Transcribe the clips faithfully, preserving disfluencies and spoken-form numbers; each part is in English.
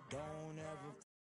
Don't ever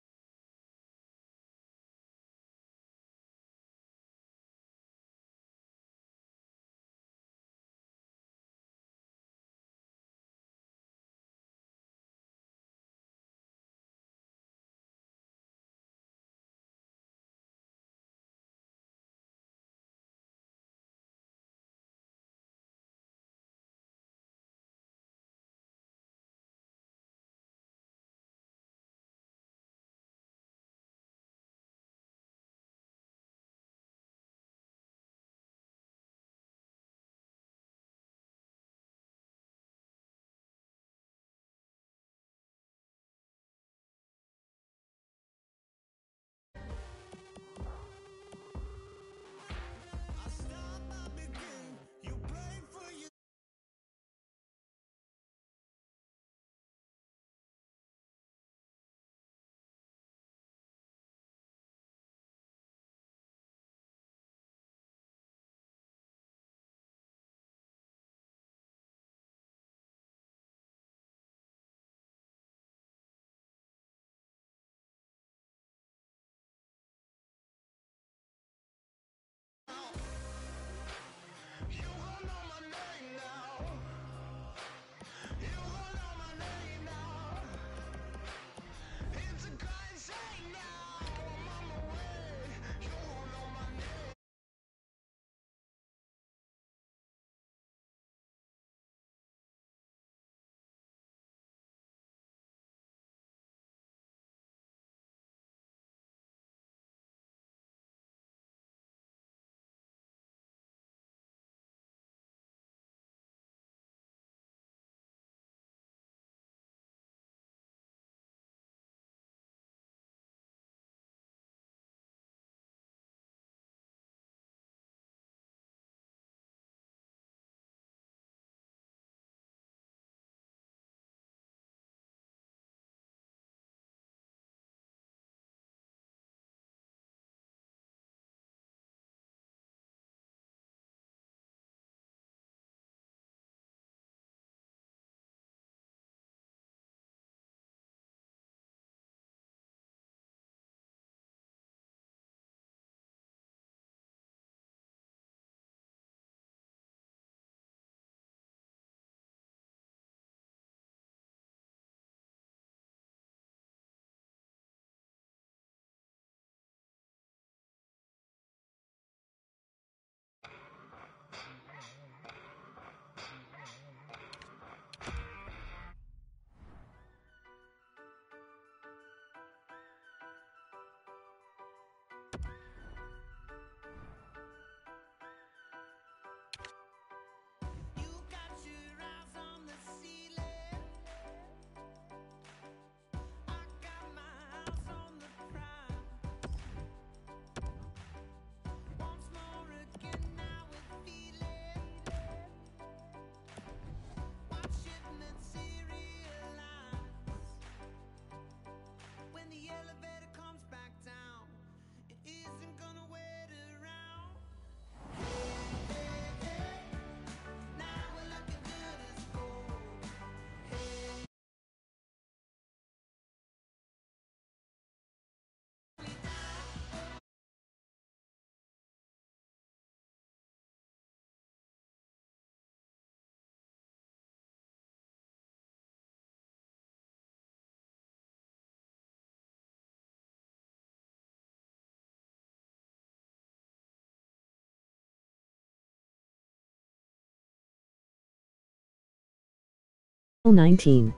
nineteen.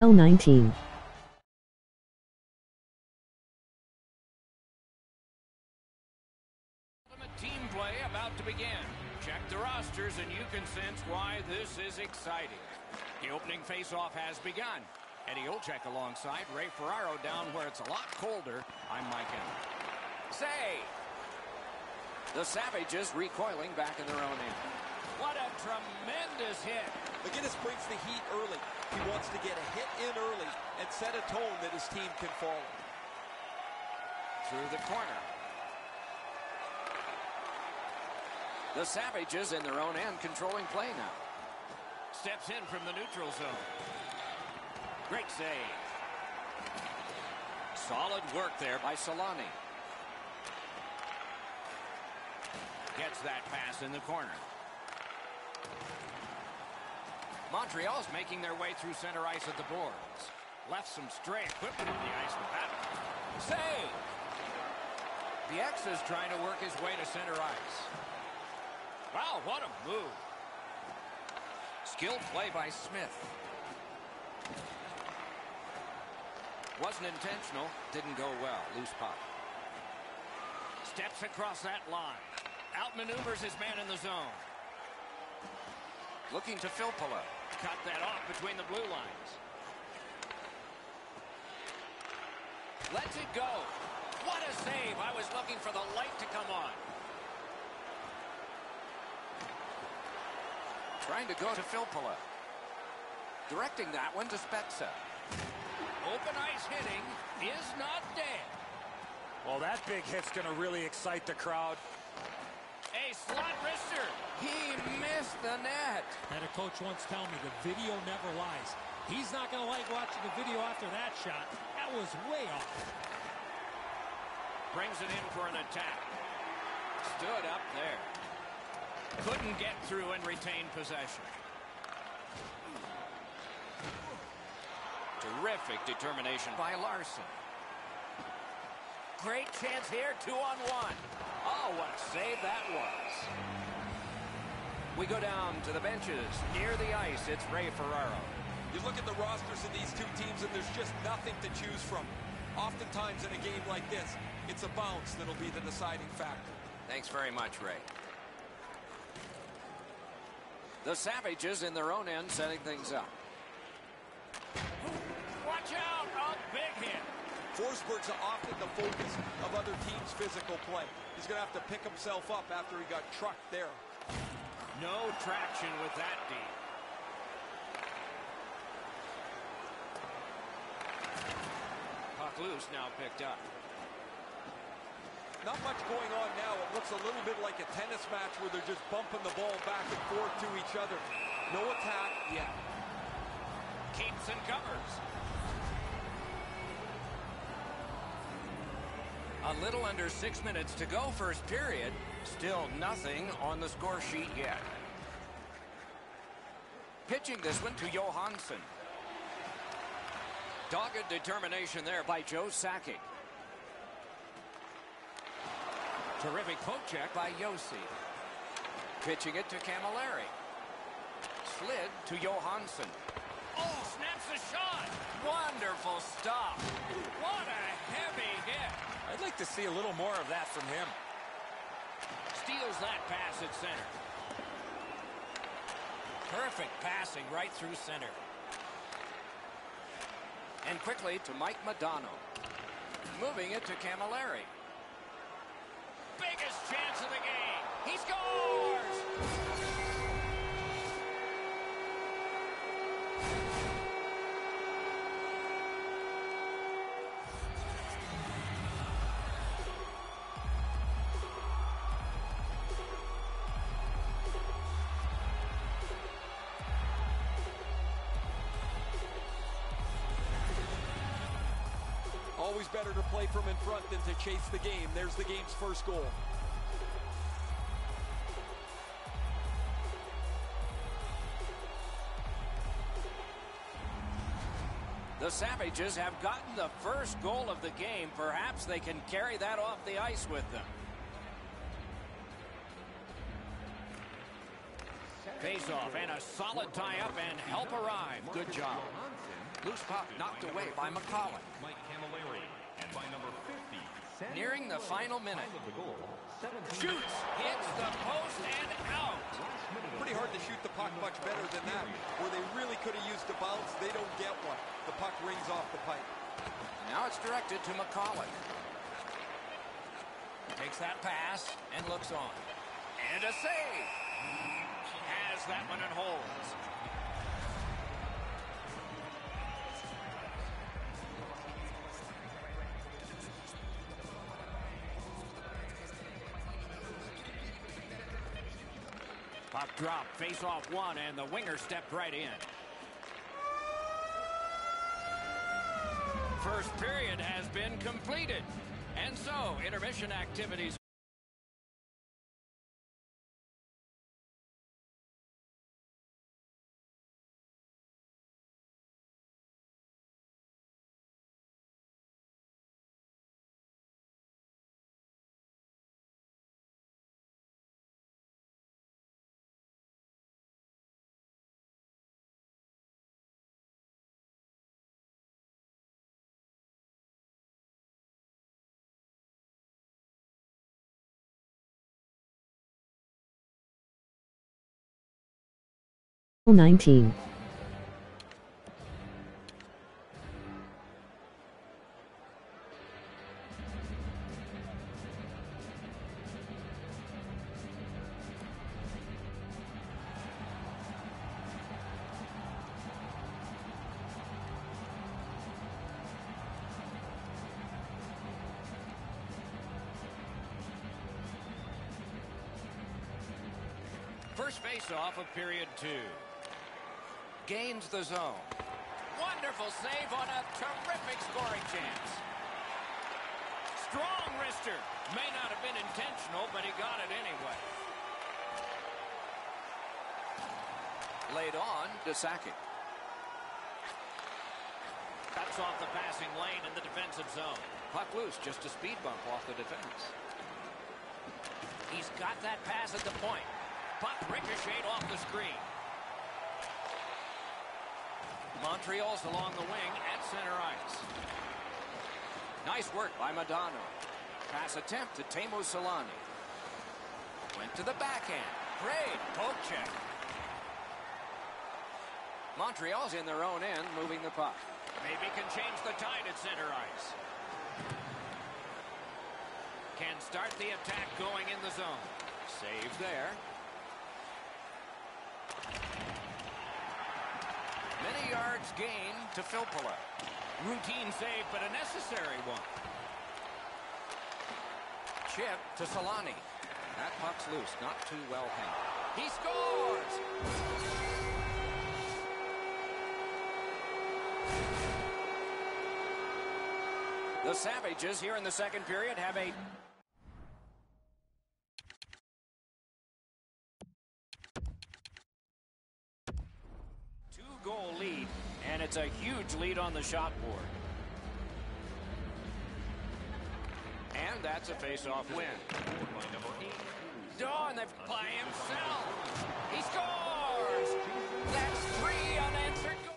nineteen. Ultimate team play about to begin. Check the rosters and you can sense why this is exciting. The opening face-off has begun. Eddie Olczyk alongside Ray Ferraro down where it's a lot colder. I'm Mike Emmer. Say! The Savages recoiling back in their own end. What a tremendous hit. McGinnis brings the heat early. He wants to get a hit in early and set a tone that his team can follow. Through the corner. The Savages in their own end controlling play now. Steps in from the neutral zone. Great save. Solid work there by Solani. Gets that pass in the corner. Montreal's making their way through center ice at the boards. Left some stray equipment on the ice with that. Save! The X is trying to work his way to center ice. Wow, what a move. Skilled play by Smith. Wasn't intentional, didn't go well. Loose puck. Steps across that line. Outmaneuvers his man in the zone. Looking to Filppula. Cut that off between the blue lines. Lets it go. What a save. I was looking for the light to come on. Trying to go to Filppula. Directing that one to Spezza. Open ice hitting is not dead. Well, that big hit's going to really excite the crowd. A slot wrister. He missed the net. Had a coach once tell me the video never lies. He's not going to like watching the video after that shot. That was way off. Brings it in for an attack. Stood up there. Couldn't get through and retain possession. Terrific determination by Larson. Great chance here, two on one. Oh, what a save that was. We go down to the benches. Near the ice, it's Ray Ferraro. You look at the rosters of these two teams and there's just nothing to choose from. Oftentimes in a game like this, it's a bounce that'll be the deciding factor. Thanks very much, Ray. The Savages in their own end setting things up. Watch out! A big hit. Forsberg's often the focus of other teams' physical play. He's going to have to pick himself up after he got trucked there. No traction with that deep. Puck loose, now picked up. Not much going on now. It looks a little bit like a tennis match where they're just bumping the ball back and forth to each other. No attack yet. Keeps and covers. A little under six minutes to go first period. Still nothing on the score sheet yet. Pitching this one to Johansson. Dogged determination there by Joe Sakic. Terrific poke check by Josi. Pitching it to Camilleri. Slid to Johansson. Oh, snaps the shot. Wonderful stop. What a heavy hit. I'd like to see a little more of that from him. Steals that pass at center. Perfect passing right through center. And quickly to Mike Modano. Moving it to Camilleri. Biggest chance of the game. He scores! Always better to play from in front than to chase the game. There's the game's first goal. The Savages have gotten the first goal of the game. Perhaps they can carry that off the ice with them. Face-off and a solid tie-up and help arrive. Good job. Loose puck knocked away by McCollum. Mike Camilleri. And by number fifty, Nearing the final minute. Shoots, hits the post and out. Pretty hard to shoot the puck much better than that. Where they really could have used a bounce, they don't get one. The puck rings off the pipe. Now it's directed to McCollum. Takes that pass and looks on. And a save. Has that one and holds. Puck drop, face off one, and the winger stepped right in. First period has been completed. And so, intermission activities. nineteen. First face-off of period two. Gains the zone. Wonderful save on a terrific scoring chance. Strong wrister. May not have been intentional, but he got it anyway. Laid on to Sakic. Cuts off the passing lane in the defensive zone. Puck loose, just a speed bump off the defense. He's got that pass at the point. Puck ricocheted off the screen. Montreal's along the wing at center ice. Nice work by Modano. Pass attempt to Teemu Selanne. Went to the backhand. Great poke check. Montreal's in their own end, moving the puck. Maybe can change the tide at center ice. Can start the attack going in the zone. Save there. Many yards gained to Filppula. Routine save, but a necessary one. Chip to Selanne. That puck's loose, not too well handled. He scores! The Savages here in the second period have a two-goal lead, and it's a huge lead on the shot board. And that's a face-off win. Oh, and they've by himself. He scores! That's three unanswered goals.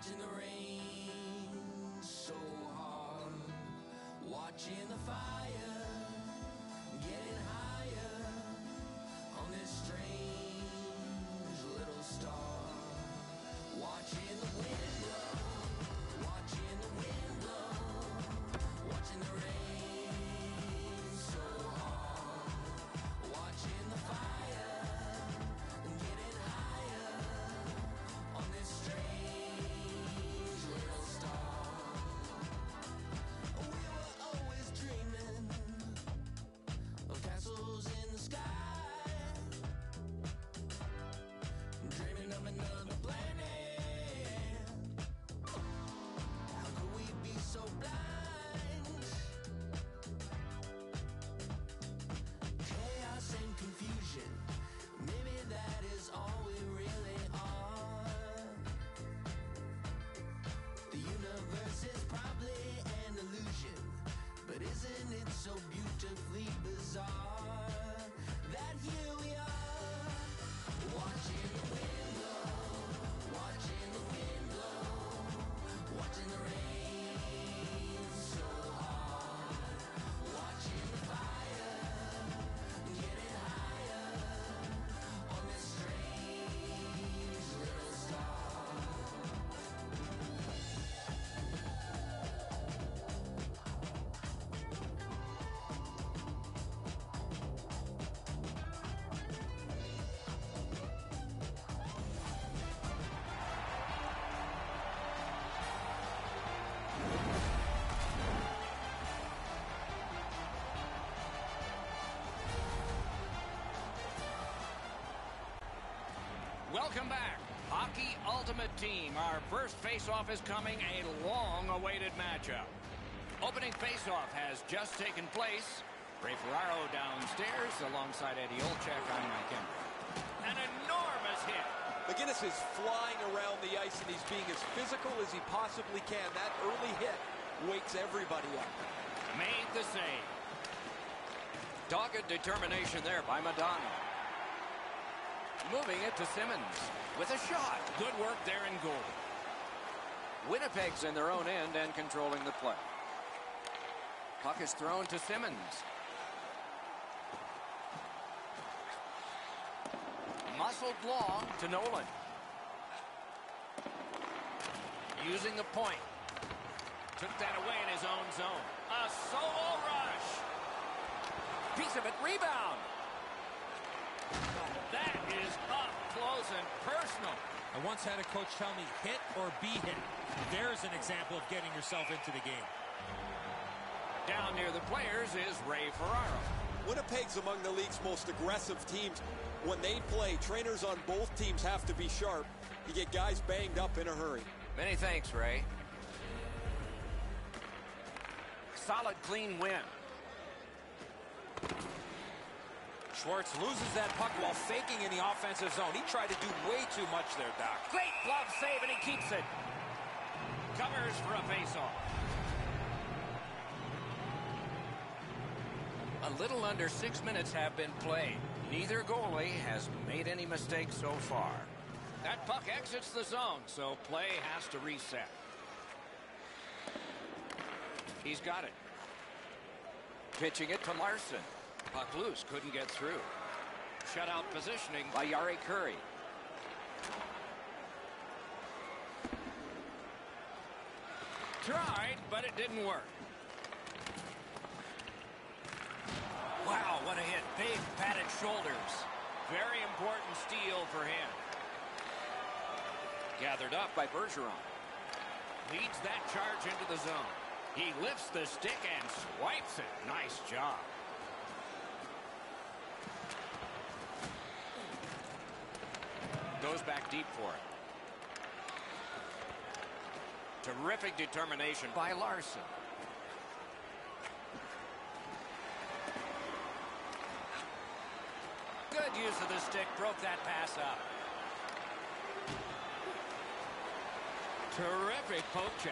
Watching the rain so hard, watching the fire getting higher on this strange little star. Watching the wind blow, watching the wind blow, watching the rain so hard, watching the fire getting higher on this strange little star. We were always dreaming of castles in the sky, dreaming of another planet. How could we be so blind? Chaos and confusion, maybe that is all we really are. The universe is probably an illusion, but isn't it so beautifully bizarre that here we are, watching the wind blow, watching the wind blow, watching the rain so hard, watching the fire getting higher on this strange little star. Welcome back. Hockey Ultimate Team. Our first face-off is coming, a long-awaited matchup. Opening face-off has just taken place. Ray Ferraro downstairs alongside Eddie Olczyk. I'm Mike Henry. An enormous hit. McGinnis is flying around the ice, and he's being as physical as he possibly can. That early hit wakes everybody up. Made the save. Dogged determination there by Madonna. Moving it to Simmons with a shot. Good work there in goal. Winnipeg's in their own end and controlling the play. Puck is thrown to Simmons. Muscled long to Nolan. Using the point. Took that away in his own zone. A solo rush. Piece of it. Rebound. That is up close and personal. I once had a coach tell me, hit or be hit. There's an example of getting yourself into the game. Down near the players is Ray Ferraro. Winnipeg's among the league's most aggressive teams. When they play, trainers on both teams have to be sharp. You get guys banged up in a hurry. Many thanks, Ray. Solid, clean win. Schwartz loses that puck while faking in the offensive zone. He tried to do way too much there, Doc. Great glove save, and he keeps it. Covers for a faceoff. A little under six minutes have been played. Neither goalie has made any mistakes so far. That puck exits the zone, so play has to reset. He's got it. Pitching it to Larson. Puck loose, couldn't get through. Shutout positioning by Jari Kurri. Tried, but it didn't work. Wow, what a hit. Big padded shoulders. Very important steal for him. Gathered up by Bergeron. Leads that charge into the zone. He lifts the stick and swipes it. Nice job. Goes back deep for it. Terrific determination by Larson. Good use of the stick. Broke that pass up. Terrific poke check.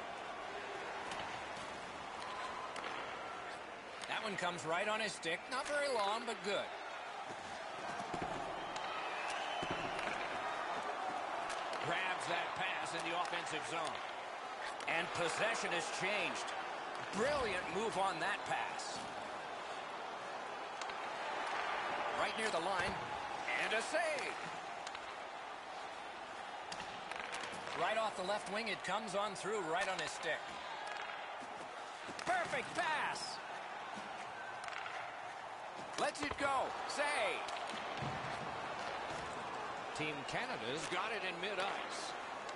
That one comes right on his stick. Not very long, but good. Grabs that pass in the offensive zone. And possession has changed. Brilliant move on that pass. Right near the line. And a save. Right off the left wing, it comes on through right on his stick. Perfect pass. Lets it go. Save. Team Canada's got it in mid-ice.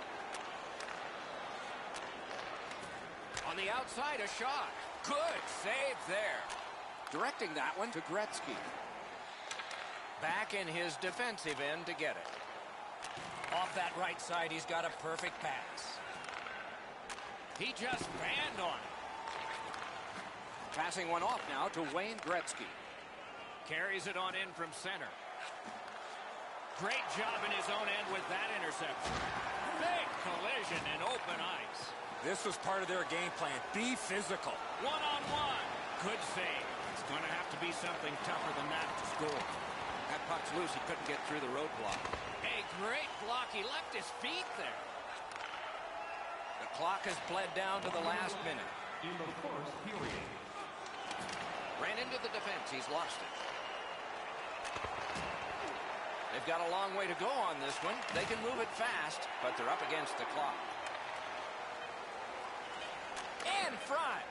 On the outside, a shot. Good save there. Directing that one to Gretzky. Back in his defensive end to get it. Off that right side, he's got a perfect pass. He just banned on it. Passing one off now to Wayne Gretzky. Carries it on in from center. Great job in his own end with that interception. Big collision in open ice. This was part of their game plan. Be physical. One-on-one. Good save. It's going to have to be something tougher than that to score. That puck's loose. He couldn't get through the roadblock. A great block. He left his feet there. The clock has bled down to the last minute. In the first period. Ran into the defense. He's lost it. They've got a long way to go on this one. They can move it fast, but they're up against the clock. In front.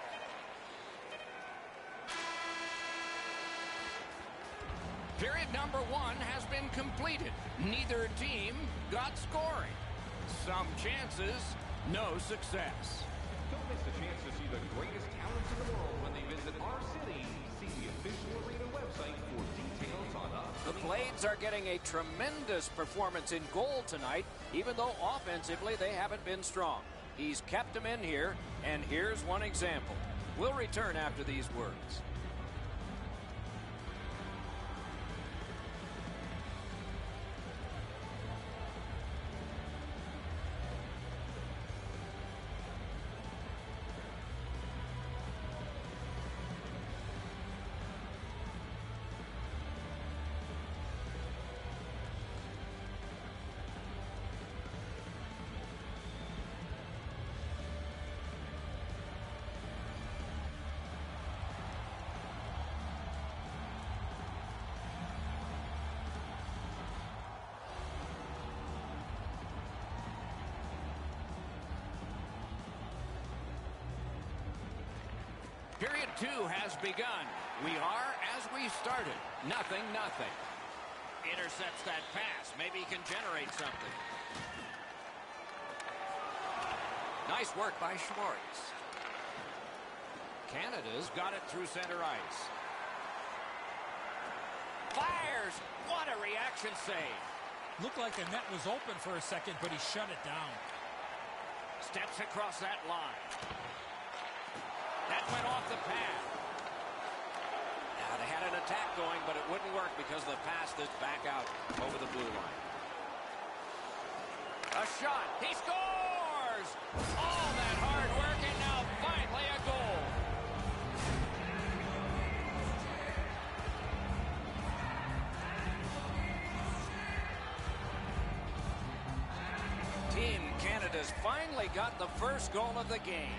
Period number one has been completed. Neither team got scoring. Some chances, no success. Don't miss the chance to see the greatest talents in the world when they visit our city. See the official arena website for details on us. The Blades are getting a tremendous performance in goal tonight, even though offensively they haven't been strong. He's kept them in here, and here's one example. We'll return after these words. Period two has begun. We are as we started. Nothing, nothing. Intercepts that pass. Maybe he can generate something. Nice work by Schwartz. Canada's got it through center ice. Fires! What a reaction save. Looked like the net was open for a second, but he shut it down. Steps across that line. That went off the pad. Now they had an attack going, but it wouldn't work because the pass is back out over the blue line. A shot. He scores! All that hard work, and now finally a goal. Team Canada's finally got the first goal of the game.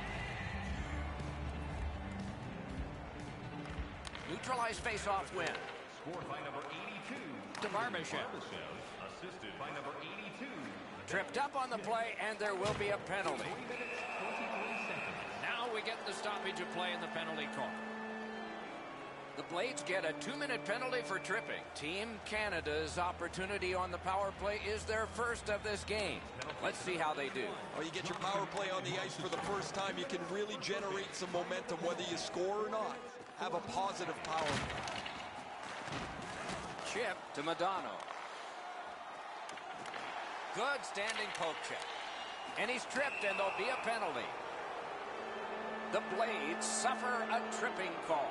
Neutralized face-off win. Scored by number eighty-two. To Barbashev. Barbashev, assisted by number eighty-two. Tripped up on the play, and there will be a penalty. three minutes, twenty-three seconds. Now we get the stoppage of play in the penalty call. The Blades get a two-minute penalty for tripping. Team Canada's opportunity on the power play is their first of this game. Let's see how they do. Well, you get your power play on the ice for the first time. You can really generate some momentum whether you score or not. Have a positive power. Chip to Modano. Good standing poke check. And he's tripped, and there'll be a penalty. The Blades suffer a tripping call.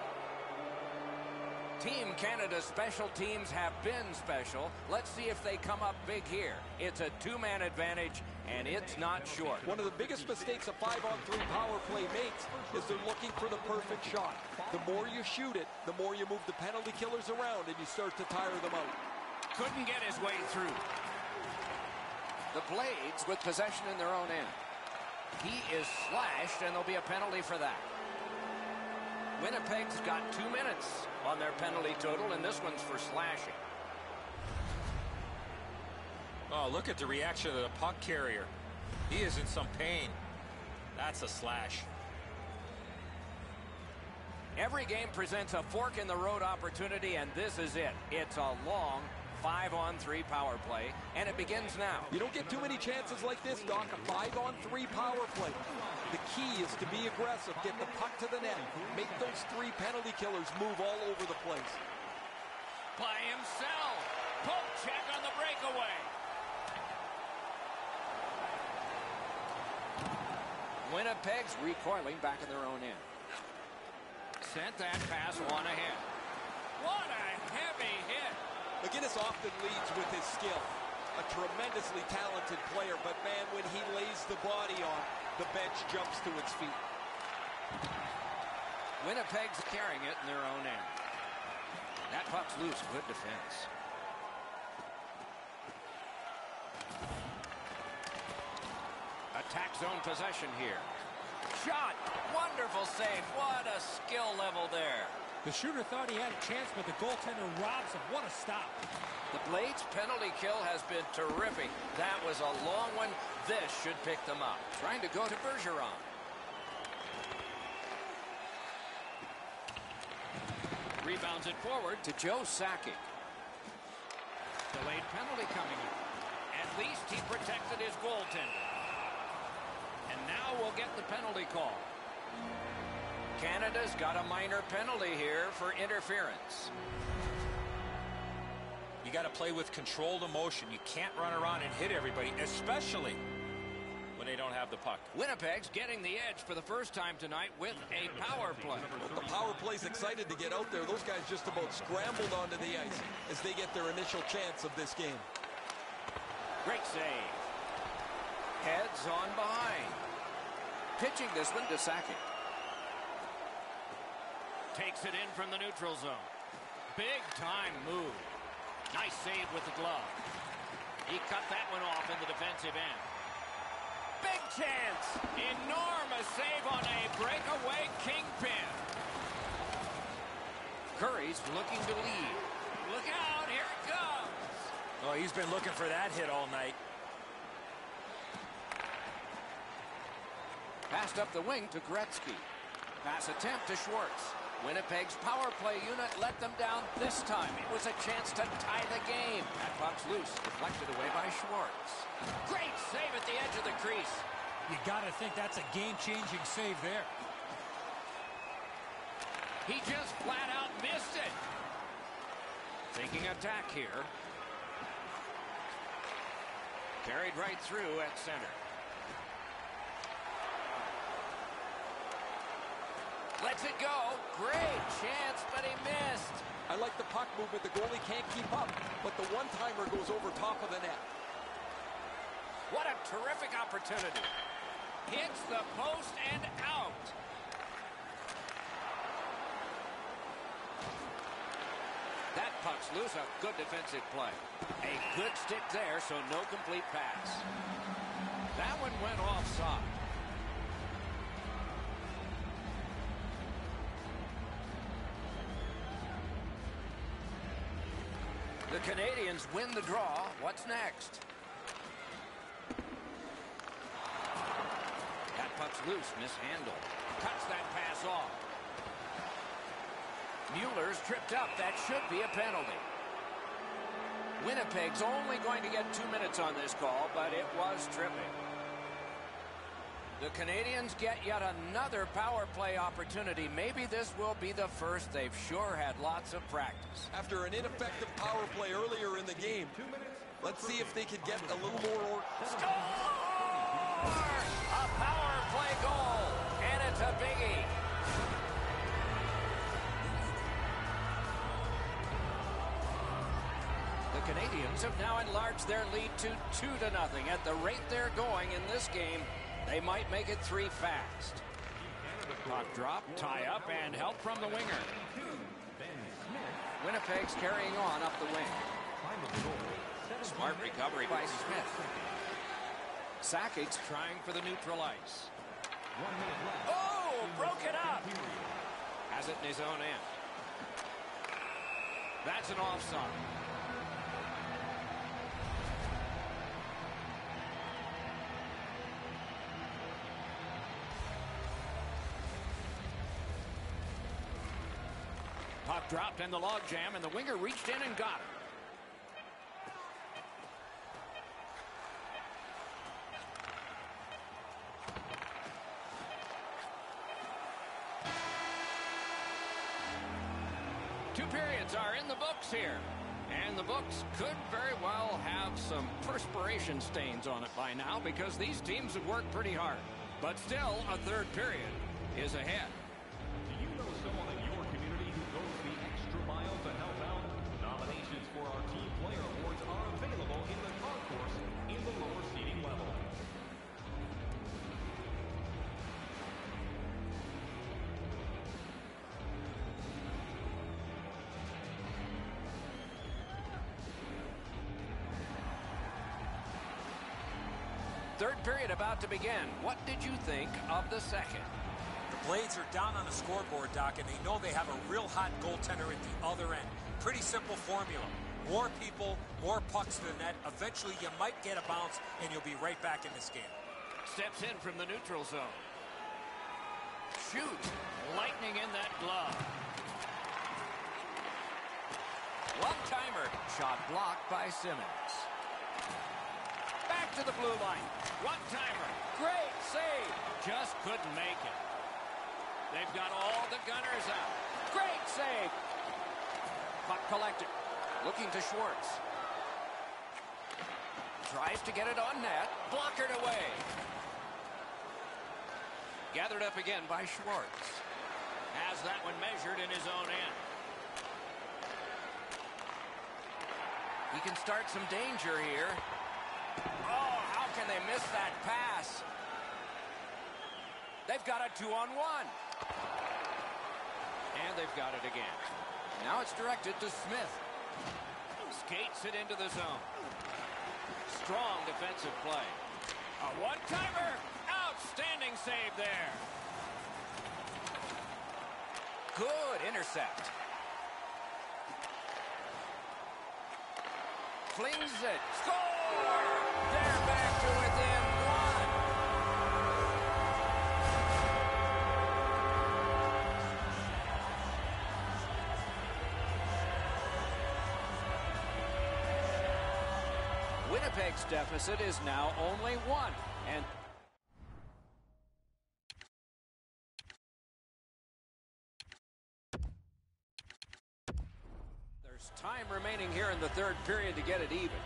Team Canada's special teams have been special. Let's see if they come up big here. It's a two-man advantage, and it's not short. One of the biggest mistakes a five-on-three power play makes is they're looking for the perfect shot. The more you shoot it, the more you move the penalty killers around, and you start to tire them out. Couldn't get his way through. The Blades with possession in their own end. He is slashed, and there'll be a penalty for that. Winnipeg's got two minutes on their penalty total, and this one's for slashing. Oh, look at the reaction of the puck carrier. He is in some pain. That's a slash. Every game presents a fork-in-the-road opportunity, and this is it. It's a long five-on-three power play, and it begins now. You don't get too many chances like this, Doc. A five-on-three power play. The key is to be aggressive, get the puck to the net, make those three penalty killers move all over the place. By himself. Poke check on the breakaway. Winnipeg's recoiling back in their own end. Sent that pass one ahead. What a heavy hit. McGinnis often leads with his skill. A tremendously talented player, but man, when he lays the body on, the bench jumps to its feet. Winnipeg's carrying it in their own end. That puck's loose. Good defense. Attack zone possession here. Shot. Wonderful save. What a skill level there. The shooter thought he had a chance, but the goaltender robs him. What a stop. The Blades' penalty kill has been terrific. That was a long one. This should pick them up. Trying to go to Bergeron. Rebounds it forward to Joe Sakic. Delayed penalty coming up. At least he protected his goaltender. And now we'll get the penalty call. Canada's got a minor penalty here for interference. You got to play with controlled emotion. You can't run around and hit everybody, especially when they don't have the puck. Winnipeg's getting the edge for the first time tonight with a power play. Well, the power play's excited to get out there. Those guys just about scrambled onto the ice as they get their initial chance of this game. Great save. Heads on behind. Pitching this one to Sakic. Takes it in from the neutral zone. Big time move. Nice save with the glove. He cut that one off in the defensive end. Big chance. Enormous save on a breakaway kingpin. Curry's looking to lead. Look out. Here it comes. Oh, he's been looking for that hit all night. Passed up the wing to Gretzky. Pass attempt to Schwartz. Winnipeg's power play unit let them down this time. It was a chance to tie the game. That puck's loose, deflected away by Schwartz. Great save at the edge of the crease. You got to think that's a game-changing save there. He just flat out missed it. Thinking attack here. Carried right through at center. Lets it go. Great chance, but he missed. I like the puck movement. The goalie can't keep up, but the one-timer goes over top of the net. What a terrific opportunity. Hits the post and out. That puck's loose. A good defensive play. A good stick there, so no complete pass. That one went offside. The Canadians win the draw. What's next? That puck's loose, mishandled. Cuts that pass off. Mueller's tripped up. That should be a penalty. Winnipeg's only going to get two minutes on this call, but it was tripping. The Canadians get yet another power play opportunity. Maybe this will be the first. They've sure had lots of practice. After an ineffective power play earlier in the game, let's see if they can get a little more. Score! A power play goal, and it's a biggie. The Canadians have now enlarged their lead to two to nothing. At the rate they're going in this game, they might make it three fast. Puck drop, tie up, and help from the winger. Winnipeg's carrying on up the wing. Smart recovery by Smith. Sakic's trying for the neutral ice. One minute left. Oh, in the broke it second up. period. Has it in his own end. That's an offside. Puck dropped in the log jam, and the winger reached in and got it. Two periods are in the books here. And the books could very well have some perspiration stains on it by now because these teams have worked pretty hard. But still, a third period is ahead. Do you know someone in your community who goes the extra mile to help out? Nominations for our Team Player Awards are available in the concourse in the lower seating level. Third period about to begin. What did you think of the second? The Blades are down on the scoreboard, Doc, and they know they have a real hot goaltender at the other end. Pretty simple formula. More people, more pucks to the net. Eventually, you might get a bounce, and you'll be right back in this game. Steps in from the neutral zone. Shoot. Lightning in that glove. One-timer. Shot blocked by Simmons. Back to the blue line. One-timer. Great save. Just couldn't make it. They've got all the gunners out. Great save. Puck collected. Looking to Schwartz. Tries to get it on net. Blockered away. Gathered up again by Schwartz. Has that one measured in his own end. He can start some danger here. Oh, how can they miss that pass? They've got a two-on-one. And they've got it again. Now it's directed to Smith. Skates it into the zone. Strong defensive play. A one-timer. Outstanding save there. Good intercept. Flings it. Score! They're back to within one. Winnipeg's deficit is now only one. And there's time remaining here in the third period to get it even.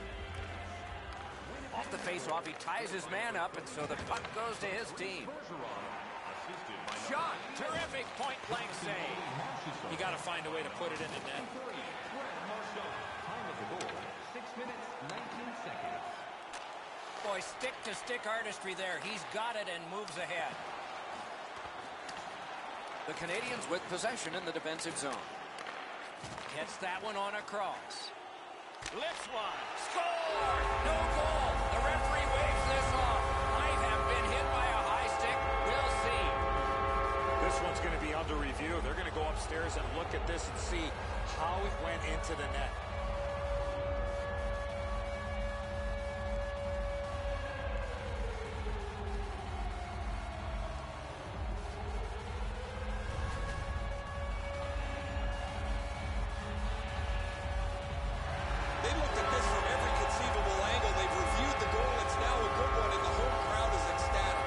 Off the face-off, he ties his man up, and so the puck goes to his team. Shot! Terrific point-blank save. You got to find a way to put it in the net. Time of the goal, six minutes, nineteen seconds. Boy, stick-to-stick artistry there. He's got it and moves ahead. The Canadians with possession in the defensive zone. Gets that one on a cross. Lifts one. Score! No goal. The referee waves this off. Might have been hit by a high stick. We'll see. This one's going to be under review. They're going to go upstairs and look at this and see how it went into the net. They looked at this from every conceivable angle. They've reviewed the goal. It's now a good one, and the home crowd is ecstatic.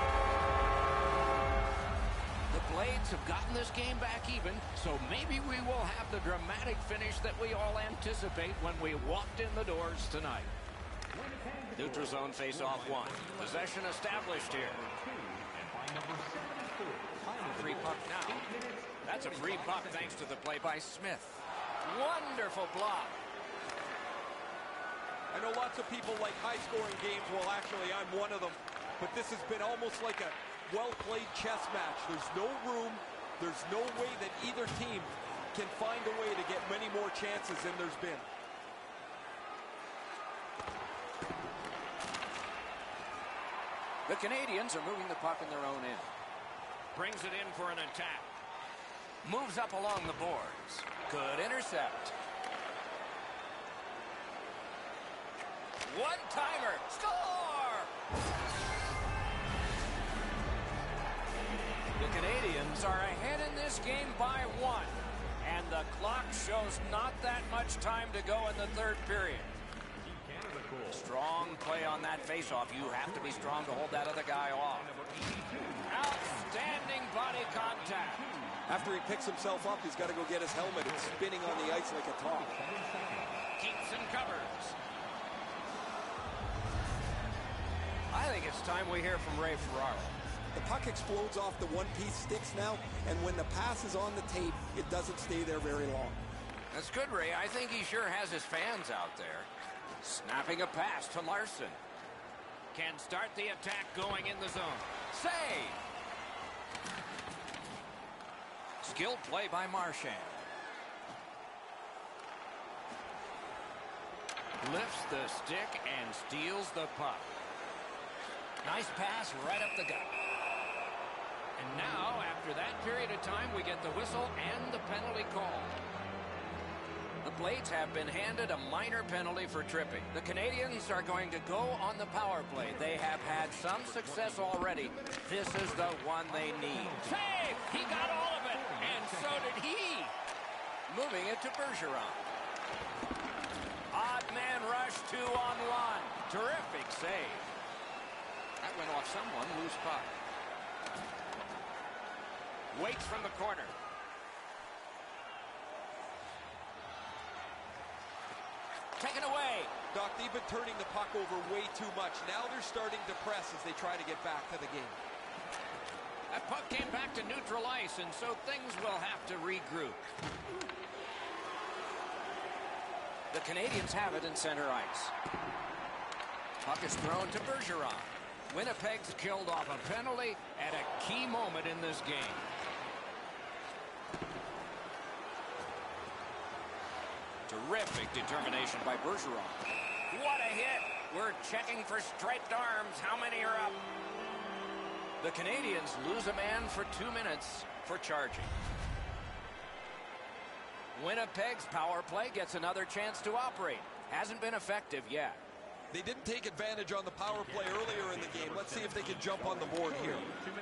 The Blades have gotten this game back even, so maybe we will have the dramatic finish that we all anticipate when we walked in the doors tonight. Neutral zone face-off one. Possession established here. Free puck now. That's a free puck thanks to the play by Smith. Wonderful block. I know lots of people like high-scoring games. Well, actually, I'm one of them. But this has been almost like a well-played chess match. There's no room. There's no way that either team can find a way to get many more chances than there's been. The Canadians are moving the puck in their own end. Brings it in for an attack. Moves up along the boards. Good intercept. One-timer. Score! The Canadians are ahead in this game by one. And the clock shows not that much time to go in the third period. Strong play on that faceoff. You have to be strong to hold that other guy off. Outstanding body contact. After he picks himself up, he's got to go get his helmet. It's spinning on the ice like a top. Keeps and covers. I think it's time we hear from Ray Ferraro. The puck explodes off the one-piece sticks now, and when the pass is on the tape, it doesn't stay there very long. That's good, Ray. I think he sure has his fans out there. Snapping a pass to Larson. Can start the attack going in the zone. Save! Skilled play by Marchand. Lifts the stick and steals the puck. Nice pass right up the gut. And now, after that period of time, we get the whistle and the penalty call. The Blades have been handed a minor penalty for tripping. The Canadians are going to go on the power play. They have had some success already. This is the one they need. Save! He got all of it, and so did he. Moving it to Bergeron. Odd man rush, two on one. Terrific save. That went off someone, loose puck. Waits from the corner. Taken away. Doc, they've been turning the puck over way too much. Now they're starting to press as they try to get back to the game. That puck came back to neutral ice, and so things will have to regroup. The Canadians have it in center ice. Puck is thrown to Bergeron. Winnipeg's killed off a penalty at a key moment in this game. Terrific determination by Bergeron. What a hit! We're checking for striped arms. How many are up? The Canadians lose a man for two minutes for charging. Winnipeg's power play gets another chance to operate. Hasn't been effective yet. They didn't take advantage on the power play earlier in the game. Let's see if they can jump on the board here.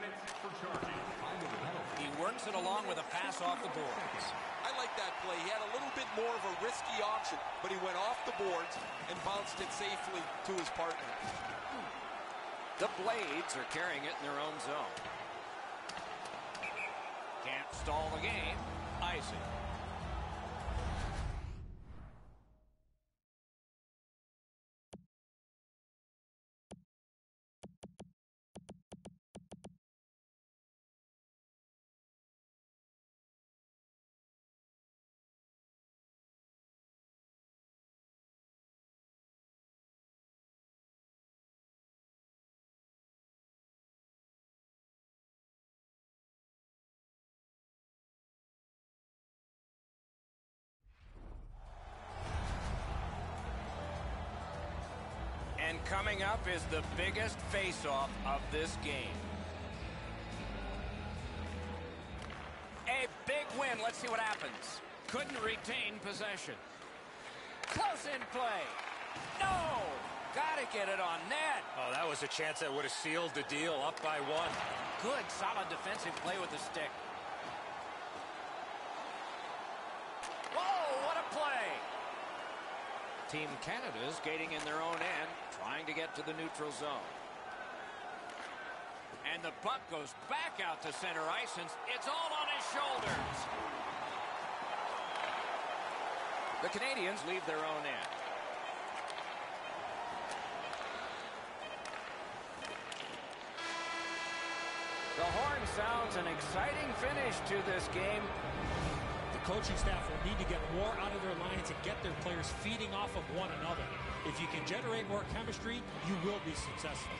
He works it along with a pass off the boards. I like that play. He had a little bit more of a risky option, but he went off the boards and bounced it safely to his partner. The Blades are carrying it in their own zone. Can't stall the game. Icing. And coming up is the biggest face-off of this game. A big win. Let's see what happens. Couldn't retain possession. Close in play. No! Gotta get it on net. Oh, that was a chance that would have sealed the deal, up by one. Good, solid defensive play with the stick. Whoa, what a play! Team Canada skating in their own end, trying to get to the neutral zone. And the puck goes back out to center ice, and it's all on his shoulders. The Canadians leave their own end. The horn sounds an exciting finish to this game. The coaching staff will need to get more out of their lines and get their players feeding off of one another. If you can generate more chemistry, you will be successful.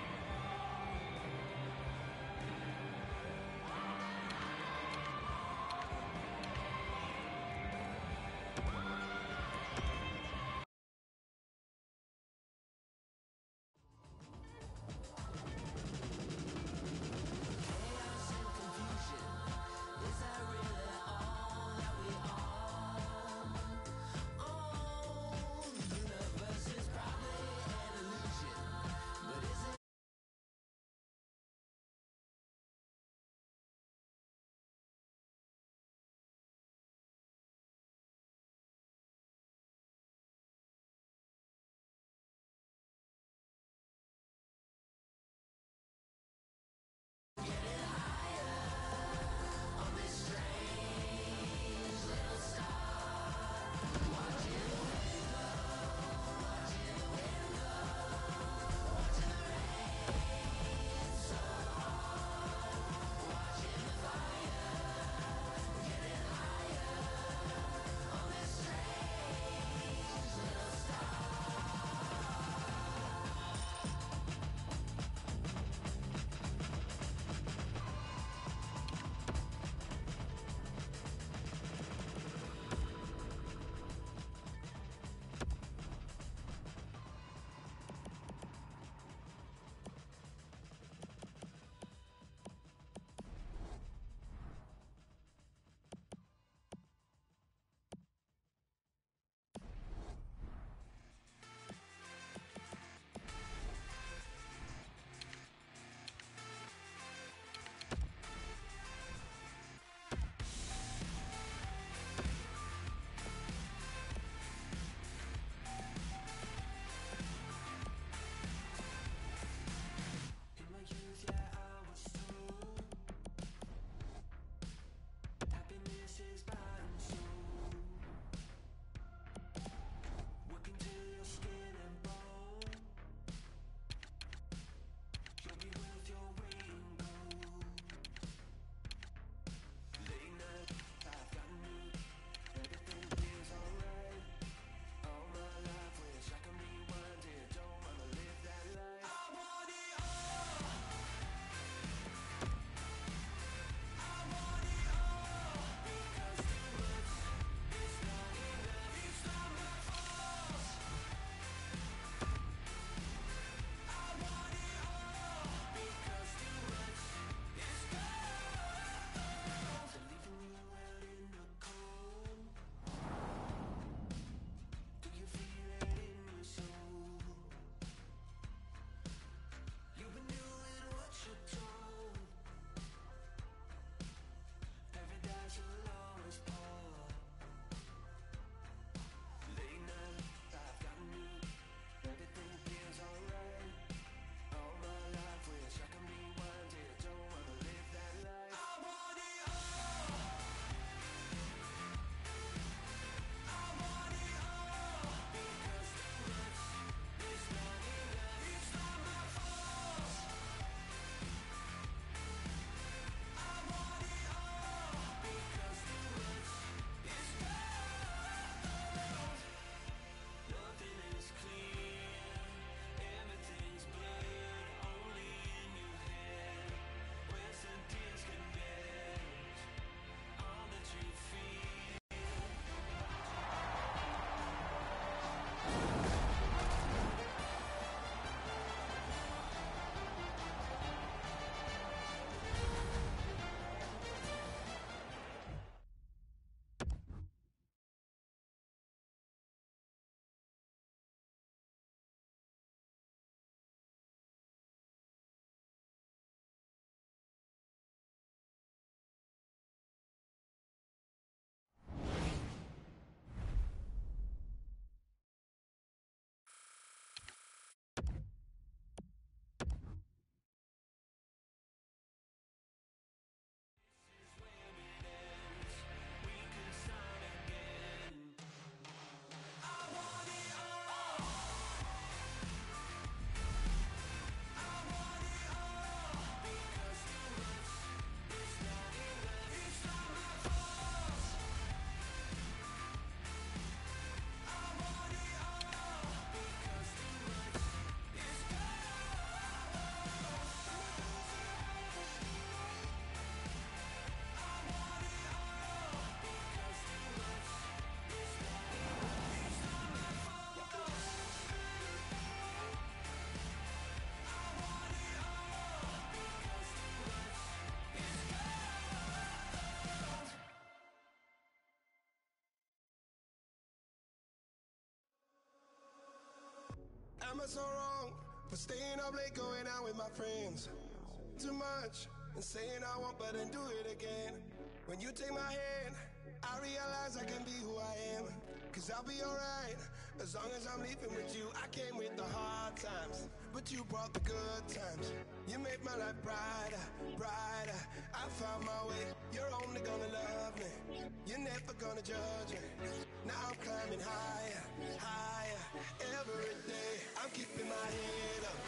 am I so wrong for staying up late, going out with my friends? Too much and saying I won't, but then do it again. When you take my hand, I realize I can be who I am. Cause I'll be alright as long as I'm leaving with you. I came with the hard times, but you brought the good times. You made my life brighter, brighter. I found my way. You're only gonna love me. You're never gonna judge me. Now I'm climbing higher, higher. Every day I'm keeping my head up.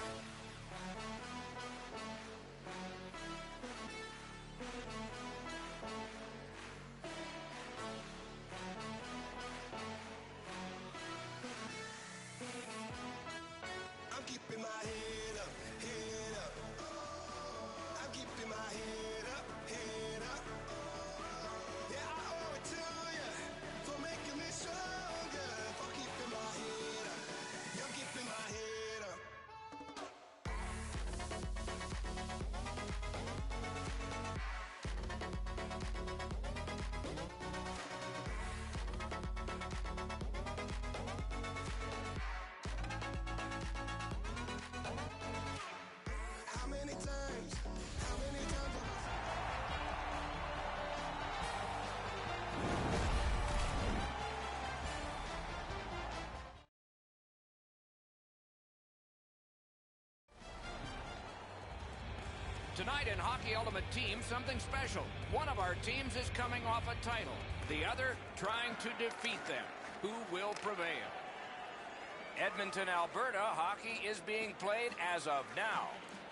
I'm keeping my head up, head up. I'm keeping my head up, head up. Yeah, I owe it to you for making me stronger, for keeping my head up. You're keeping my head up. How many times? How many times? Tonight in Hockey Ultimate Team, something special. One of our teams is coming off a title. The other trying to defeat them. Who will prevail? Edmonton, Alberta, hockey is being played as of now.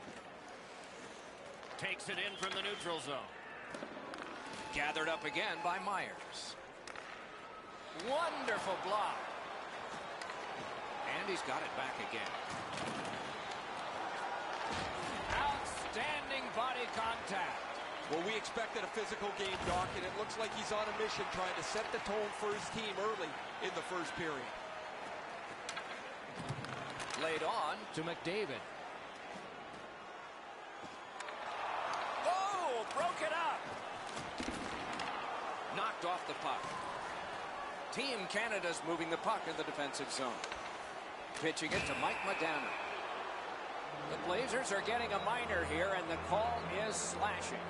Takes it in from the neutral zone. Gathered up again by Myers. Wonderful block. And he's got it back again. Outstanding body contact. Well, we expected a physical game, Doc, and it looks like he's on a mission trying to set the tone for his team early in the first period. Laid on to McDavid. Oh, broke it up. Knocked off the puck. Team Canada's moving the puck in the defensive zone. Pitching it to Mike Modano. The Blazers are getting a minor here, and the call is slashing.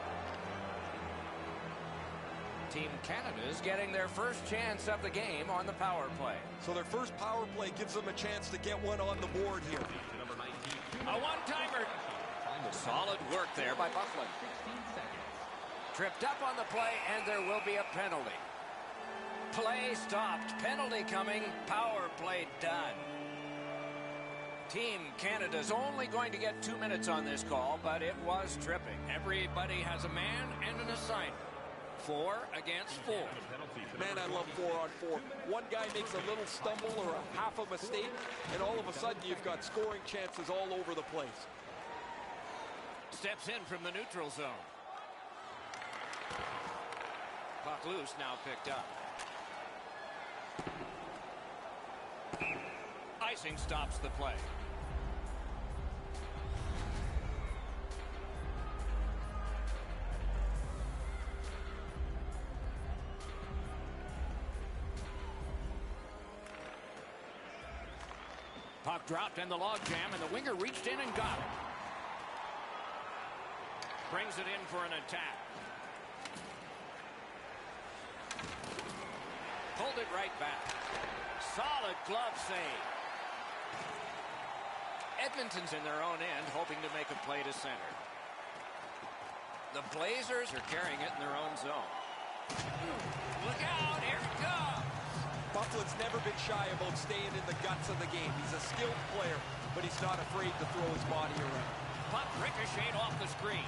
Team Canada is getting their first chance of the game on the power play. So their first power play gives them a chance to get one on the board here. A one-timer. Solid work there by Bufflin. Tripped up on the play, and there will be a penalty. Play stopped. Penalty coming. Power play done. Team Canada's only going to get two minutes on this call, but it was tripping. Everybody has a man and an assignment. Four against four. Man, I love four on four. One guy makes a little stumble or a half a mistake, and all of a sudden you've got scoring chances all over the place. Steps in from the neutral zone. Puck loose, now picked up. Icing stops the play. Puck dropped in the logjam, and the winger reached in and got it. Brings it in for an attack. Pulled it right back. Solid glove save. Edmonton's in their own end, hoping to make a play to center. The Blazers are carrying it in their own zone. Look out, here it comes. Bufflin's never been shy about staying in the guts of the game. He's a skilled player, but he's not afraid to throw his body around. Puck ricocheted off the screen.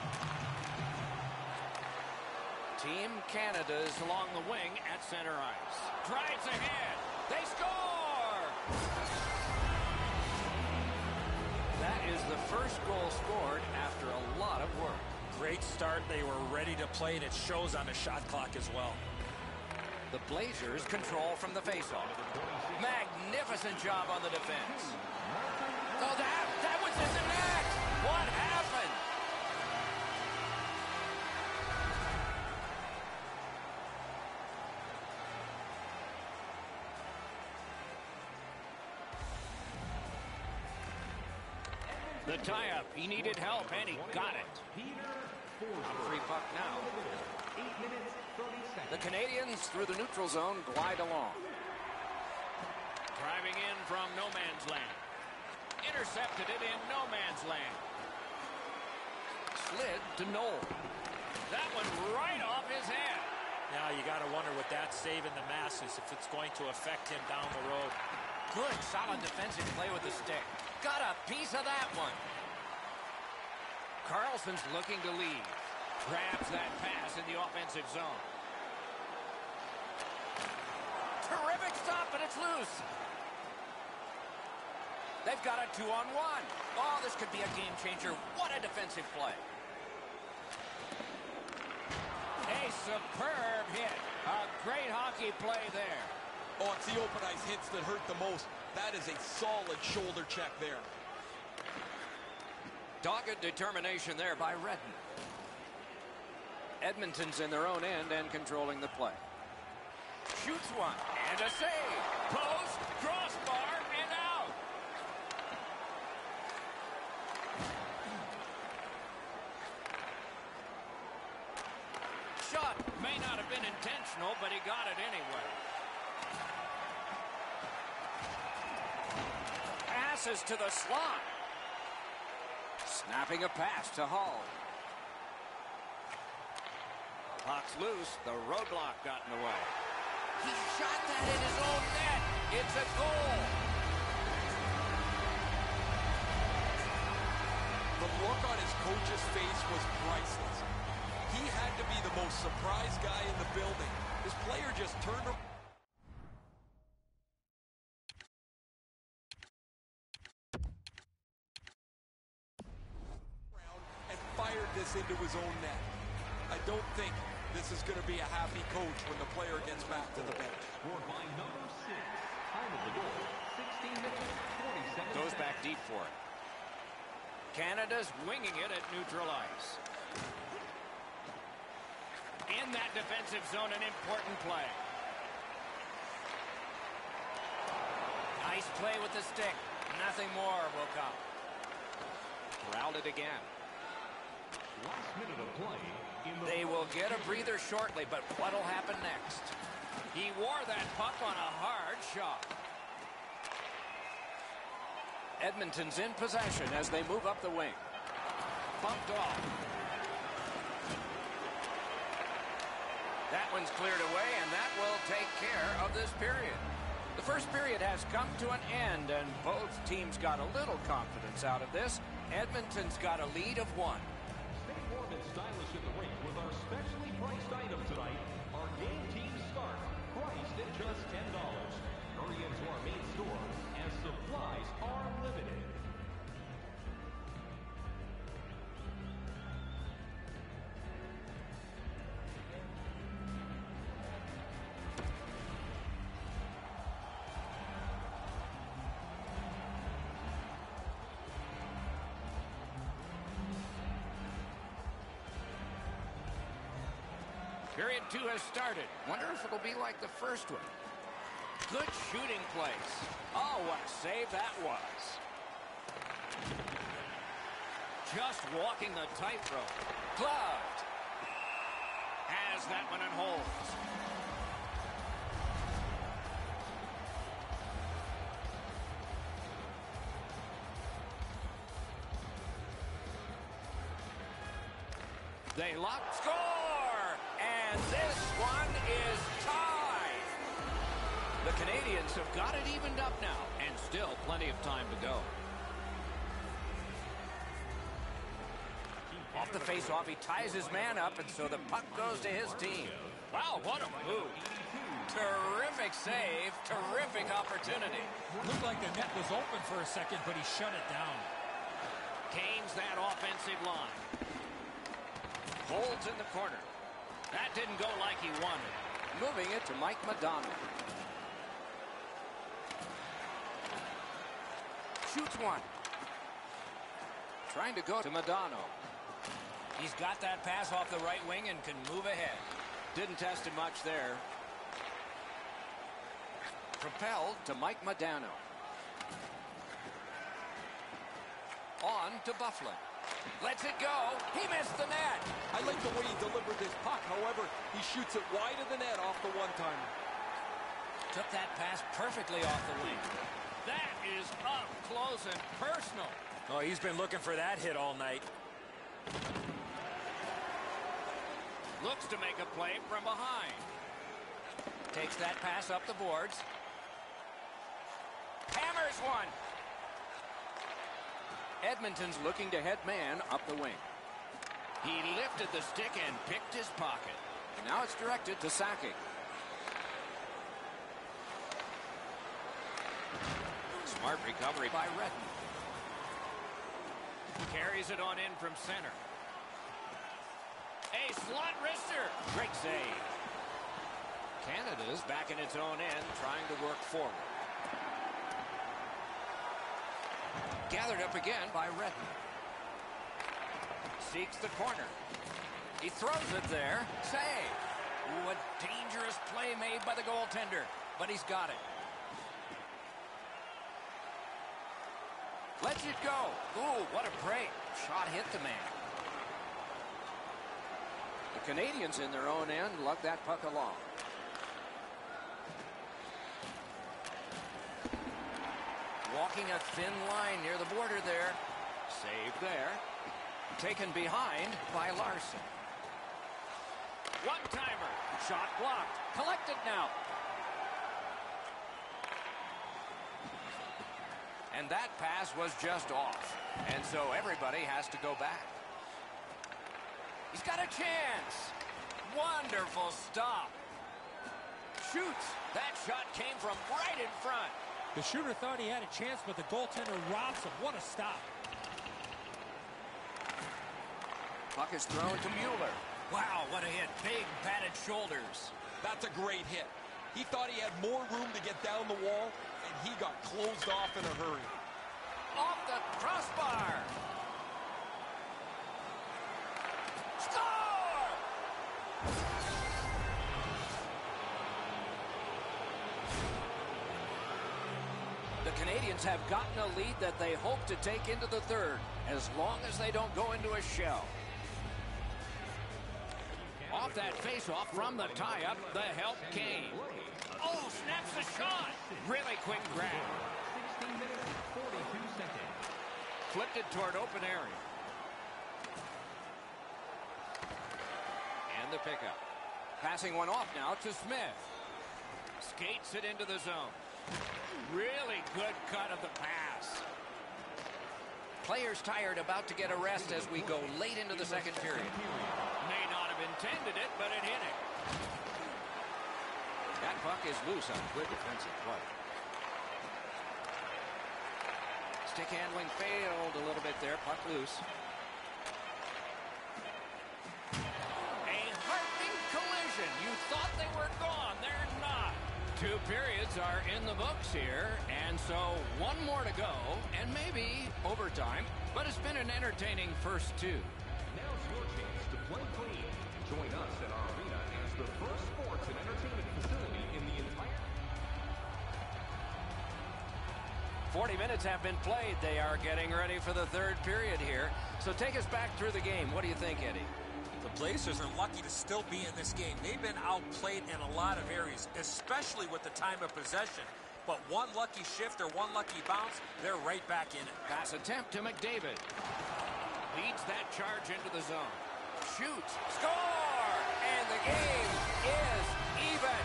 Team Canada's along the wing at center ice. Drives ahead. They score! That is the first goal scored after a lot of work. Great start. They were ready to play, and it shows on the shot clock as well. The Blazers control from the faceoff. Magnificent job on the defense. Oh, that, that was in the net! What happened? The tie-up. He needed help, and he got it. A free puck now. The Canadians, through the neutral zone, glide along. Driving in from no man's land. Intercepted it in no man's land. Slid to Knoll. That one right off his head. Now you got to wonder with that save in the masses if it's going to affect him down the road. Good, solid defensive play with the stick. Got a piece of that one. Carlson's looking to lead. Grabs that pass in the offensive zone. Terrific stop, but it's loose. They've got a two-on-one. Oh, this could be a game changer. What a defensive play. A superb hit. A great hockey play there. Oh, it's the open ice hits that hurt the most. That is a solid shoulder check there. Dogged determination there by Redden. Edmonton's in their own end and controlling the play. Shoots one and a save. Post, crossbar, and out. Shot may not have been intentional, but he got it anyway. Passes to the slot. Snapping a pass to Hall. Puck's loose. The roadblock got in the way. He shot that in his own net. It's a goal. The look on his coach's face was priceless. He had to be the most surprised guy in the building. His player just turned around and fired this into his own net. I don't think this is going to be a happy coach when the player gets back to the bench. Scored by number six. Time of the goal, sixteen minutes, forty-seven Goes seconds. back deep for it. Canada's winging it at neutral ice. In that defensive zone, an important play. Nice play with the stick. Nothing more will come. Corralled it again. Last minute of play. In the They will get a breather shortly, but what'll happen next? He wore that puck on a hard shot. Edmonton's in possession as they move up the wing. Bumped off. That one's cleared away, and that will take care of this period. The first period has come to an end, and both teams got a little confidence out of this. Edmonton's got a lead of one. Stay warm and stylish in the rink with our specially priced item tonight. Our game team start, priced at just ten dollars. Hurry into our main store as supplies are limited. Period two has started. Wonder if it'll be like the first one. Good shooting place. Oh, what a save that was. Just walking the tightrope. Gloved. Has that one and holds. They lock. Score! And this one is tied. The Canadians have got it evened up now, and still plenty of time to go. Off the face-off, he ties his man up, and so the puck goes to his team. Wow, what a move. Terrific save, terrific opportunity. Looked like the net was open for a second, but he shut it down. Gains that offensive line. Holds in the corner. That didn't go like he wanted. Moving it to Mike Modano. Shoots one. Trying to go to Modano. He's got that pass off the right wing and can move ahead. Didn't test him much there. Propelled to Mike Modano. On to Bufflin. Lets it go. He missed the net. I like the way he delivered this puck. However, he shoots it wide of the net off the one-timer. Took that pass perfectly off the wing. That is up close and personal. Oh, he's been looking for that hit all night. Looks to make a play from behind. Takes that pass up the boards. Hammers one. Edmonton's looking to head man up the wing. He lifted the stick and picked his pocket. Now it's directed to Sakic. Smart recovery by Redden. Carries it on in from center. A slot wrister. Great save. Canada's back in its own end, trying to work forward. Gathered up again by Redden. Seeks the corner. He throws it there. Save. Ooh, a dangerous play made by the goaltender, but he's got it. Lets it go. Ooh, what a break. Shot hit the man. The Canadians in their own end lug that puck along. Walking a thin line near the border there. Saved there. Taken behind by Larson. One-timer. Shot blocked. Collected now. And that pass was just off. And so everybody has to go back. He's got a chance. Wonderful stop. Shoots. That shot came from right in front. The shooter thought he had a chance, but the goaltender robs him. What a stop. Puck is thrown to Mueller. Wow, what a hit. Big padded shoulders. That's a great hit. He thought he had more room to get down the wall, and he got closed off in a hurry. Off the crossbar. Score! The Canadians have gotten a lead that they hope to take into the third, as long as they don't go into a shell. Off that face-off from the tie-up, the help came. Oh, snaps the shot. Really quick grab. sixteen minutes, forty-two seconds. Flipped it toward open area. And the pickup. Passing one off now to Smith. Skates it into the zone. Really good cut of the pass. Players tired, about to get a rest as we go late into the second period. May not have intended it, but it hit it. That puck is loose on good defensive play. Stick handling failed a little bit there. Puck loose. A heartening collision. You thought they were gone. They're not. Two periods are in the books here, and so one more to go, and maybe overtime, but it's been an entertaining first two. Now's your chance to play clean. Join us at our arena as the first sports and entertainment facility in the entire... forty minutes have been played. They are getting ready for the third period here. So take us back through the game. What do you think, Eddie? The Blazers are lucky to still be in this game. They've been outplayed in a lot of areas, especially with the time of possession. But one lucky shift or one lucky bounce, they're right back in it. Pass attempt to McDavid. Leads that charge into the zone. Shoots. Score! And the game is even.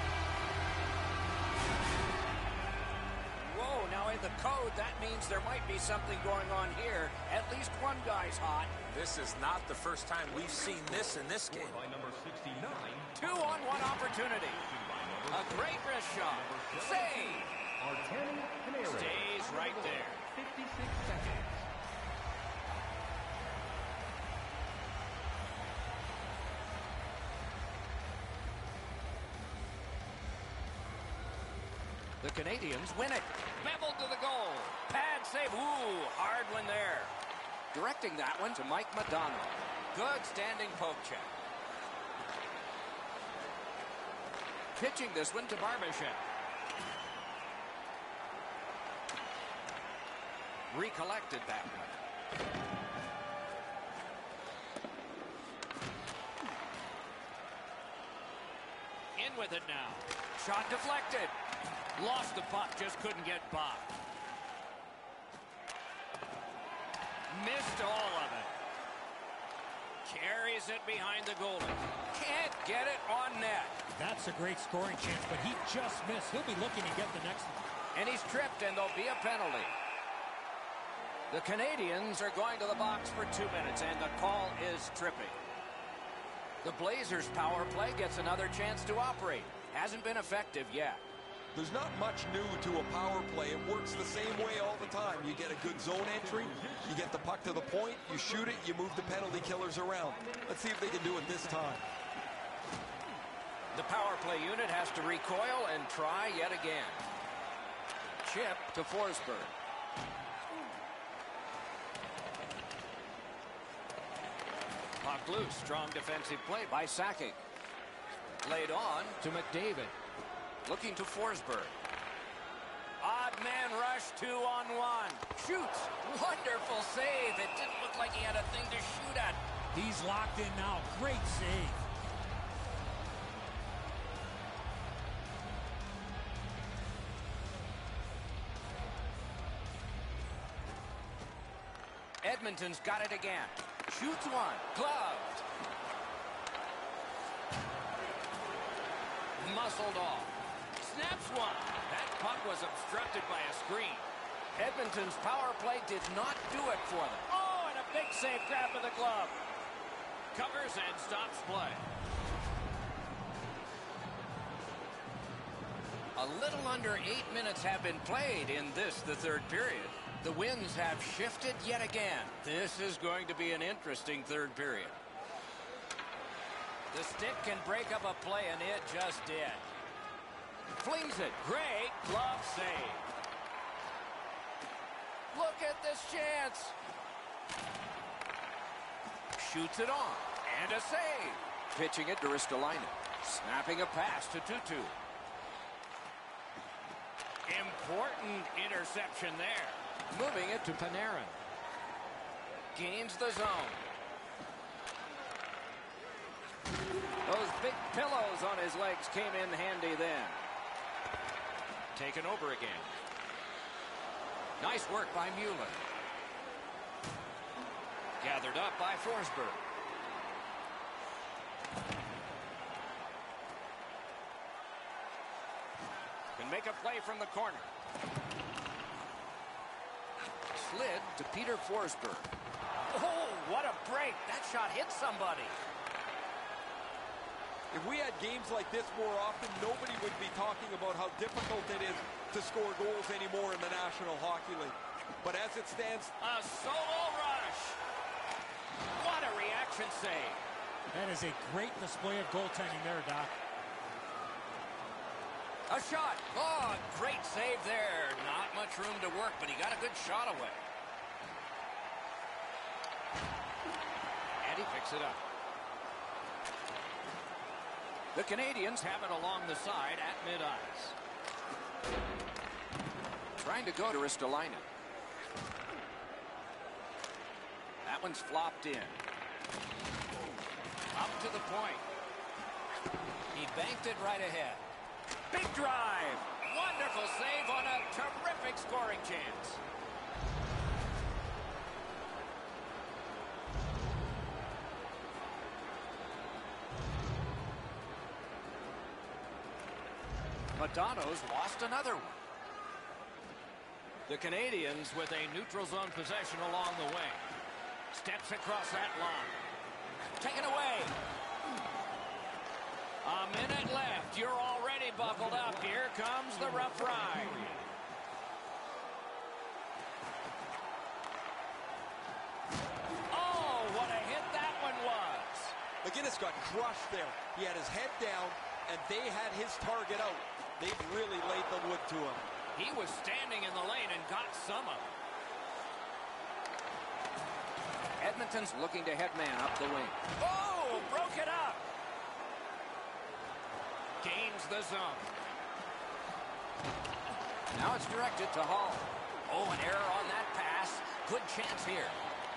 Whoa, now in the code, that means there might be something going on here. At least one guy's hot. This is not the first time we've seen this in this game. By number sixty-nine. Two on one opportunity. A great wrist shot. Save. Artemi Panarin. Stays right there. fifty-six seconds. The Canadians win it. Beveled to the goal. Pad save. Ooh, hard one there. Directing that one to Mike Madonna. Good standing poke check. Pitching this one to Barbashev. Recollected that one. In with it now. Shot deflected. Lost the puck, just couldn't get by. Missed all of it. Carries it behind the goalie. Can't get it on net. That's a great scoring chance, but he just missed. He'll be looking to get the next one. And he's tripped, and there'll be a penalty. The Canadians are going to the box for two minutes, and the call is tripping. The Blazers' power play gets another chance to operate. Hasn't been effective yet. There's not much new to a power play. It works the same way all the time. You get a good zone entry, you get the puck to the point, you shoot it, you move the penalty killers around. Let's see if they can do it this time. The power play unit has to recoil and try yet again. Chip to Forsberg. Puck loose. Strong defensive play by Sakic. Laid on to McDavid. Looking to Forsberg. Odd man rush, two on one. Shoots. Wonderful save. It didn't look like he had a thing to shoot at. He's locked in now. Great save. Edmonton's got it again. Shoots one. Gloved. Muscled off. Snaps one. That puck was obstructed by a screen. Edmonton's power play did not do it for them. Oh, and a big save grab of the glove. Covers and stops play. A little under eight minutes have been played in this, the third period. The winds have shifted yet again. This is going to be an interesting third period. The stick can break up a play, and it just did. Flings it. Great glove save. Look at this chance. Shoots it on. And a save. Pitching it to Ristolainen. Snapping a pass to Tutu. Important interception there. Moving it to Panarin. Gains the zone. Those big pillows on his legs came in handy then. Taken over again. Nice work by Mueller. Gathered up by Forsberg. Can make a play from the corner. Slid to Peter Forsberg. Oh, what a break. That shot hit somebody. If we had games like this more often, nobody would be talking about how difficult it is to score goals anymore in the National Hockey League. But as it stands... A solo rush. What a reaction save. That is a great display of goaltending there, Doc. A shot. Oh, great save there. Not much room to work, but he got a good shot away. And he picks it up. The Canadians have it along the side at mid-ice. Trying to go to Ristolainen. That one's flopped in. Up to the point. He banked it right ahead. Big drive. Wonderful save on a terrific scoring chance. Modano's lost another one. The Canadians with a neutral zone possession along the wing. Steps across that line. Taken away. A minute left. You're already buckled up. Here comes the rough ride. Oh, what a hit that one was. McGinnis got crushed there. He had his head down, and they had his target out. They've really laid the wood to him. He was standing in the lane and got some of it. Edmonton's looking to head man up the wing. Oh, broke it up. Gains the zone. Now it's directed to Hall. Oh, an error on that pass. Good chance here.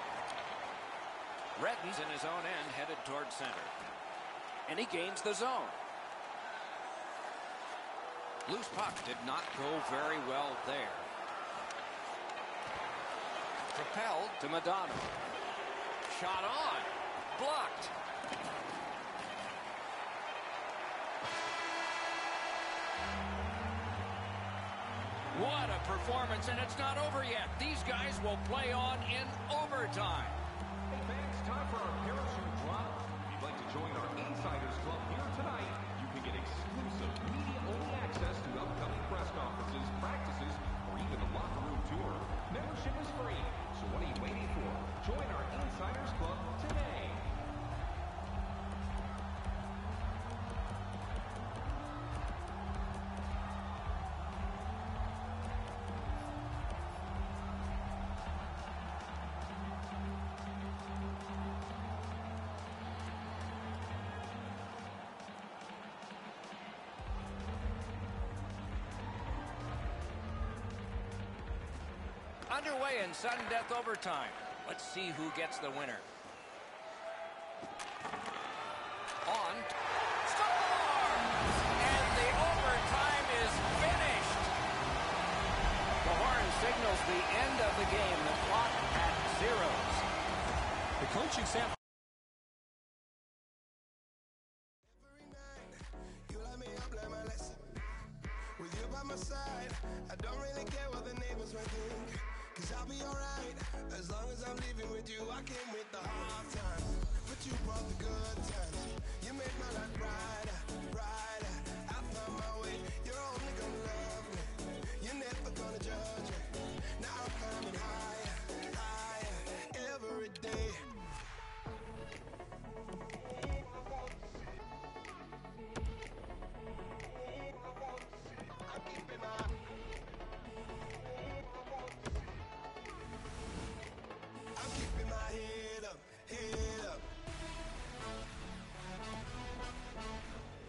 Redden's in his own end, headed toward center. And he gains the zone. Loose puck did not go very well there. Propelled to Madonna. Shot on. Blocked. What a performance, and it's not over yet. These guys will play on in overtime. Hey fans, time for our parachute drop. If you'd like to join our Insiders Club here tonight, you can get exclusive media-only access to upcoming press conferences, practices, or even the locker room tour. Membership is free, so what are you waiting for? Join our Insiders Club today. Underway in sudden death overtime. Let's see who gets the winner. On. Scores! And the overtime is finished. The horn signals the end of the game. The clock at zeros. The coaching staff. Every night, you light me up like my lesson. With you by my side, I don't really care what the neighbors might think. Cause I'll be alright, as long as I'm living with you. I came with the hard times, but you brought the good times. You made my life brighter, brighter. I found my way, you're only gonna love me. You're never gonna judge me. Now I'm climbing higher, higher, every day. I'm keeping my I'm keeping my head up, head up.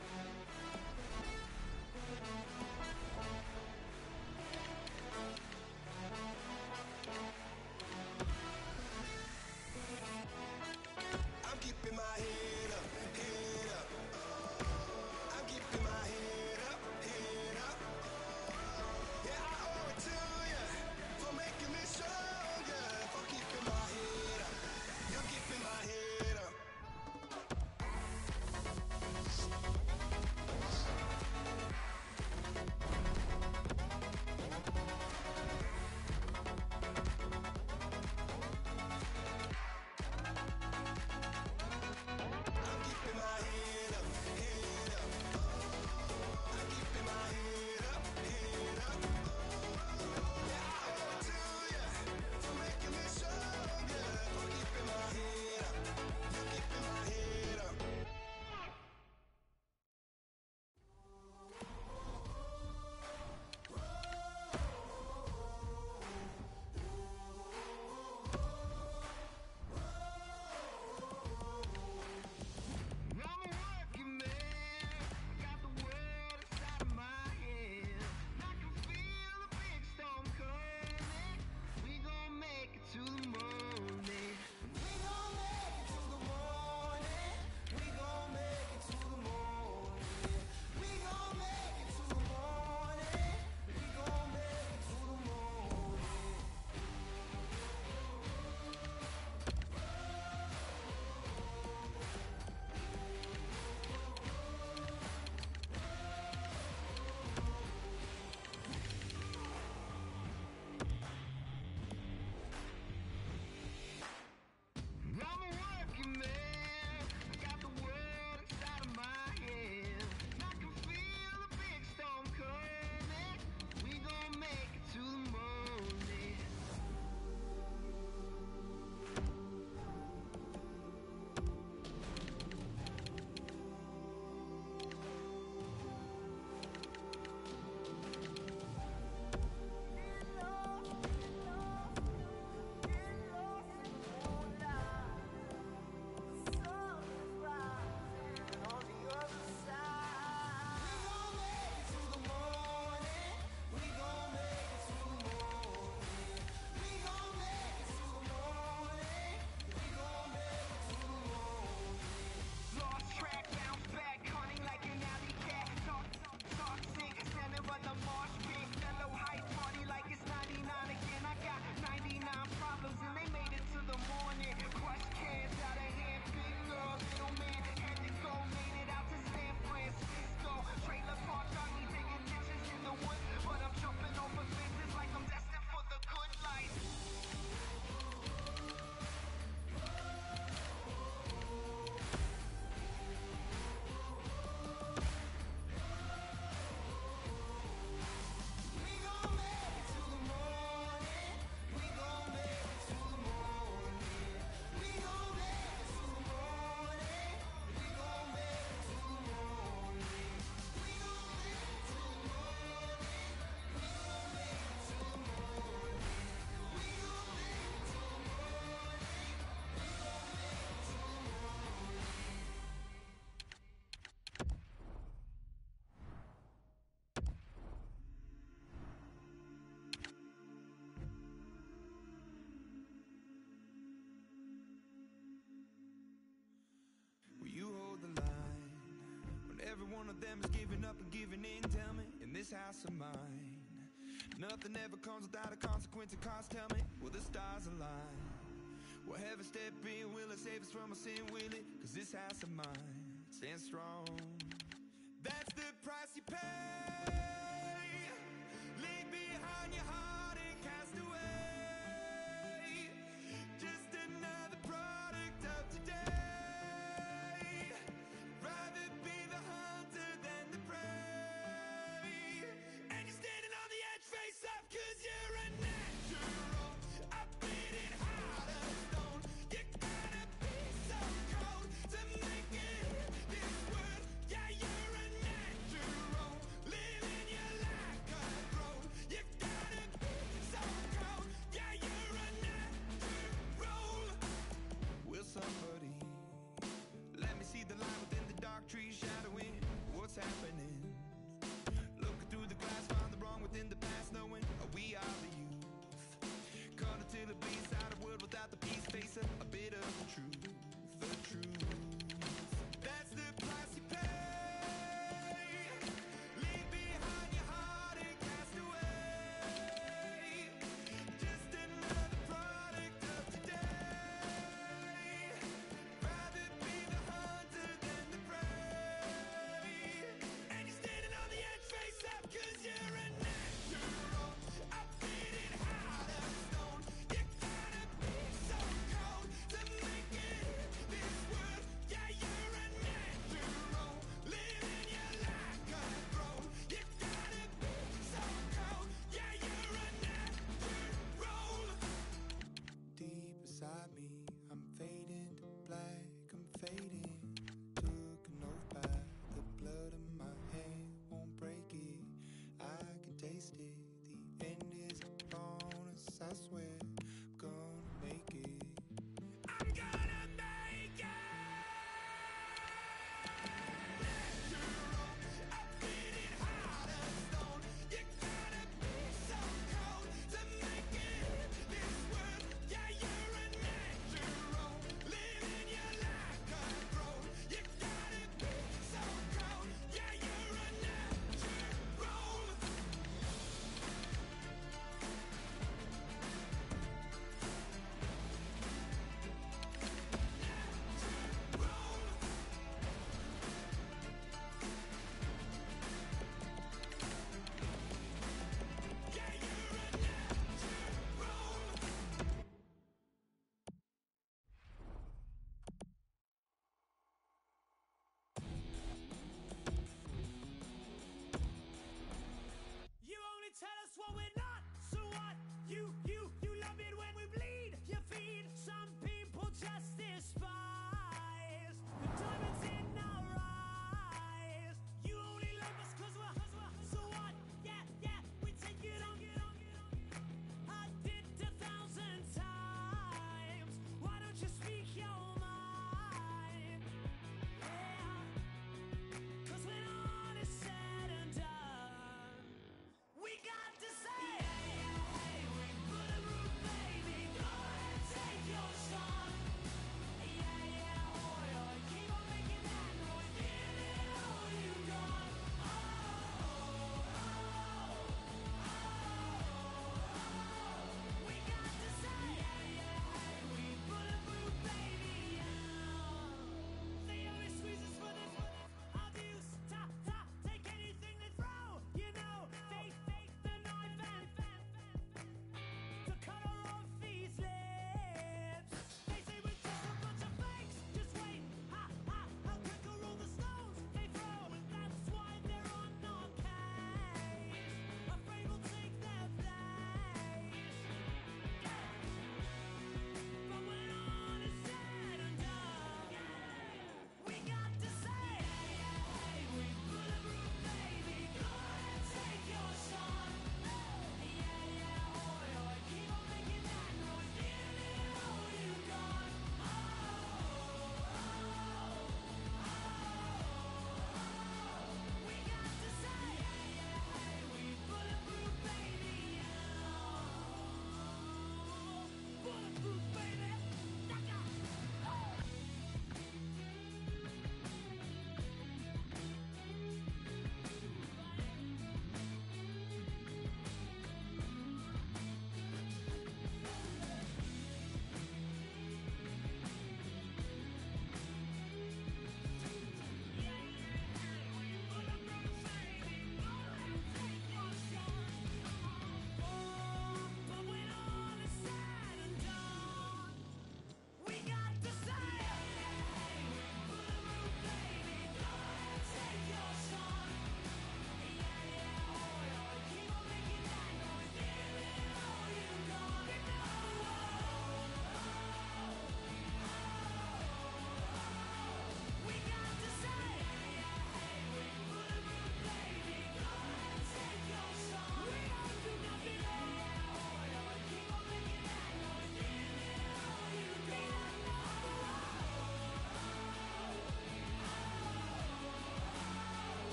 them is giving up and giving in. Tell me, in this house of mine, nothing ever comes without a consequence of cost. Tell me, will the stars align? Will heaven step in? Will it save us from our sin? Will it? Cause this house of mine stands strong. That's the price you pay. Leave behind your heart and cast away. Just another product of today. Rather be the hunter than the prey. And you're standing on the edge face up cause you're a natural. I bleeding heart of stone. You gotta be so cold to make it hit this world. Yeah.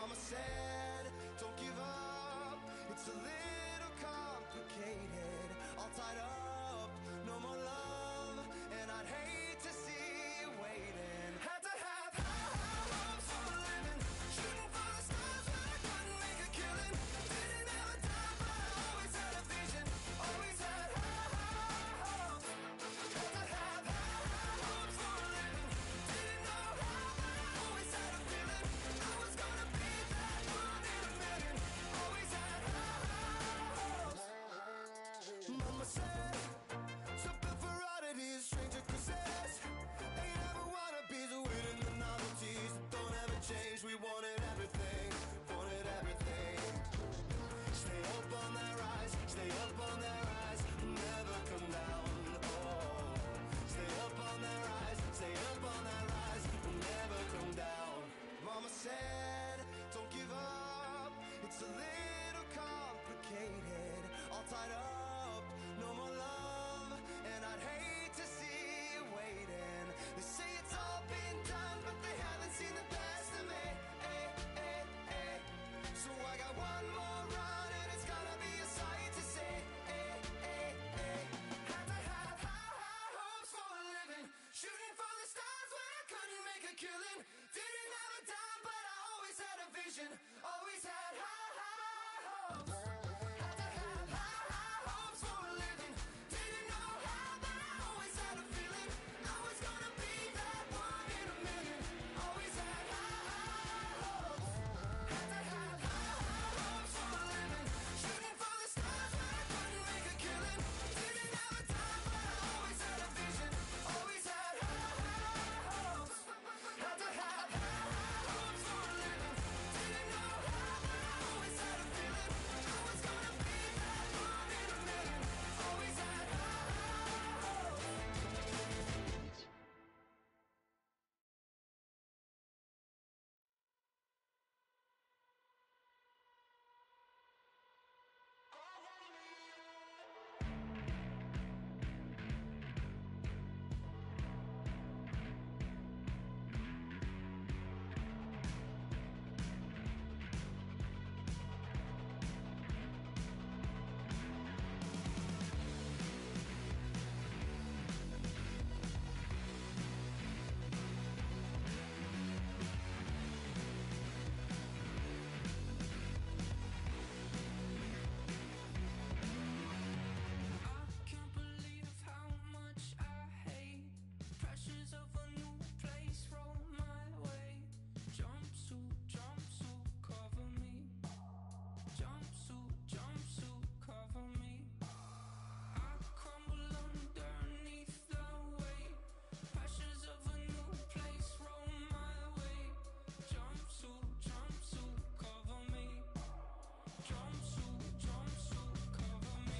Mama said, don't give up. It's a little complicated. All tied up, no more love. And I'd hate to see you waiting. Had to have high, high hopes for a living. Shooting for the stars when I couldn't make a killing. Didn't have a dime, but I always had a vision. Always had high, high hopes. Had to have high, high hopes for a living. Didn't know how, but I always had a feeling. I was gonna be that one in a million. Always had high, high hopes. Mama said, something for oddities, stranger kisses. Ain't ever wannabes, waiting the novelties that don't ever change. We wanted everything, wanted everything. Stay up on that rise, stay up on that rise, never come down. Oh, stay up on that rise, stay up on that rise, never come down. Mama said, don't give up. It's a little complicated, all tied up, no more love, and I'd hate to see you waiting. They say it's all been done, but they haven't seen the best of me. Eh, eh, eh. So I got one more run, and it's gonna be a sight to see. Eh, eh, eh. Had to have high, high hopes for a living. Shooting for the stars when I couldn't make a killing. Didn't have a dime, but I always had a vision. Always had high, high hopes. Had to have high, high hopes for a living. Didn't know how, but I always had a feeling. I was gonna be that one in a million. Always had high, high hopes. Had to have high, high hopes for a living. Shooting for the stars when I couldn't make a killing. Didn't have a dime, but I always had a vision. Always had high, high hopes. Had to have high, high hopes for a living. Didn't know how, but I always had a feeling. I was gonna be that one in a million. Always had high, high hopes. I can't believe how much I hate pressures of a new place roll my way. Jumpsuit, jumpsuit, cover me. Jumpsuit, jumpsuit, cover me. I crumble underneath the weight. Pressures of a new place roll my way. Jumpsuit, jumpsuit, cover me. Jumpsuit, jumpsuit, cover me.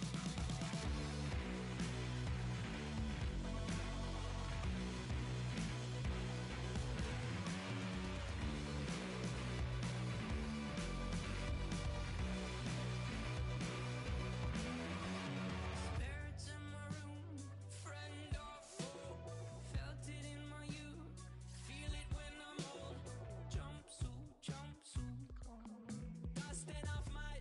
Spirits in my room, friend or foe. Felt it in my youth, feel it when I'm old. Jumpsuit, jumpsuit, dusting off my.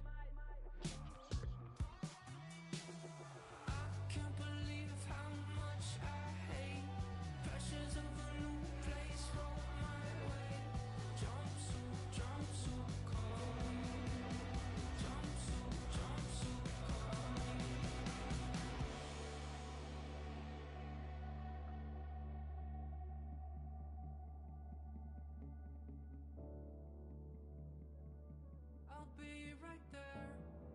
I can't believe how much I hate pressures of a new place roll my way. Jumpsuit, jumpsuit, cover me. Jumpsuit, jumpsuit, cover me. I'll be right there,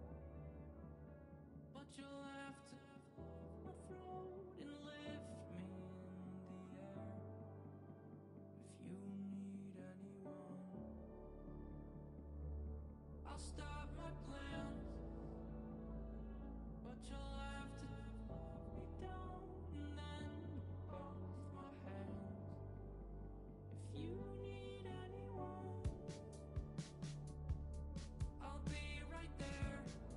but you'll have to float and lift me in the air. If you need anyone, I'll stop my plans, but you'll have to put me down and then both my hands. If you need anyone, I'll be right there,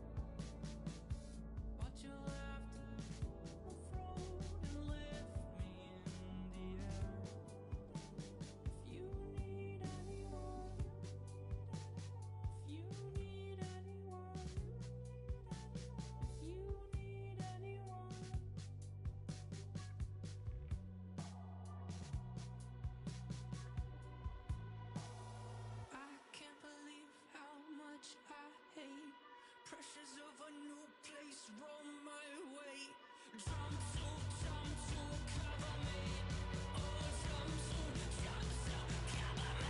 but you'll have to float and lift me in the air. If you need anyone, skies of a new place roll my way. Jump to, jump to, cover me. Oh, jump to, jump to, cover me.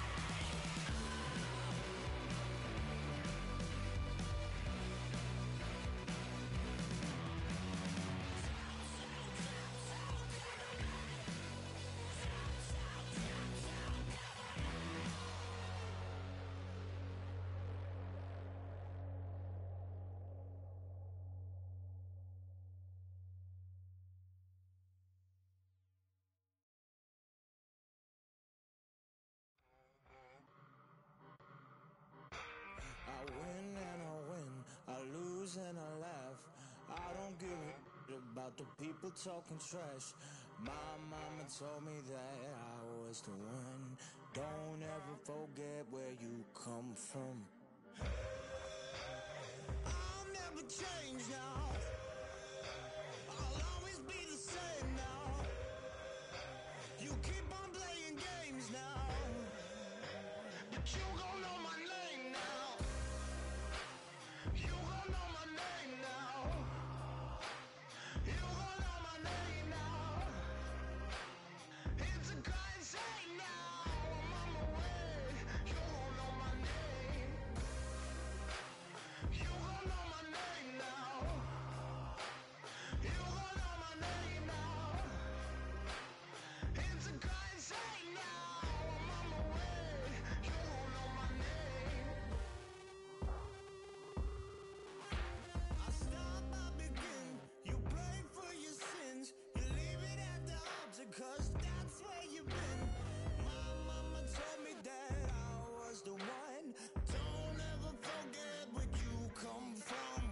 I win and I win, I lose and I laugh. I don't give a shit about the people talking trash. My mama told me that I was the one. Don't ever forget where you come from. I'll never change now. I'll always be the same now. You keep on playing games now, but you gon' know my name now. You gon' know my name now. You gon' know my name now. It's a kind shame now. I'm on my way. You gon' know my name. You gon' know my name now. You gon' know my name now. It's a kind shame now. I'm on my way. You gon' know my name. I stop, I begin. You pray for your sins. You leave it at the altar, cause that's where you've been. My mama told me that I was the one. Don't ever forget where you come from.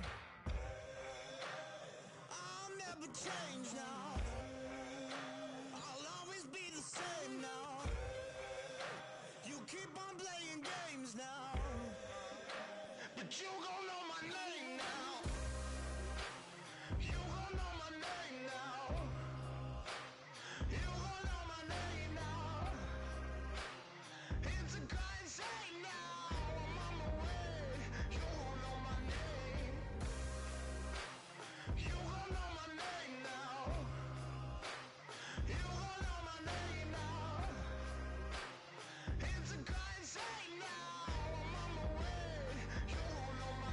I'll never change now. I'll always be the same now. You keep on playing games now, but you gon' know my name now. You gon' know my name now. You gon' know my name now. It's a kind shame now. I'm on my way. You gon' know my name. You gon' know my name now. You gon' know my name now. It's a kind shame now. I'm on my way. You gon' know my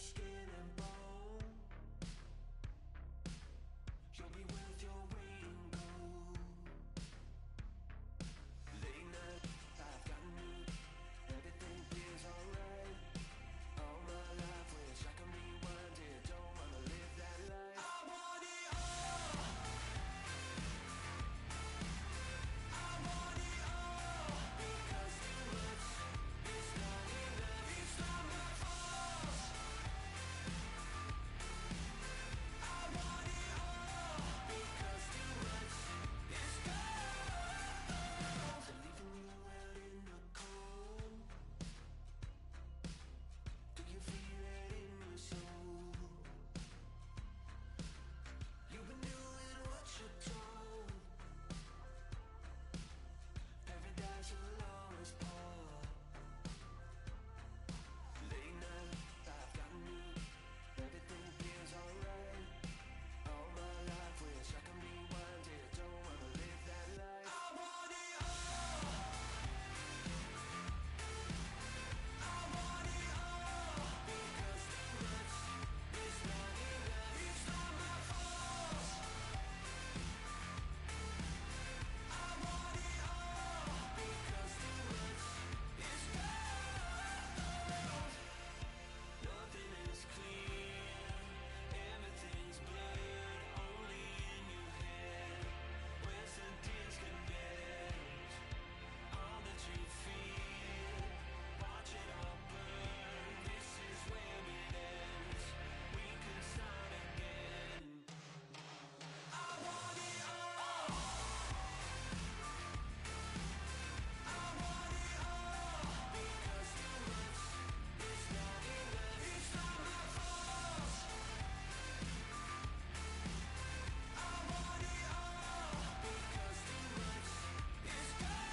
skin and bone. You'll be with your rainbow. Late night, I've got mood. Everything feels alright. All my life, wish I could rewind it. Don't wanna live that life. I want it all. I want it all. Because too much is not enough. It's not my fault. I want it all. Because too much is gold. Leaving you out in the cold. Do you feel it in your soul? You've been doing what you're told. Paradise will always pour. Late night, I've got mood. Everything feels alright. All my life, wish I can rewind it. Don't wanna live that life. I want it all. I want it all. Because too much is not enough. It's not my fault. I want it all. Because too much is gold. Nothing is clear. Everything's blurred. Only in your head. Where's the disconnect? All that you feel. Watch it all burn. This is where it ends. We can start again. I want it all. I want it all. Because too much is not enough. It's not my fault. I want it all. Because too much is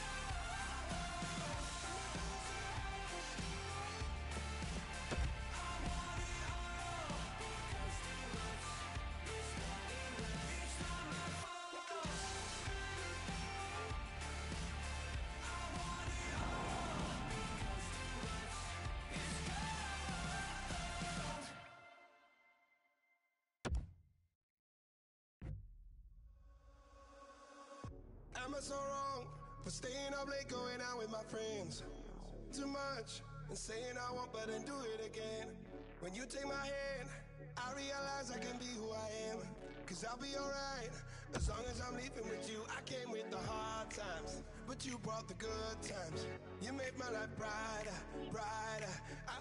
Am I so wrong for staying up late, going out with my friends? Too much and saying I won't, but then do it again. When you take my hand, I realize I can be who I am. Cause I'll be alright as long as I'm leaving with you. I came with the hard times, but you brought the good times. You made my life brighter, brighter. I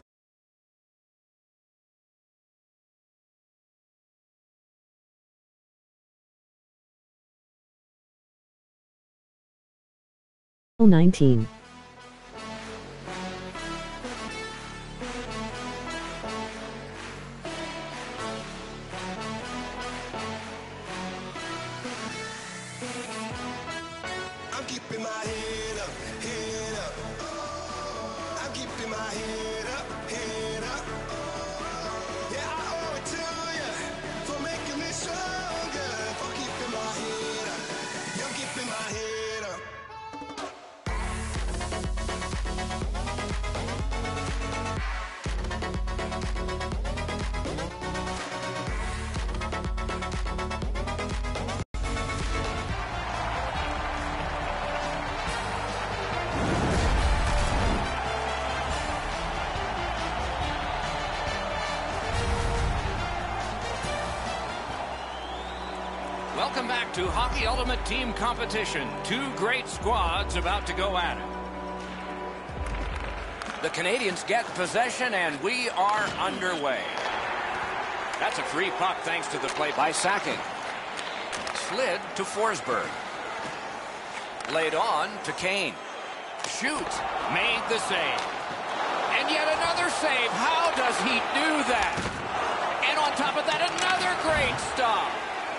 nineteen. I'm keeping my head up, head up. I'm keeping my head up, head up. Yeah, I owe it to you for making me stronger, for keeping my head up. You're keeping my head up. Welcome back to Hockey Ultimate Team Competition. Two great squads about to go at it. The Canadians get possession, and we are underway. That's a free puck thanks to the play by Sakic. Slid to Forsberg. Laid on to Kane. Shoots. Made the save. And yet another save. How does he do that? And on top of that, another great stop.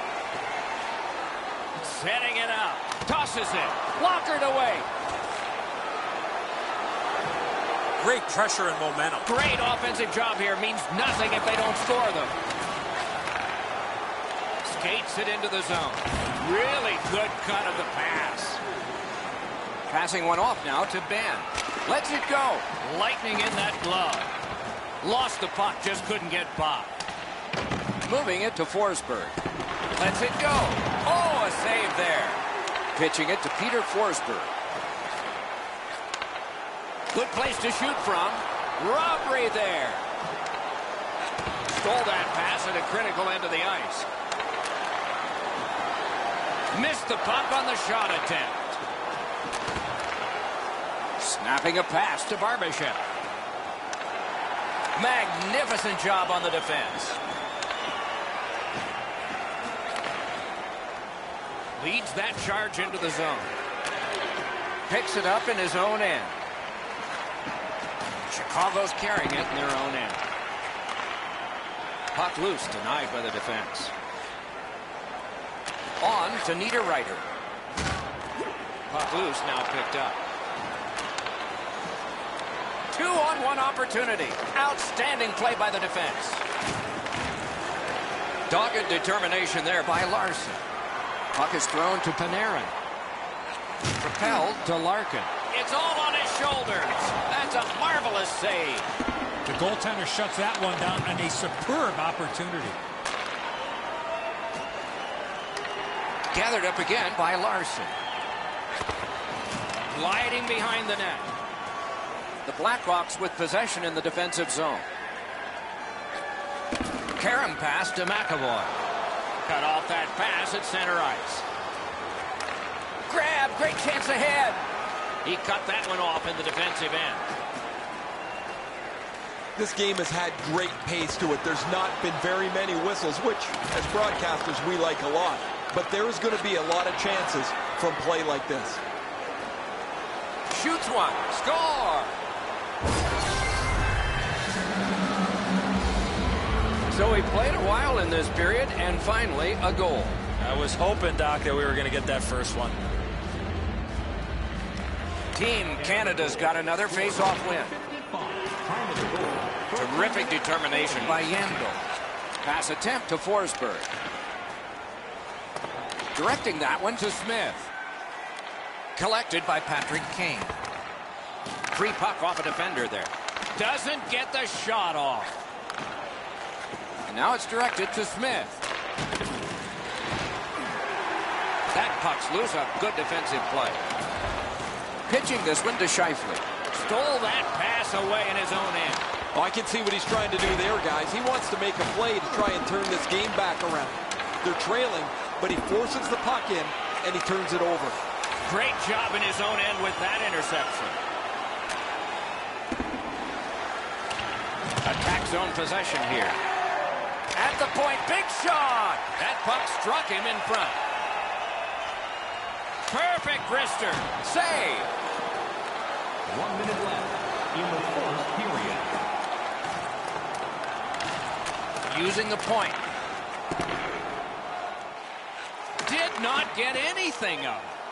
Setting it up. Tosses it. Blockered away. Great pressure and momentum. Great offensive job here. Means nothing if they don't score them. Skates it into the zone. Really good cut of the pass. Passing one off now to Ben. Lets it go. Lightning in that glove. Lost the puck, just couldn't get by. Moving it to Forsberg. Lets it go. Oh, a save there. Pitching it to Peter Forsberg. Good place to shoot from. Robbery there. Stole that pass at a critical end of the ice. Missed the puck on the shot attempt. Snapping a pass to Barbashev. Magnificent job on the defense. Leads that charge into the zone. Picks it up in his own end. Chicago's carrying it in their own end. Puck loose, denied by the defense. On to Niederreiter. Puck loose, now picked up. Two on one opportunity. Outstanding play by the defense. Dogged determination there by Larson. Puck is thrown to Panarin. Propelled to Larkin. It's all on his shoulders. That's a marvelous save. The goaltender shuts that one down on a superb opportunity. Gathered up again by Larson. Gliding behind the net. The Blackhawks with possession in the defensive zone. Karam pass to McAvoy. Cut off that pass at center ice. Grab, great chance ahead. He cut that one off in the defensive end. This game has had great pace to it. There's not been very many whistles, which, as broadcasters, we like a lot. But there is going to be a lot of chances from play like this. Shoots one. Score! So he played a while in this period, and finally a goal. I was hoping, Doc, that we were going to get that first one. Team Canada's got another face-off win. Terrific determination by Yandel. Pass attempt to Forsberg. Directing that one to Smith. Collected by Patrick Kane. Free puck off a defender there. Doesn't get the shot off. And now it's directed to Smith. That puck's loose. A good defensive play. Pitching this one to Scheifele. Stole that pass away in his own end. Oh, I can see what he's trying to do there, guys. He wants to make a play to try and turn this game back around. They're trailing, but he forces the puck in, and he turns it over. Great job in his own end with that interception. Attack zone possession here. At the point, big shot! That puck struck him in front. Perfect wrister. Save. One minute left in the first period. Using the point. Did not get anything of it.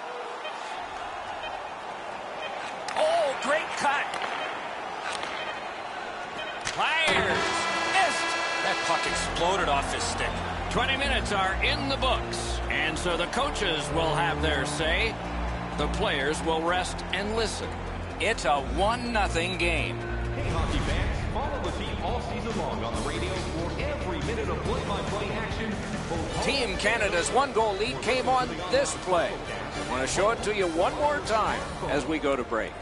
Oh, great cut. Fires. Missed. That puck exploded off his stick. twenty minutes are in the books, and so the coaches will have their say. The players will rest and listen. It's a one nothing game. Hey, hockey fans, follow the team all season long on the radio for every minute of play-by-play action. Team Canada's one-goal lead came on this play. I want to show it to you one more time as we go to break.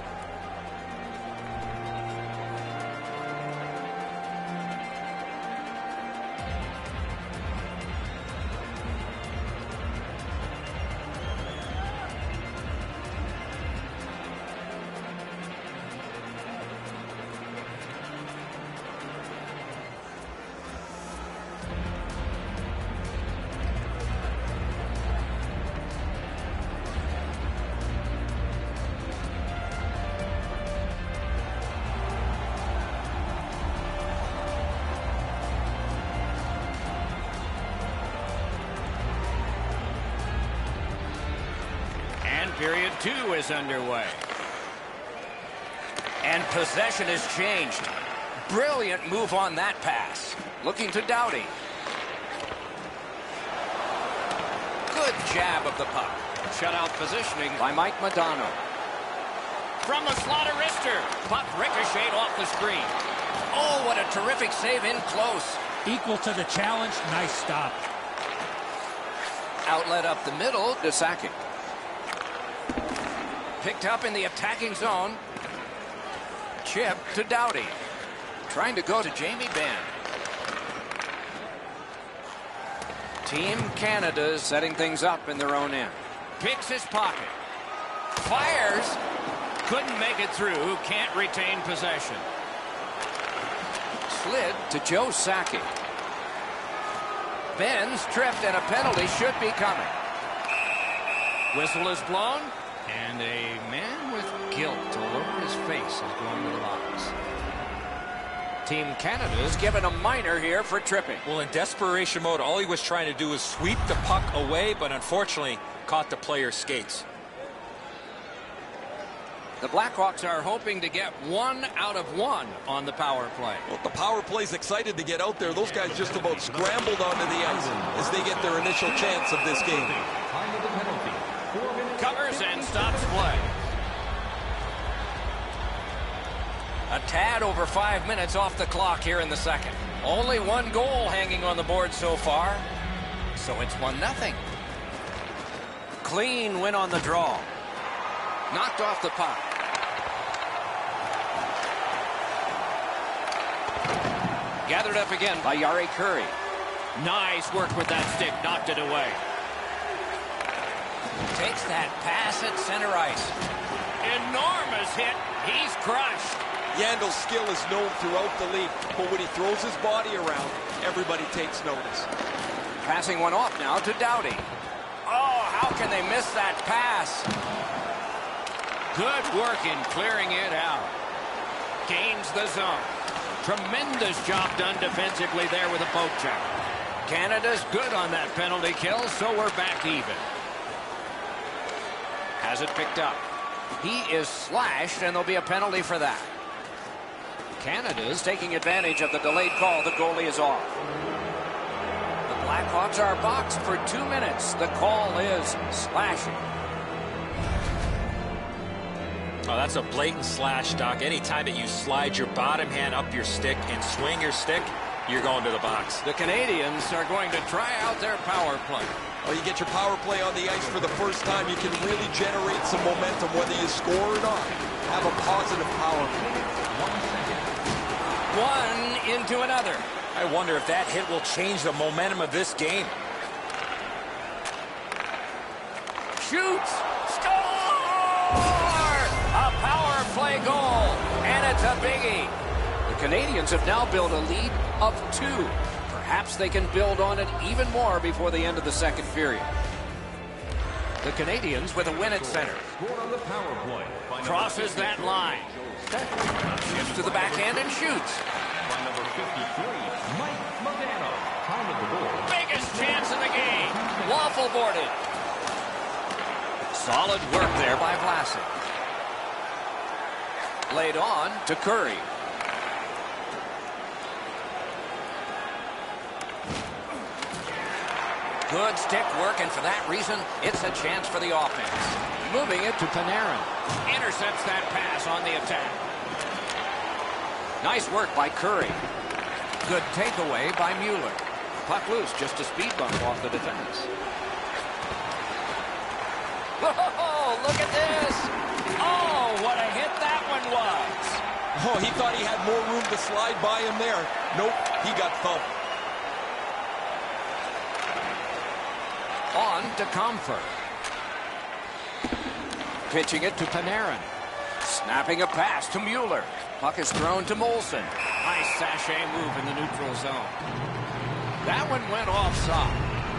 Period two is underway. And possession has changed. Brilliant move on that pass. Looking to Doughty. Good jab of the puck. Shutout positioning by Mike Modano. from the slaughter wrister. Puck ricocheted off the screen. Oh, what a terrific save in close. Equal to the challenge. Nice stop. Outlet up the middle to Sakic. Picked up in the attacking zone. Chip to Doughty. Trying to go to Jamie Benn. Team Canada setting things up in their own end. Picks his pocket. Fires. Couldn't make it through. Can't retain possession. Slid to Joe Sakic. Benn's tripped and a penalty should be coming. Whistle is blown. And a man with guilt all over his face is going to the box. Team Canada is given a minor here for tripping. Well, in desperation mode, all he was trying to do was sweep the puck away, but unfortunately caught the player's skates. The Blackhawks are hoping to get one out of one on the power play. Well, the power play's excited to get out there. Those guys just about scrambled onto the ice as they get their initial chance of this game. Covers and stops play. A tad over five minutes off the clock here in the second. Only one goal hanging on the board so far. So it's one nothing. Clean win on the draw. Knocked off the puck. Gathered up again by Yari Curry. Nice work with that stick. Knocked it away. Takes that pass at center ice. Enormous hit. He's crushed. Yandel's skill is known throughout the league, but when he throws his body around, everybody takes notice. Passing one off now to Doughty. Oh, how can they miss that pass? Good work in clearing it out. Gains the zone. Tremendous job done defensively there with a poke check. Canada's good on that penalty kill, so we're back even. Has it picked up. He is slashed, and there'll be a penalty for that. Canada's taking advantage of the delayed call. The goalie is off. The Blackhawks are boxed for two minutes. The call is slashing. Oh, that's a blatant slash, Doc. Anytime that you slide your bottom hand up your stick and swing your stick, you're going to the box. The Canadians are going to try out their power play. Well, you get your power play on the ice for the first time, you can really generate some momentum, whether you score or not. Have a positive power play. One into another. I wonder if that hit will change the momentum of this game. Shoots. Score! A power play goal. And it's a biggie. The Canadians have now built a lead of two. Perhaps they can build on it even more before the end of the second period. The Canadians with a win at center. Crosses that line. Shifts to the backhand and shoots. Biggest chance in the game. Waffle boarded. Solid work there by Vlasic. Laid on to Curry. Good stick work, and for that reason, it's a chance for the offense. Moving it to Panarin. Intercepts that pass on the attack. Nice work by Curry. Good takeaway by Mueller. Puck loose, just a speed bump off the defense. Whoa, look at this. Oh, what a hit that one was. Oh, he thought he had more room to slide by him there. Nope, he got thumped. On to Comfort. Pitching it to Panarin. Snapping a pass to Mueller. Puck is thrown to Molson. Nice sachet move in the neutral zone. That one went offside.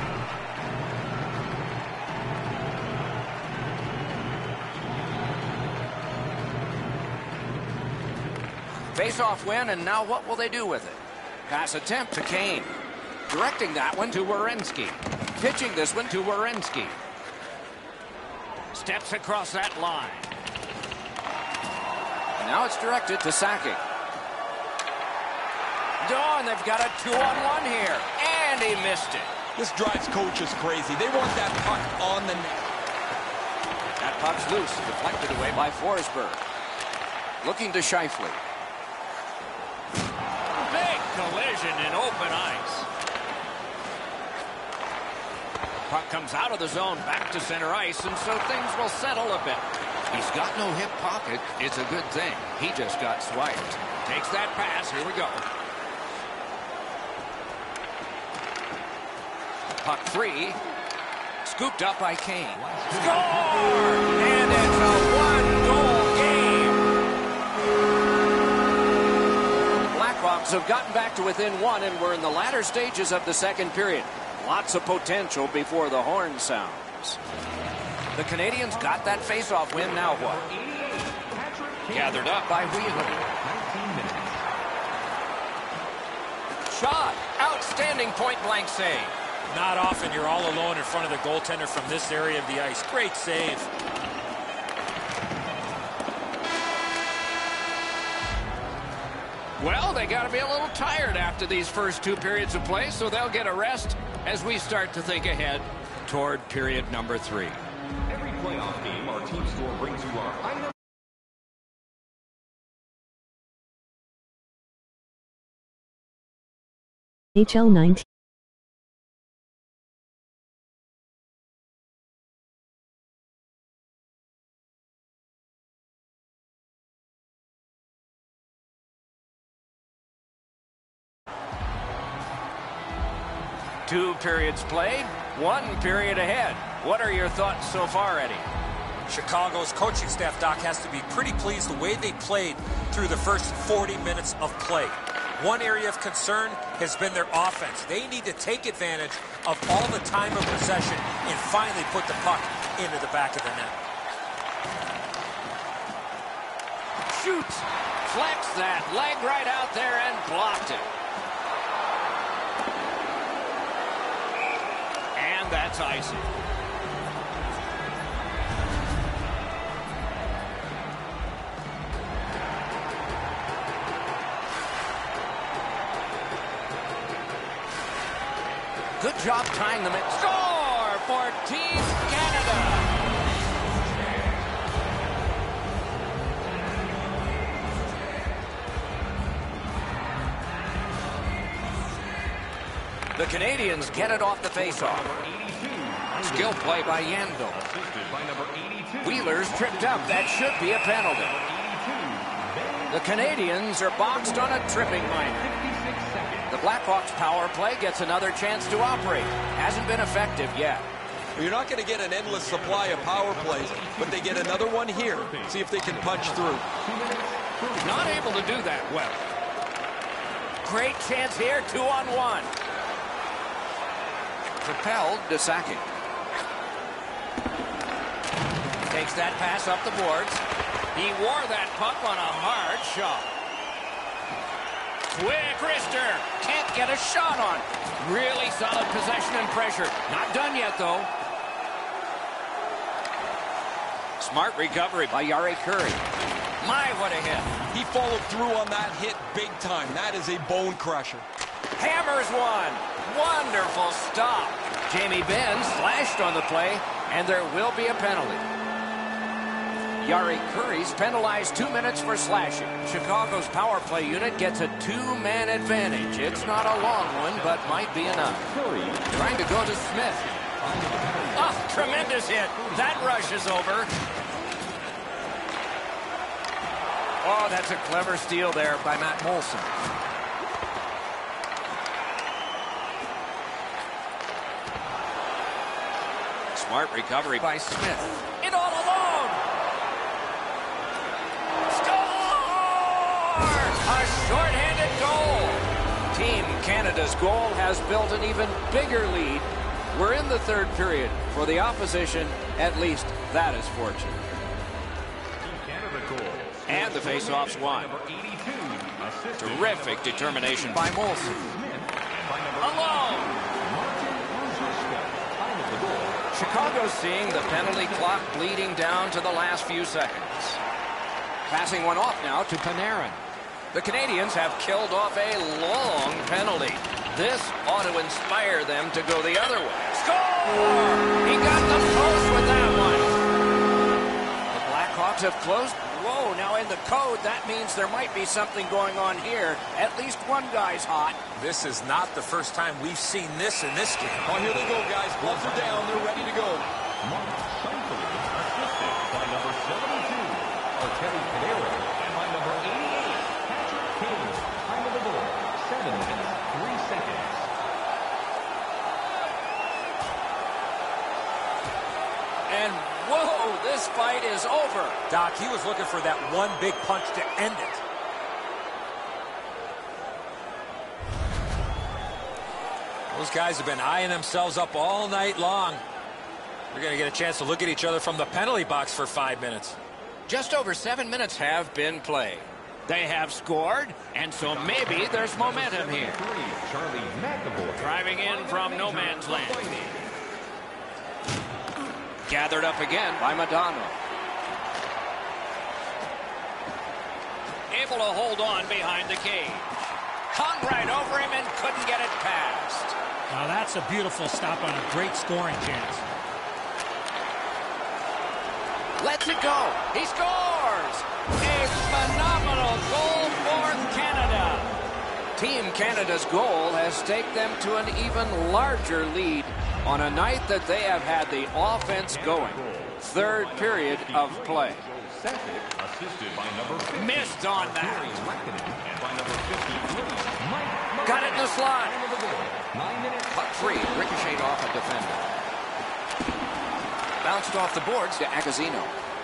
Face-off win, and now what will they do with it? Pass attempt to Kane. Directing that one to Werenski. Pitching this one to Werenski. Steps across that line. And now it's directed to Sakic. Oh, and they've got a two-on-one here. And he missed it. This drives coaches crazy. They want that puck on the net. That puck's loose. Deflected away by Forsberg. looking to Scheifele. Big collision in open ice. Puck comes out of the zone, back to center ice, and so things will settle a bit. He's got no hip pocket. It's a good thing. He just got swiped. Takes that pass. Here we go. Puck free. Scooped up by Kane. Score! And it's a one-goal game. Blackhawks have gotten back to within one, and we're in the latter stages of the second period. Lots of potential before the horn sounds. The Canadians got that face-off win. Now what? Gathered up by Wheeler. Shot. Outstanding point-blank save. Not often you're all alone in front of the goaltender from this area of the ice. Great save. Well, they got to be a little tired after these first two periods of play, so they'll get a rest as we start to think ahead toward period number three. Every playoff game, our team store brings you our item. H L nineteen. Two periods played, one period ahead. What are your thoughts so far, Eddie? Chicago's coaching staff, Doc, has to be pretty pleased the way they played through the first forty minutes of play. One area of concern has been their offense. They need to take advantage of all the time of possession and finally put the puck into the back of the net. Shoots, flex that, leg right out there and blocked it. And that's icing. Good job tying them in. Score for Team Canada. The Canadians get it off the faceoff. Skill play by Yandel. Wheeler's tripped up. That should be a penalty. The Canadians are boxed on a tripping minor. The Blackhawks power play gets another chance to operate. Hasn't been effective yet. You're not going to get an endless supply of power plays, but they get another one here. See if they can punch through. Not able to do that well. Great chance here, two on one. Propelled to Sakic. Takes that pass up the boards. He wore that puck on a hard shot. Quick wrister. Can't get a shot on. Really solid possession and pressure. Not done yet, though. Smart recovery by Jari Kurri. My, what a hit. He followed through on that hit big time. That is a bone crusher. Hammers one. Wonderful stop. Jamie Benn slashed on the play, and there will be a penalty. Jari Kurri's penalized two minutes for slashing. Chicago's power play unit gets a two-man advantage. It's not a long one, but might be enough. Trying to go to Smith. Oh, tremendous hit. That rush is over. Oh, that's a clever steal there by Matt Moulson. Smart recovery by Smith. In all alone. Score! A shorthanded goal. Team Canada's goal has built an even bigger lead. We're in the third period. For the opposition, at least that is fortunate. And the faceoff's won. Terrific determination by Moulson. Alone. Chicago's seeing the penalty clock bleeding down to the last few seconds. Passing one off now to Panarin. The Canadians have killed off a long penalty. This ought to inspire them to go the other way. Score! He got the post with that one. The Blackhawks have closed Whoa, now in the code, that means there might be something going on here. At least one guy's hot. This is not the first time we've seen this in this game. Oh, here they go, guys. Gloves are down. They're ready to go. Mark Scheifele, assisted by number seventy-two, Artemi Panarin, and by number eighty-eight, Patrick Kane. Time of the board, seven minutes, three seconds. And whoa, this fight is over. Doc, he was looking for that one big punch to end it. Those guys have been eyeing themselves up all night long. We're going to get a chance to look at each other from the penalty box for five minutes. Just over seven minutes have been played. They have scored, and so maybe there's momentum here. Charlie McAvoy. Driving in from no man's land. Gathered up again by Madonna. Able to hold on behind the cage. Hung right over him and couldn't get it past. Now that's a beautiful stop on a great scoring chance. Lets it go. He scores! A phenomenal goal for Canada. Team Canada's goal has taken them to an even larger lead on a night that they have had the offense going. Third period of play. Assisted by number Missed on that. and by number fifty-three, Mike Got it in the slot. Nine minutes. Puck free. Ricocheted off a defender. Bounced off the boards to Agazino.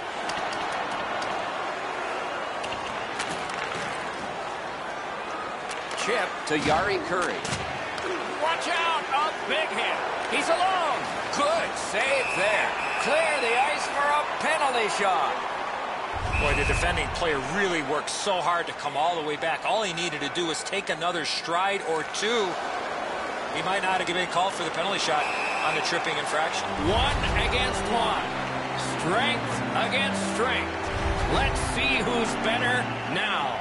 Chip to Yari Curry. Watch out! A big hit. He's alone. Good save there. Clear the ice for a penalty shot. Boy, the defending player really worked so hard to come all the way back. All he needed to do was take another stride or two. He might not have been called for the penalty shot on the tripping infraction. One against one. Strength against strength. Let's see who's better now.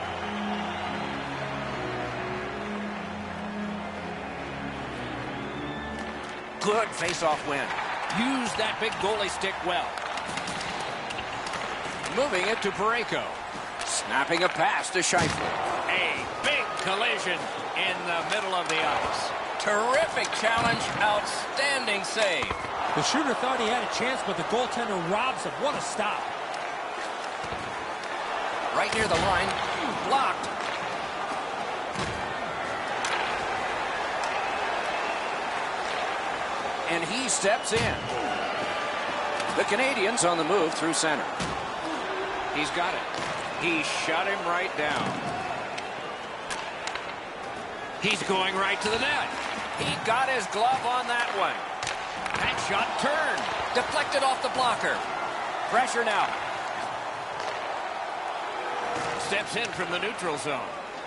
Good face-off win. Use that big goalie stick well. Moving it to Parayko. Snapping a pass to Scheifele. A big collision in the middle of the ice. Terrific challenge. Outstanding save. The shooter thought he had a chance, but the goaltender robs him. What a stop. Right near the line. Blocked. And he steps in. The Canadians on the move through center. He's got it. He shut him right down. He's going right to the net. He got his glove on that one. That shot turned. Deflected off the blocker. Pressure now. Steps in from the neutral zone.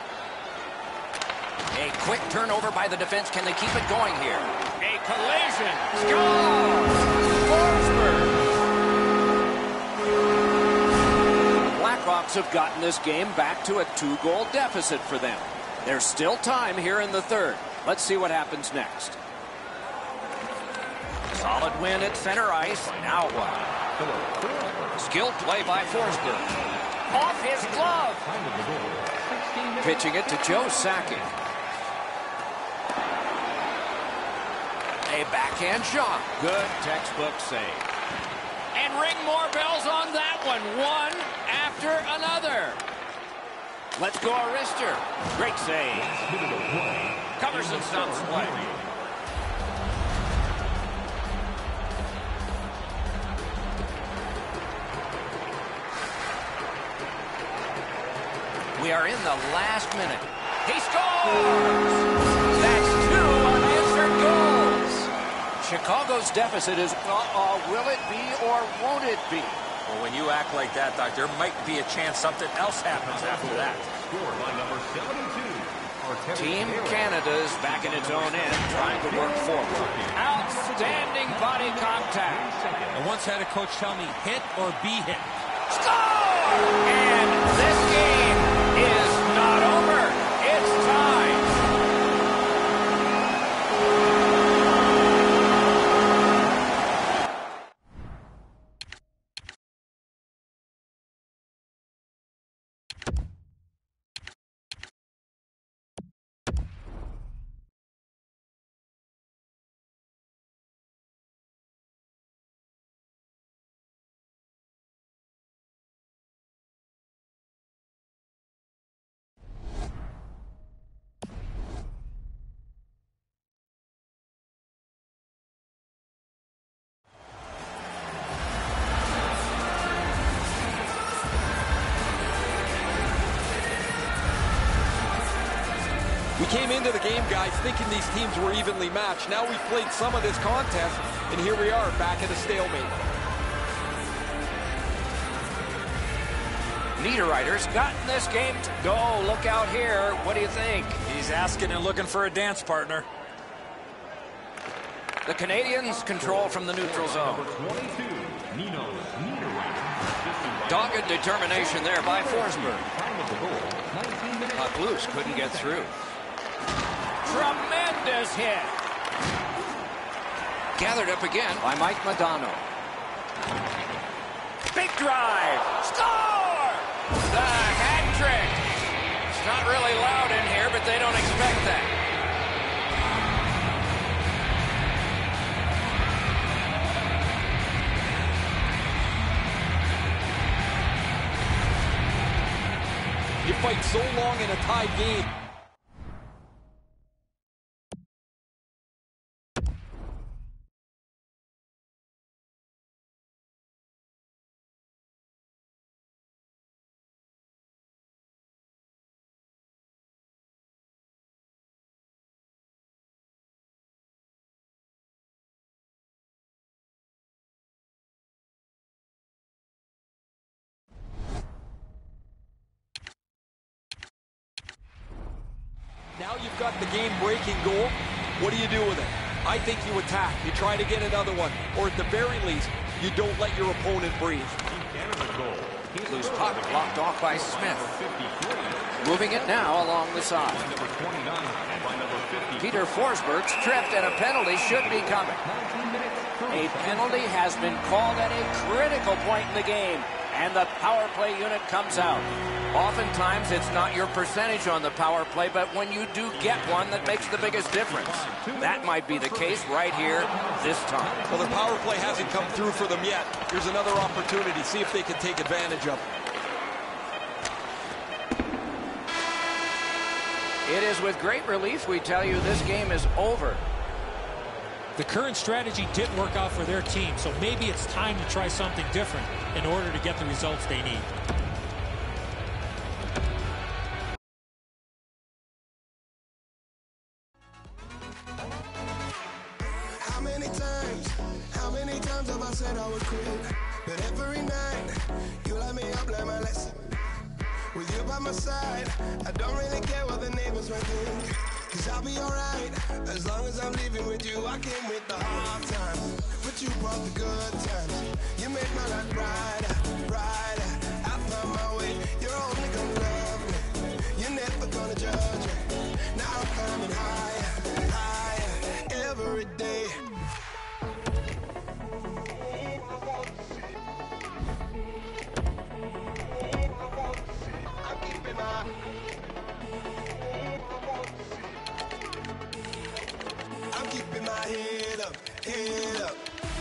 A quick turnover by the defense. Can they keep it going here? A collision. Scores! Forsberg. Blackhawks have gotten this game back to a two-goal deficit for them. There's still time here in the third. Let's see what happens next. Solid win at center ice. Now what? Skilled play by Forsberg. Off his glove. Pitching it to Joe Sakic. A backhand shot. Good textbook save. And ring more bells on that one. One after another. Let's go, Arister. Great save. Covers and stops play. We are in the last minute. He scores! That's two unanswered goals. Chicago's deficit is, uh-uh, will it be or won't it be? Well, when you act like that, Doc, there might be a chance something else happens after that. Scored by number seventy-two. Team Canada's back in its own end, trying to work forward. Outstanding body contact. I once had a coach tell me, hit or be hit. Score! And this game is not over. It's time. We came into the game, guys, thinking these teams were evenly matched. Now we've played some of this contest, and here we are, back at a stalemate. Niederreiter's gotten this game to go. Look out here. What do you think? He's asking and looking for a dance partner. The Canadians control from the neutral zone. Dogged determination there by Forsberg. Puck loose, couldn't get through. Tremendous hit. Gathered up again by Mike Modano. Big drive. Score! The hat trick. It's not really loud in here, but they don't expect that. You fight so long in a tied game. Now you've got the game-breaking goal. What do you do with it? I think you attack. You try to get another one. Or at the very least, you don't let your opponent breathe. Loose puck blocked off by Smith. Moving it now along the side. Peter Forsberg's tripped and a penalty should be coming. A penalty has been called at a critical point in the game. And the power play unit comes out. Oftentimes, it's not your percentage on the power play, but when you do get one, that makes the biggest difference. That might be the case right here this time. Well, the power play hasn't come through for them yet. Here's another opportunity. See if they can take advantage of it. It is with great relief we tell you this game is over. The current strategy didn't work out for their team, so maybe it's time to try something different in order to get the results they need. How many times, how many times have I said I would quit? But every night, you light me up like my lesson. With you by my side, I don't really care what the neighbors might think. Cause I'll be alright, as long as I'm leaving with you. I came with the hard times, but you brought the good times. You made my life brighter, brighter. I found my way, you're only gonna love me. You're never gonna judge me. Now I'm climbing higher, higher, every day. I'm keeping my I'm keeping my head up, head up.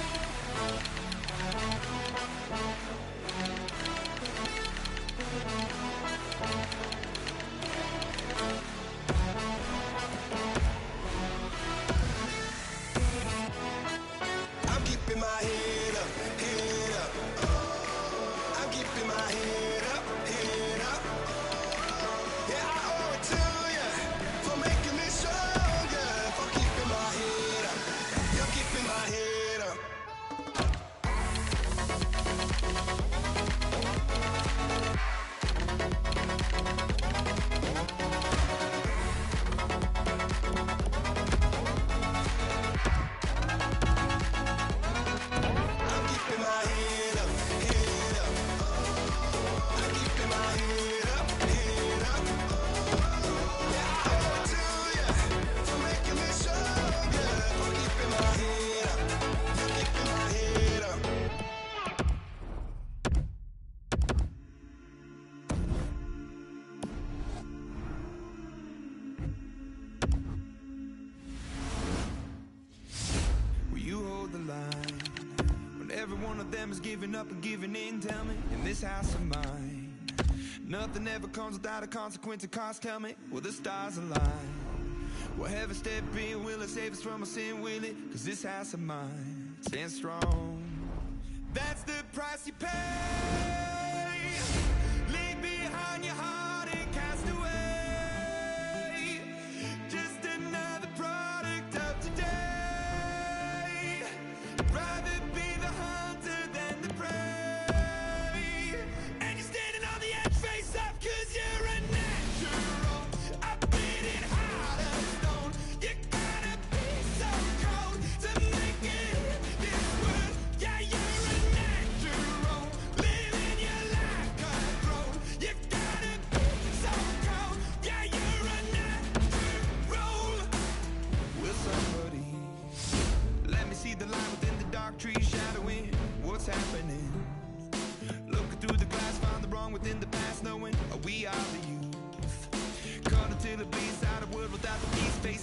I'm keeping my head up, head up. I'm keeping my head up, head up. Yeah, I owe it to you for making me stronger, for keeping my head up. You're keeping my head up. I'm keeping my head up, head up. I'm keeping my head up, head up. Yeah, I owe it to you for making me stronger, for keeping my head up. You're keeping my head up. Will you hold the line when every one of them is giving up and giving in? Tell me, in this house of mine, nothing ever comes without a consequence of cost. Tell me, will the stars align? Will heaven step in? Will it save us from our sin? Will it? Cause this house of mine stands strong. That's the price you pay. Leave behind your heart and cast away.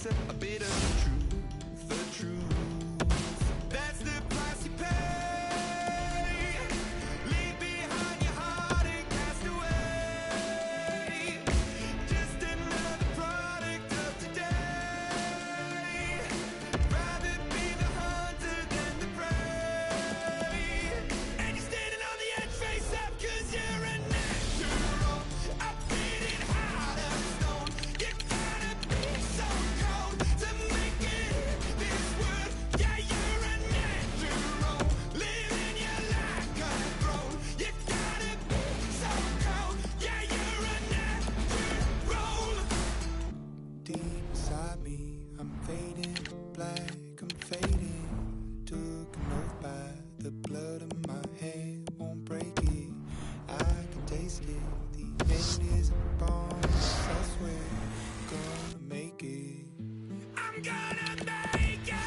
face a, a bit of the truth, the truth. That's the price you pay. Leave behind your heart and cast away. Just another product of today. Rather be the hunter than the prey. And you're standing on the edge face up cause you're a natural. I'm beating out of stone. You gotta be so cold to make it in this world. Yeah, you're a natural. Living your life cutthroat. You gotta be so cold. Yeah, you're a natural. Deep inside me, I'm fading black, I'm fading. Took an oath by the blood of my hand, won't break it. I can taste it. The end is upon us, I swear. Gonna make it. I'm gonna make it.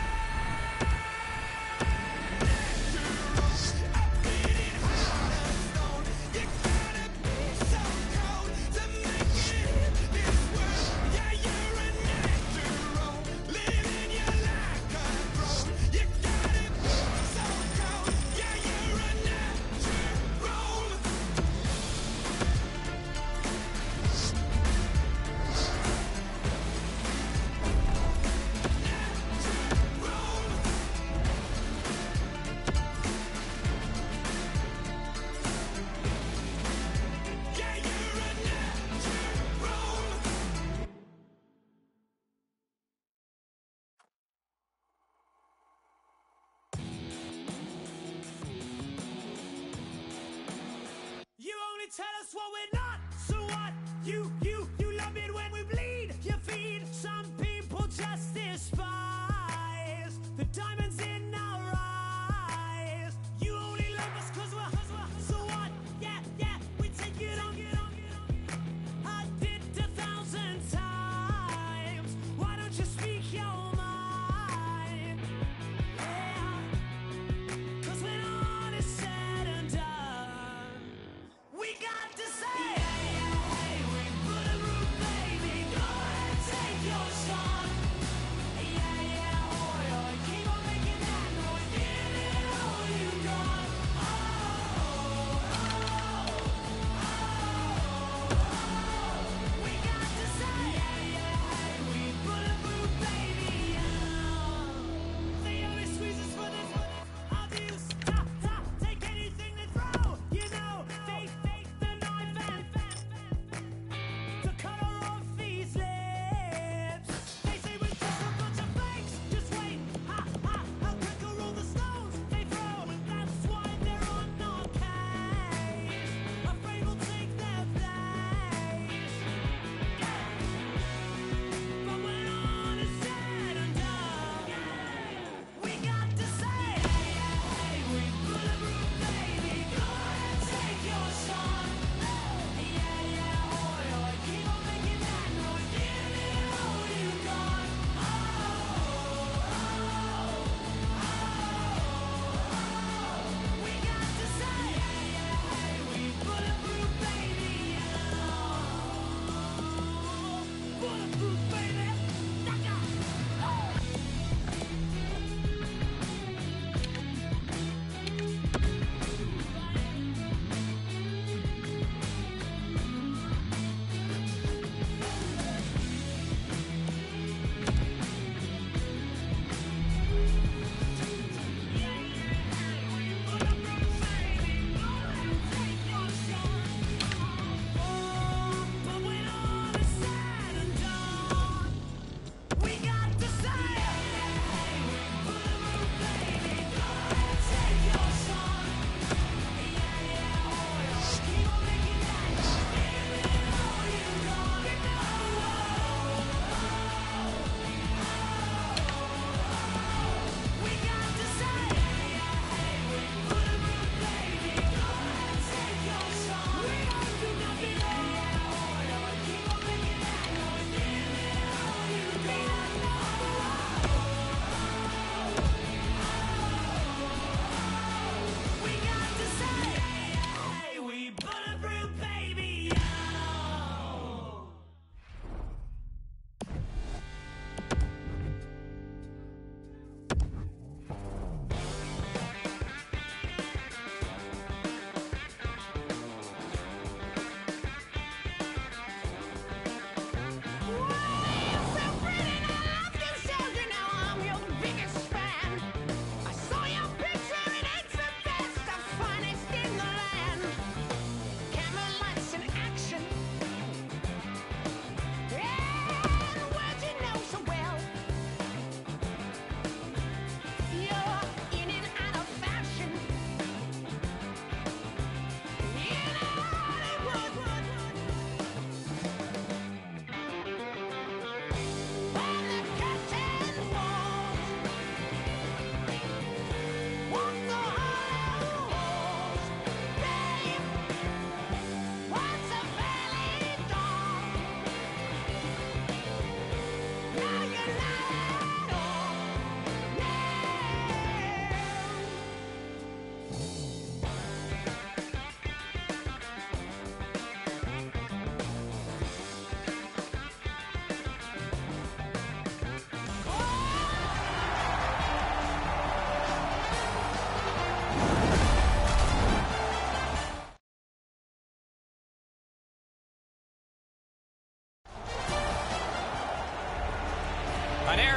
Natural. I'm beating out of stone. You gotta be so cold to make it in this world. Yeah, you're a natural. Living your life cutthroat. You gotta be so cold. Yeah, you're a natural. Yeah, you're a natural. You only tell us what we're not, so what? You, you, you love it when we bleed. You feed some people just despise the diamonds in our eyes. You only love us cause we're, cause we're, so what? Yeah, yeah, we take it on, get on, get on. I did a thousand times. Why don't you speak your mind? Yeah. Cause when all is said and done, we got to say, yeah, yeah, hey, we put a roof, baby. Go ahead, take your shot. Yeah,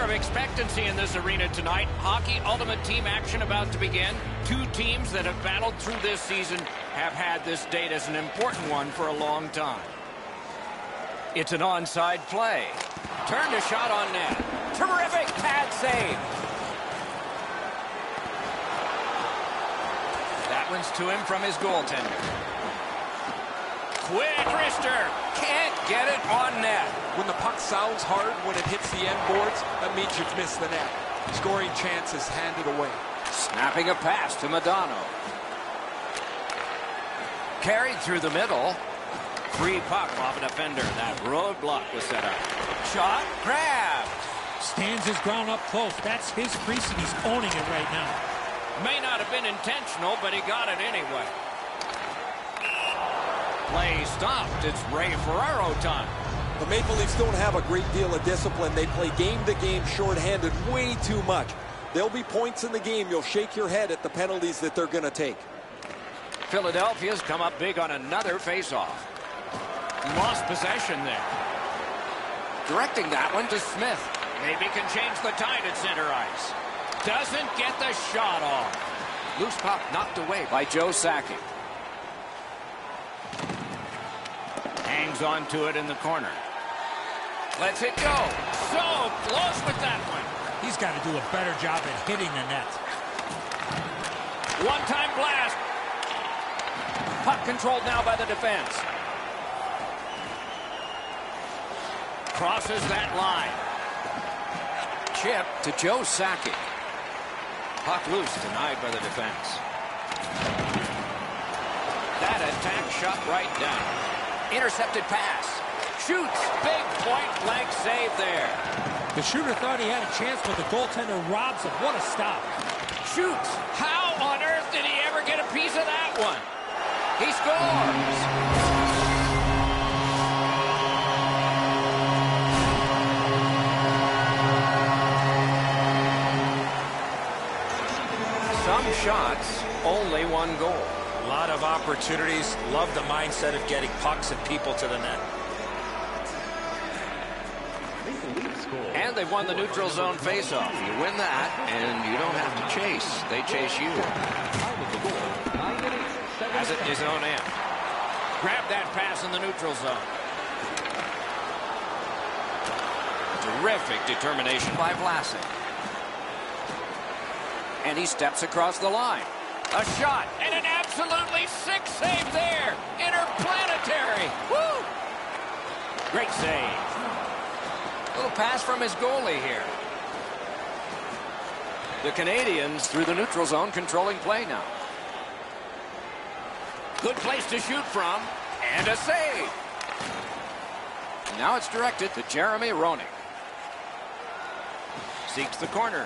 of expectancy in this arena tonight. Hockey Ultimate Team action about to begin. Two teams that have battled through this season have had this date as an important one for a long time. It's an onside play. Turned a shot on net. Terrific pad save. That one's to him from his goaltender. Quick wrister. Can't get it on net. When the puck sounds hard, when it hits the end boards, that means you've missed the net. Scoring chances handed away. Snapping a pass to Modano. Carried through the middle. Free puck off a defender. That roadblock was set up. Shot grabbed. Stands his ground up close. That's his crease, and he's owning it right now. May not have been intentional, but he got it anyway. Play stopped. It's Ray Ferraro time. The Maple Leafs don't have a great deal of discipline. They play game-to-game shorthanded way too much. There'll be points in the game. You'll shake your head at the penalties that they're going to take. Philadelphia's come up big on another face-off. Lost possession there. Directing that one to Smith. Maybe can change the tide at center ice. Doesn't get the shot off. Loose puck knocked away by Joe Sakic. Hangs on to it in the corner. Lets it go. So close with that one. He's got to do a better job at hitting the net. One-time blast. Puck controlled now by the defense. Crosses that line. Chip to Joe Sakic. Puck loose, denied by the defense. That attack shot right down. Intercepted pass. Shoots. Big point blank save there. The shooter thought he had a chance, but the goaltender robs him. What a stop. Shoots. How on earth did he ever get a piece of that one? He scores. Some shots, only one goal. A lot of opportunities. Love the mindset of getting pucks and people to the net. And they've won the neutral zone faceoff. You win that, and you don't have to chase. They chase you. Has it in his own end. Grab that pass in the neutral zone. Terrific determination by Vlasic. And he steps across the line. A shot, and an absolutely sick save there. Interplanetary. Woo! Great save. Little pass from his goalie here. The Canadians through the neutral zone, controlling play now. Good place to shoot from, and a save. Now it's directed to Jeremy Roenick. Seeks the corner.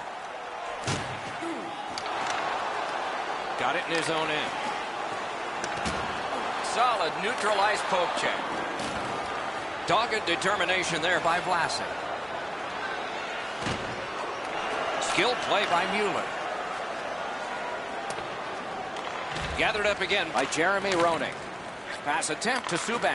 Got it in his own end. Solid neutral ice poke check. Dogged determination there by Vlasic. Skilled play by Mueller. Gathered up again by Jeremy Roenick. Pass attempt to Subban.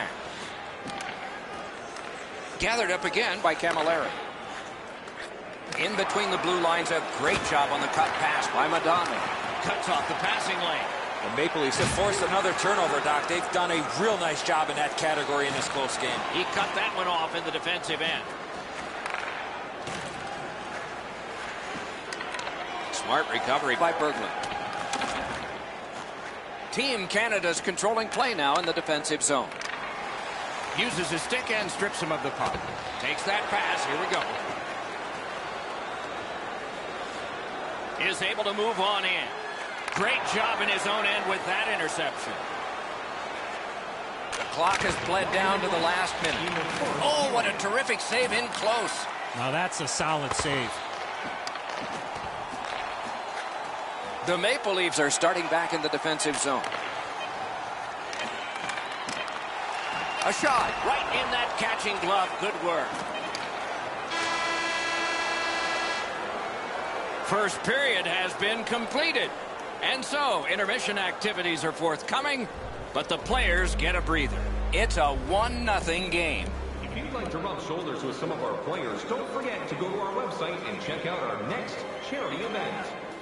Gathered up again by Camilleri. In between the blue lines, a great job on the cut pass by Modano. Cuts off the passing lane. The Maple Leafs have forced another turnover, Doc. They've done a real nice job in that category in this close game. He cut that one off in the defensive end. Smart recovery by Berglund. Team Canada's controlling play now in the defensive zone. Uses his stick and strips him of the puck. Takes that pass. Here we go. Is able to move on in. Great job in his own end with that interception. The clock has bled down to the last minute. Oh, what a terrific save in close. Now that's a solid save. The Maple Leafs are starting back in the defensive zone. A shot right in that catching glove. Good work. First period has been completed. And so, intermission activities are forthcoming, but the players get a breather. It's a one nothing game. you'd like to rub shoulders with some of our players, don't forget to go to our website and check out our next charity event.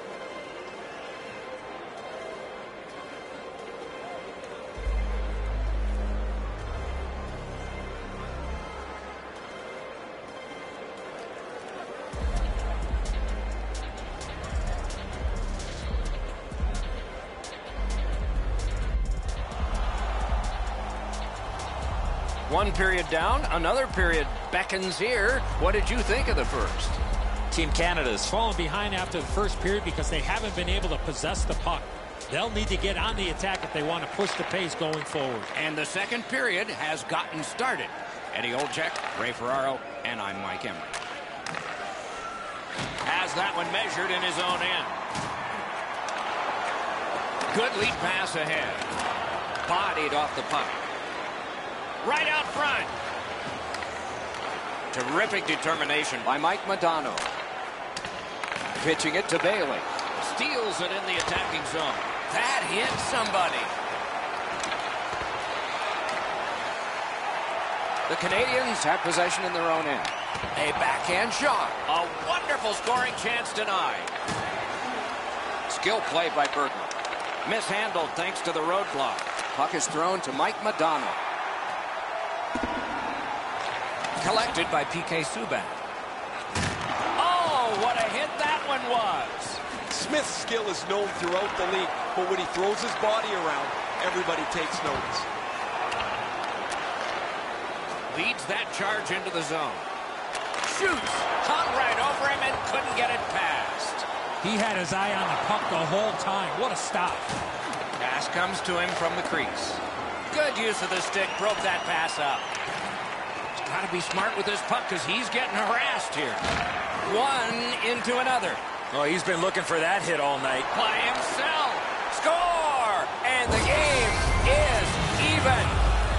One period down, another period beckons here. What did you think of the first? Team Canada's fallen behind after the first period because they haven't been able to possess the puck. They'll need to get on the attack if they want to push the pace going forward. And the second period has gotten started. Eddie Olczyk, Ray Ferraro, and I'm Mike Emrick. Has that one measured in his own end. Good lead pass ahead. Bodied off the puck. Right out front. Terrific determination by Mike Modano. Pitching it to Bailey. Steals it in the attacking zone. That hit somebody. The Canadians have possession in their own end. A backhand shot. A wonderful scoring chance denied. Skill play by Bergman. Mishandled thanks to the roadblock. Puck is thrown to Mike Modano. Collected by P K Subban. Oh, what a hit that one was. Smith's skill is known throughout the league, but when he throws his body around, everybody takes notice. Leads that charge into the zone. Shoots. Hung right over him and couldn't get it past. He had his eye on the puck the whole time. What a stop. Pass comes to him from the crease. Good use of the stick. Broke that pass up. He's got to be smart with this puck because he's getting harassed here. One into another. Oh, he's been looking for that hit all night. By himself. Score! And the game is even.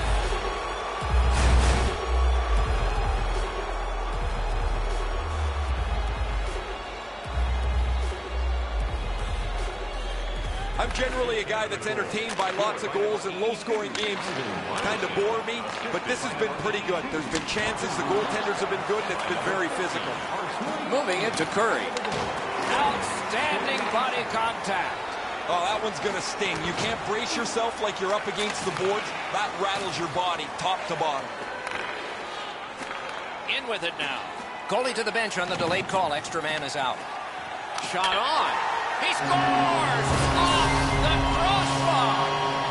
I'm generally a guy that's entertained by lots of goals and low-scoring games. Kind of bore me, but this has been pretty good. There's been chances, the goaltenders have been good, and it's been very physical. Moving it to Curry. Outstanding body contact. Oh, that one's going to sting. You can't brace yourself like you're up against the boards. That rattles your body, top to bottom. In with it now. Goalie to the bench on the delayed call. Extra man is out. Shot on. He scores! Off the crossbar!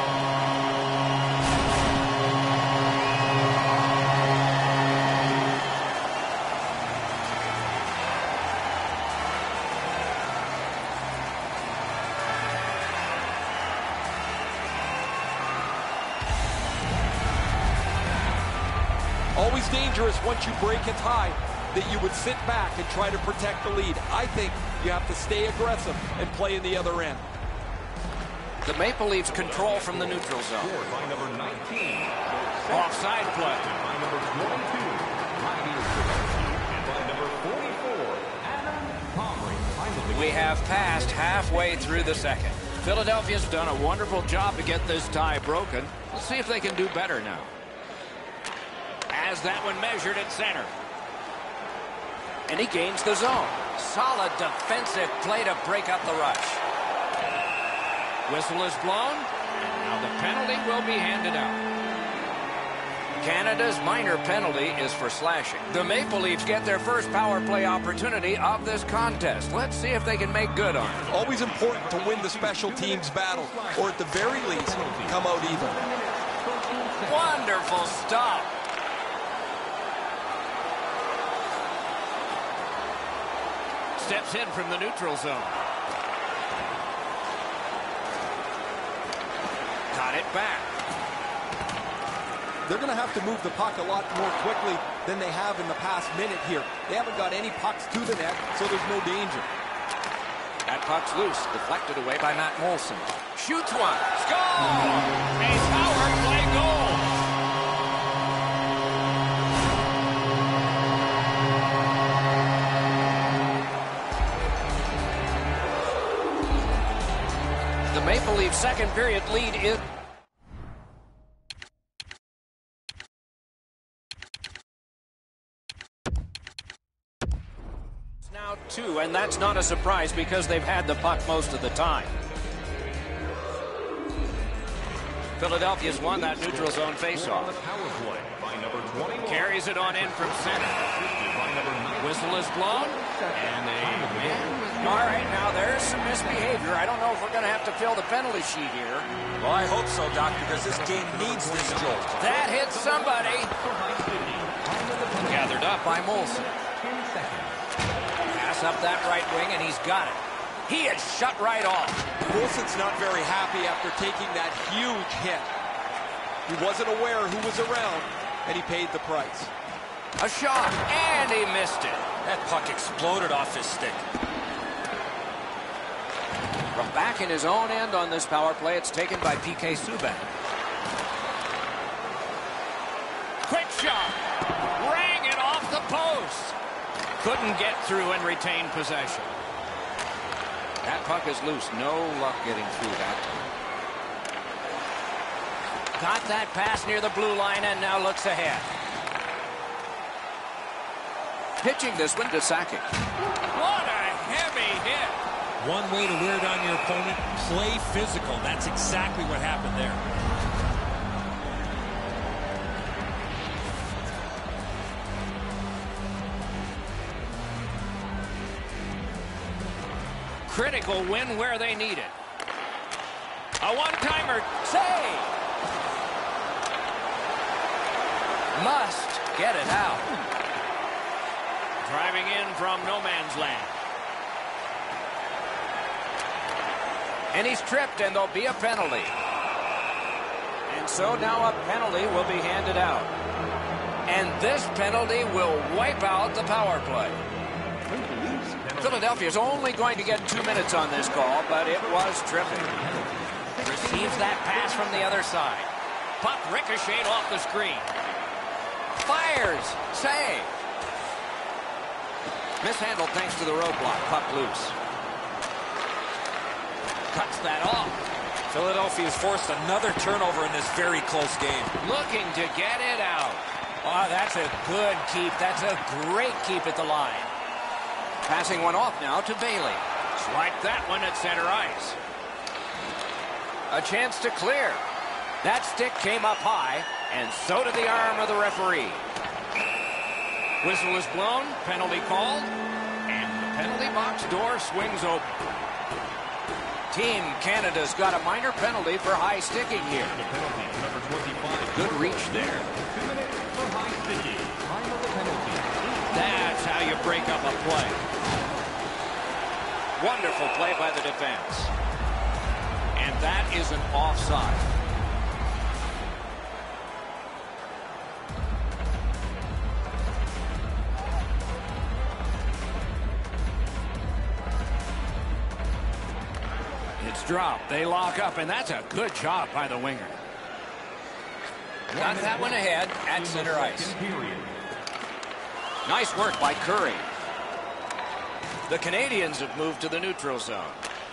Always dangerous once you break a tie that you would sit back and try to protect the lead. I think you have to stay aggressive and play in the other end. The Maple Leafs control from the neutral zone. By number nineteen. Offside play. By number twenty-two. And by number forty-four, Adam Comrie. We have passed halfway through the second. Philadelphia's done a wonderful job to get this tie broken. Let's see if they can do better now. As that one measured at center. And he gains the zone. Solid defensive play to break up the rush. Whistle is blown, and now the penalty will be handed out. Canada's minor penalty is for slashing. The Maple Leafs get their first power play opportunity of this contest. Let's see if they can make good on it. Always important to win the special teams battle, or at the very least, come out even. Wonderful stop. Steps in from the neutral zone. Got it back. They're going to have to move the puck a lot more quickly than they have in the past minute here. They haven't got any pucks to the net, so there's no danger. That puck's loose, deflected away by Matt Molson. Shoots one. Score! A power play goal. The Maple Leafs' second period lead is Now two, and that's not a surprise because they've had the puck most of the time. Philadelphia's won that neutral zone faceoff. Carries it on in from center. Whistle is blown. And a man. All right, now there's some misbehavior. I don't know if we're going to have to fill the penalty sheet here. Well, I hope so, Doc, because this game needs this jolt. That hits somebody. Gathered up by Molson. Pass up that right wing, and he's got it. He is shut right off. Molson's not very happy after taking that huge hit. He wasn't aware who was around, and he paid the price. A shot, and he missed it. That puck exploded off his stick. From back in his own end on this power play, it's taken by P K Subban. Quick shot. Rang it off the post. Couldn't get through and retain possession. That puck is loose. No luck getting through that. Got that pass near the blue line and now looks ahead. Pitching this one to Sakic. What a heavy hit. One way to wear down your opponent, play physical. That's exactly what happened there. Critical win where they need it. A one-timer save. Must get it out. Driving in from no man's land. And he's tripped, and there'll be a penalty. And so now a penalty will be handed out. And this penalty will wipe out the power play. Philadelphia's only going to get two minutes on this call, but it was tripping. Receives that pass from the other side. Puck ricocheted off the screen. Fires. Save. Mishandled thanks to the roadblock. Puck loose. Cuts that off. Philadelphia's forced another turnover in this very close game. Looking to get it out. Oh, that's a good keep. That's a great keep at the line. Passing one off now to Bailey. Swipe that one at center ice. A chance to clear. That stick came up high, and so did the arm of the referee. Whistle is blown, penalty called, and the penalty box door swings open. Team Canada's got a minor penalty for high sticking here. Good reach there. That's how you break up a play. Wonderful play by the defense. And that is an offside. It's dropped. They lock up, and that's a good job by the winger. Got that one ahead at center ice. Nice work by Curry. The Canadians have moved to the neutral zone.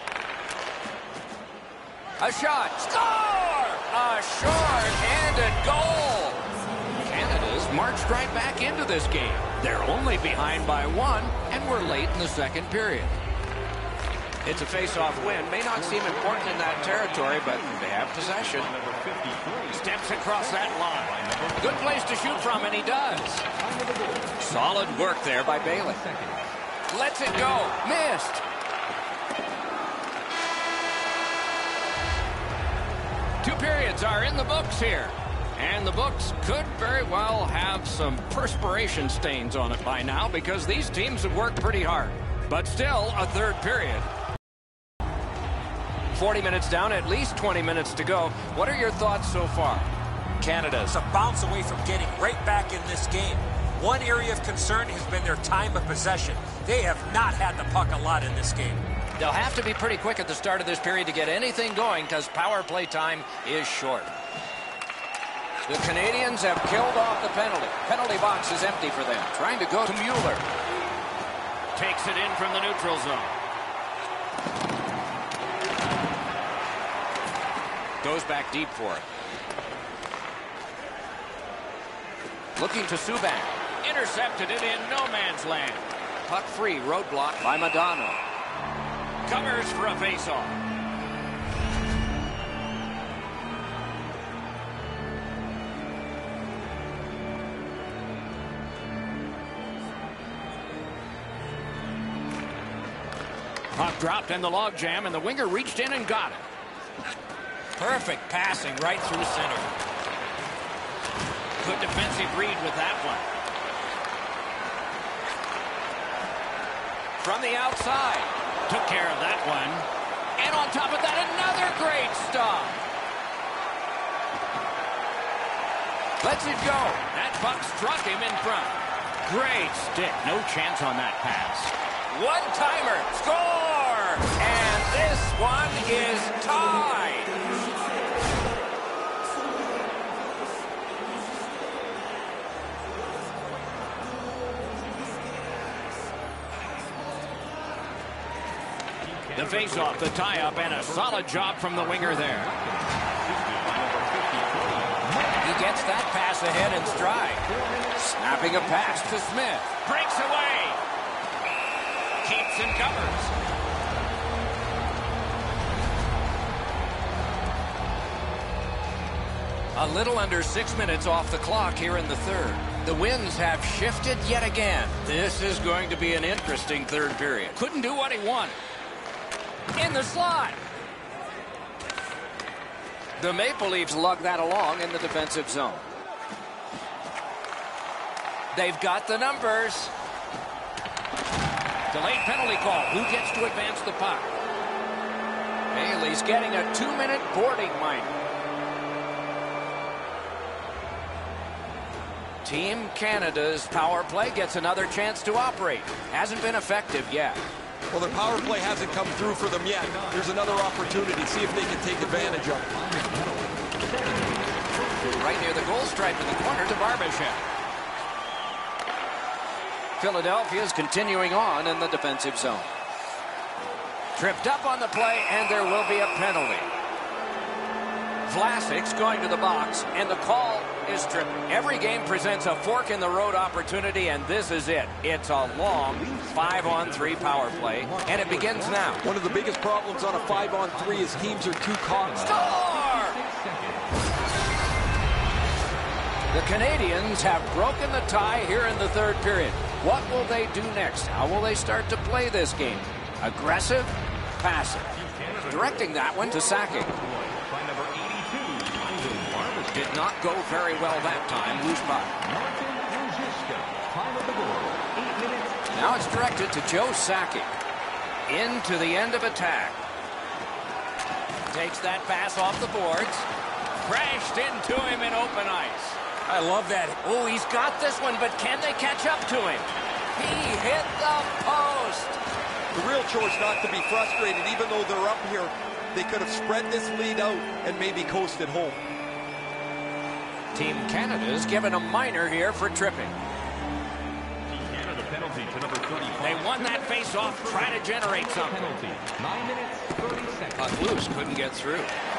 A shot. Score! A short-handed goal. Canada's marched right back into this game. They're only behind by one, and we're late in the second period. It's a face-off win. May not seem important in that territory, but they have possession. Steps across that line. Good place to shoot from, and he does. Solid work there by Bailey. Lets it go. Missed. Two periods are in the books here. And the books could very well have some perspiration stains on it by now because these teams have worked pretty hard. But still, a third period. forty minutes down, at least twenty minutes to go. What are your thoughts so far? Canada's a bounce away from getting right back in this game. One area of concern has been their time of possession. They have not had the puck a lot in this game. They'll have to be pretty quick at the start of this period to get anything going because power play time is short. The Canadians have killed off the penalty. Penalty box is empty for them. Trying to go to Mueller. Takes it in from the neutral zone. Goes back deep for it. Looking to Subban. Intercepted it in no man's land. puck free. Roadblock by Madonna. Covers for a faceoff. Puck dropped in the logjam, and the winger reached in and got it. Perfect passing right through center. Good defensive read with that one. From the outside. Took care of that one. And on top of that, another great stop. Lets it go. That puck struck him in front. Great stick. No chance on that pass. One-timer. Score! And this one is tied. The face-off, the tie-up, and a solid job from the winger there. He gets that pass ahead in stride. Snapping a pass to Smith. Breaks away. Keeps and covers. A little under six minutes off the clock here in the third. The winds have shifted yet again. This is going to be an interesting third period. Couldn't do what he wanted. In the slot. The Maple Leafs lug that along in the defensive zone. They've got the numbers. Delayed penalty call. Who gets to advance the puck? Bailey's getting a two-minute boarding minor. Team Canada's power play gets another chance to operate. Hasn't been effective yet. Well, the power play hasn't come through for them yet. There's another opportunity. See if they can take advantage of it. Right near the goal stripe in the corner to Barbashev. Philadelphia is continuing on in the defensive zone. Tripped up on the play, and there will be a penalty. Vlasic's going to the box, and the call is tripping. Every game presents a fork-in-the-road opportunity, and this is it. It's a long five-on-three power play, and it begins now. One of the biggest problems on a five-on-three is teams are too caught. Score! The Canadians have broken the tie here in the third period. What will they do next? How will they start to play this game? Aggressive? Passive? Directing that one to Sakic. Did not go very well that time. Loose puck. Now it's directed to Joe Sakic. Into the end of attack. Takes that pass off the boards. Crashed into him in open ice. I love that. Oh, he's got this one, but can they catch up to him? He hit the post. The real choice not to be frustrated. Even though they're up here, they could have spread this lead out and maybe coasted home. Team Canada's given a minor here for tripping. Canada penalty to number thirty-five. They won that face-off, trying to generate something. Penalty. Nine minutes, thirty seconds. Puck loose, couldn't get through.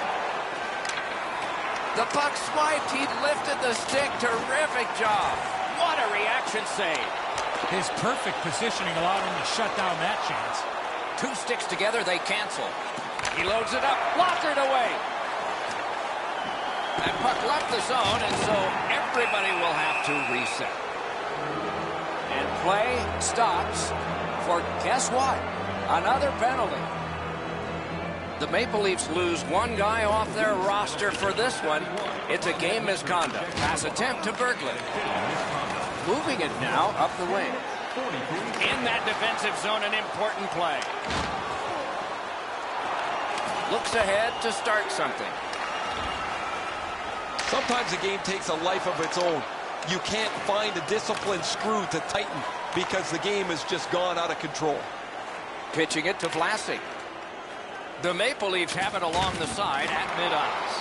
The puck swiped, he lifted the stick, terrific job. What a reaction save. His perfect positioning allowed him to shut down that chance. Two sticks together, they cancel. He loads it up, blockered away. That puck left the zone, and so everybody will have to reset. And play stops for, guess what? Another penalty. The Maple Leafs lose one guy off their roster for this one. It's a game misconduct. Pass attempt to Berglund. Moving it now up the wing. In that defensive zone, an important play. Looks ahead to start something. Sometimes a game takes a life of its own. You can't find a disciplined screw to tighten because the game has just gone out of control. Pitching it to Vlasic. The Maple Leafs have it along the side at mid-ice.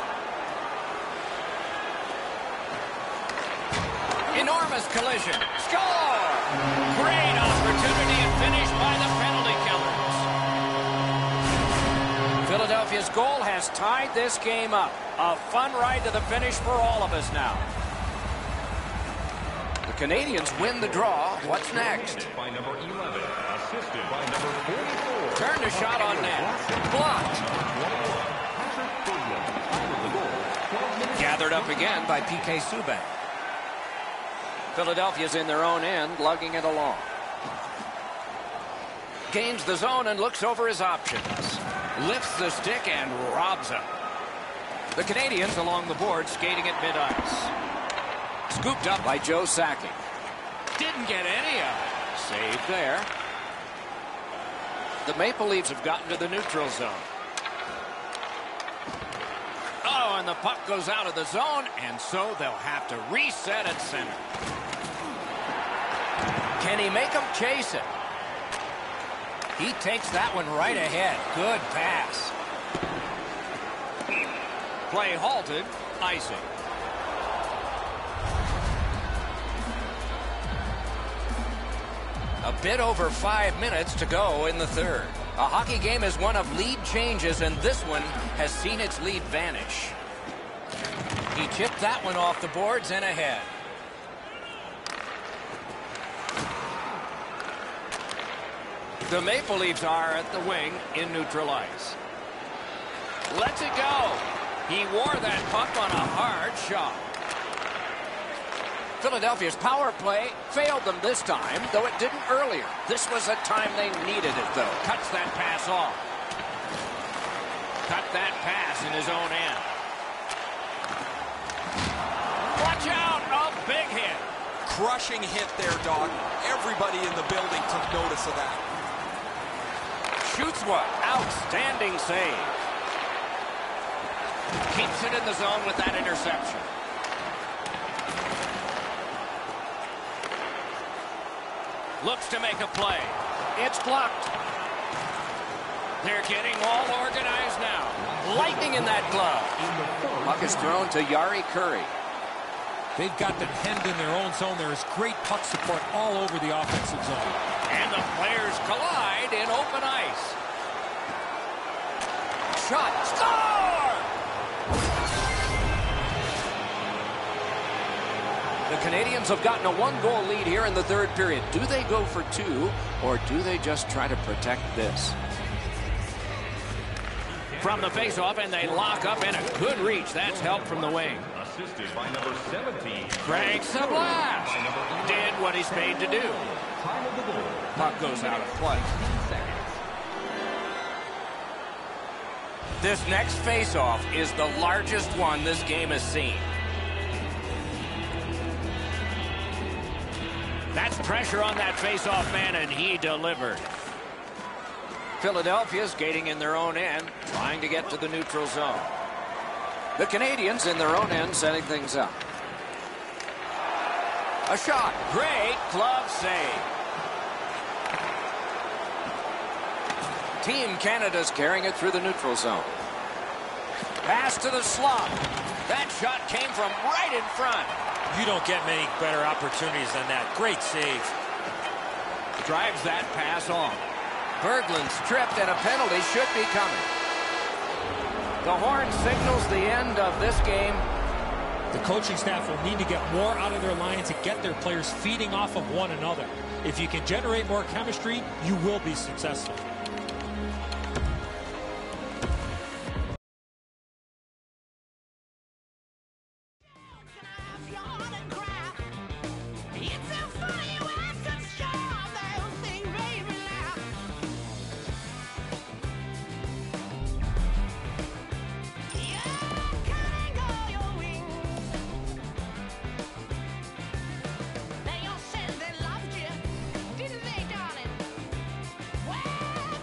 Enormous collision. Score! Great opportunity and finish by the penalty killers. Philadelphia's goal has tied this game up. A fun ride to the finish for all of us now. The Canadians win the draw. What's next? By number eleven, assisted by number forty-four. Turned a shot on net. Blocked. Gathered up again by P K Subban. Philadelphia's in their own end, lugging it along. Gains the zone and looks over his options. Lifts the stick and robs him. The Canadians along the board skating at mid-ice. Scooped up by Joe Sakic. Didn't get any of it. Saved there. The Maple Leafs have gotten to the neutral zone. Oh, and the puck goes out of the zone, and so they'll have to reset at center. Can he make them chase it? He takes that one right ahead. Good pass. Play halted. Icing. A bit over five minutes to go in the third. A hockey game is one of lead changes, and this one has seen its lead vanish. He chipped that one off the boards and ahead. The Maple Leafs are at the wing in neutral ice. Lets it go. He wore that puck on a hard shot. Philadelphia's power play failed them this time, though it didn't earlier. This was a time they needed it, though. Cuts that pass off. Cut that pass in his own end. Watch out! A big hit. Crushing hit there, Doc. Everybody in the building took notice of that. Shoots one. Outstanding save. Keeps it in the zone with that interception. Looks to make a play. It's blocked. They're getting all organized now. Lightning in that glove. Puck is thrown to Yari Curry. They've got them hemmed in their own zone. There is great puck support all over the offensive zone. And the players collide in open ice. Shot. Score! The Canadians have gotten a one-goal lead here in the third period. Do they go for two, or do they just try to protect this? From the face-off, and they lock up, and a good reach. That's help from the wing. Assisted by number seventeen. Cranks a blast. Did what he's paid to do. Puck goes out of play. This next face-off is the largest one this game has seen. That's pressure on that face-off man, and he delivered. Philadelphia skating in their own end, trying to get to the neutral zone. The Canadians in their own end setting things up. A shot. Great glove save. Team Canada's carrying it through the neutral zone. Pass to the slot. That shot came from right in front. You don't get many better opportunities than that. Great save. Drives that pass on. Berglund stripped, and a penalty should be coming. The horn signals the end of this game. The coaching staff will need to get more out of their lines and get their players feeding off of one another. If you can generate more chemistry, you will be successful. They all said they loved you, didn't they, darling? Well,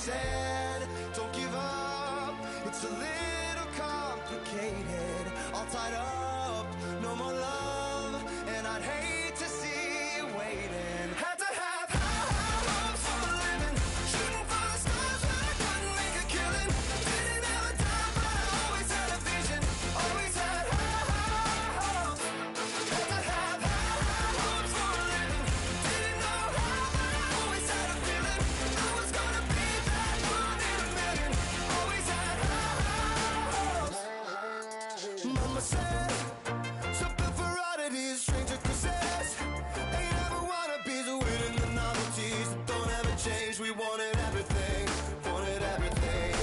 said, don't give up. It's a little complicated, all tied up, no more love, and I'd hate to see you waiting. Had to have high, high hopes for a living, shooting for the stars, but I couldn't make a killing. Didn't have a dime, but I always had a vision, always had high, high hopes. Had to have high, high hopes for a living, didn't know how, but I always had a feeling I was gonna be that one in a million. Always had high, high hopes. Mama said, something for oddities, stranger kisses. Ain't ever wanna be the winning the novelties that don't ever change. We wanted everything, wanted everything.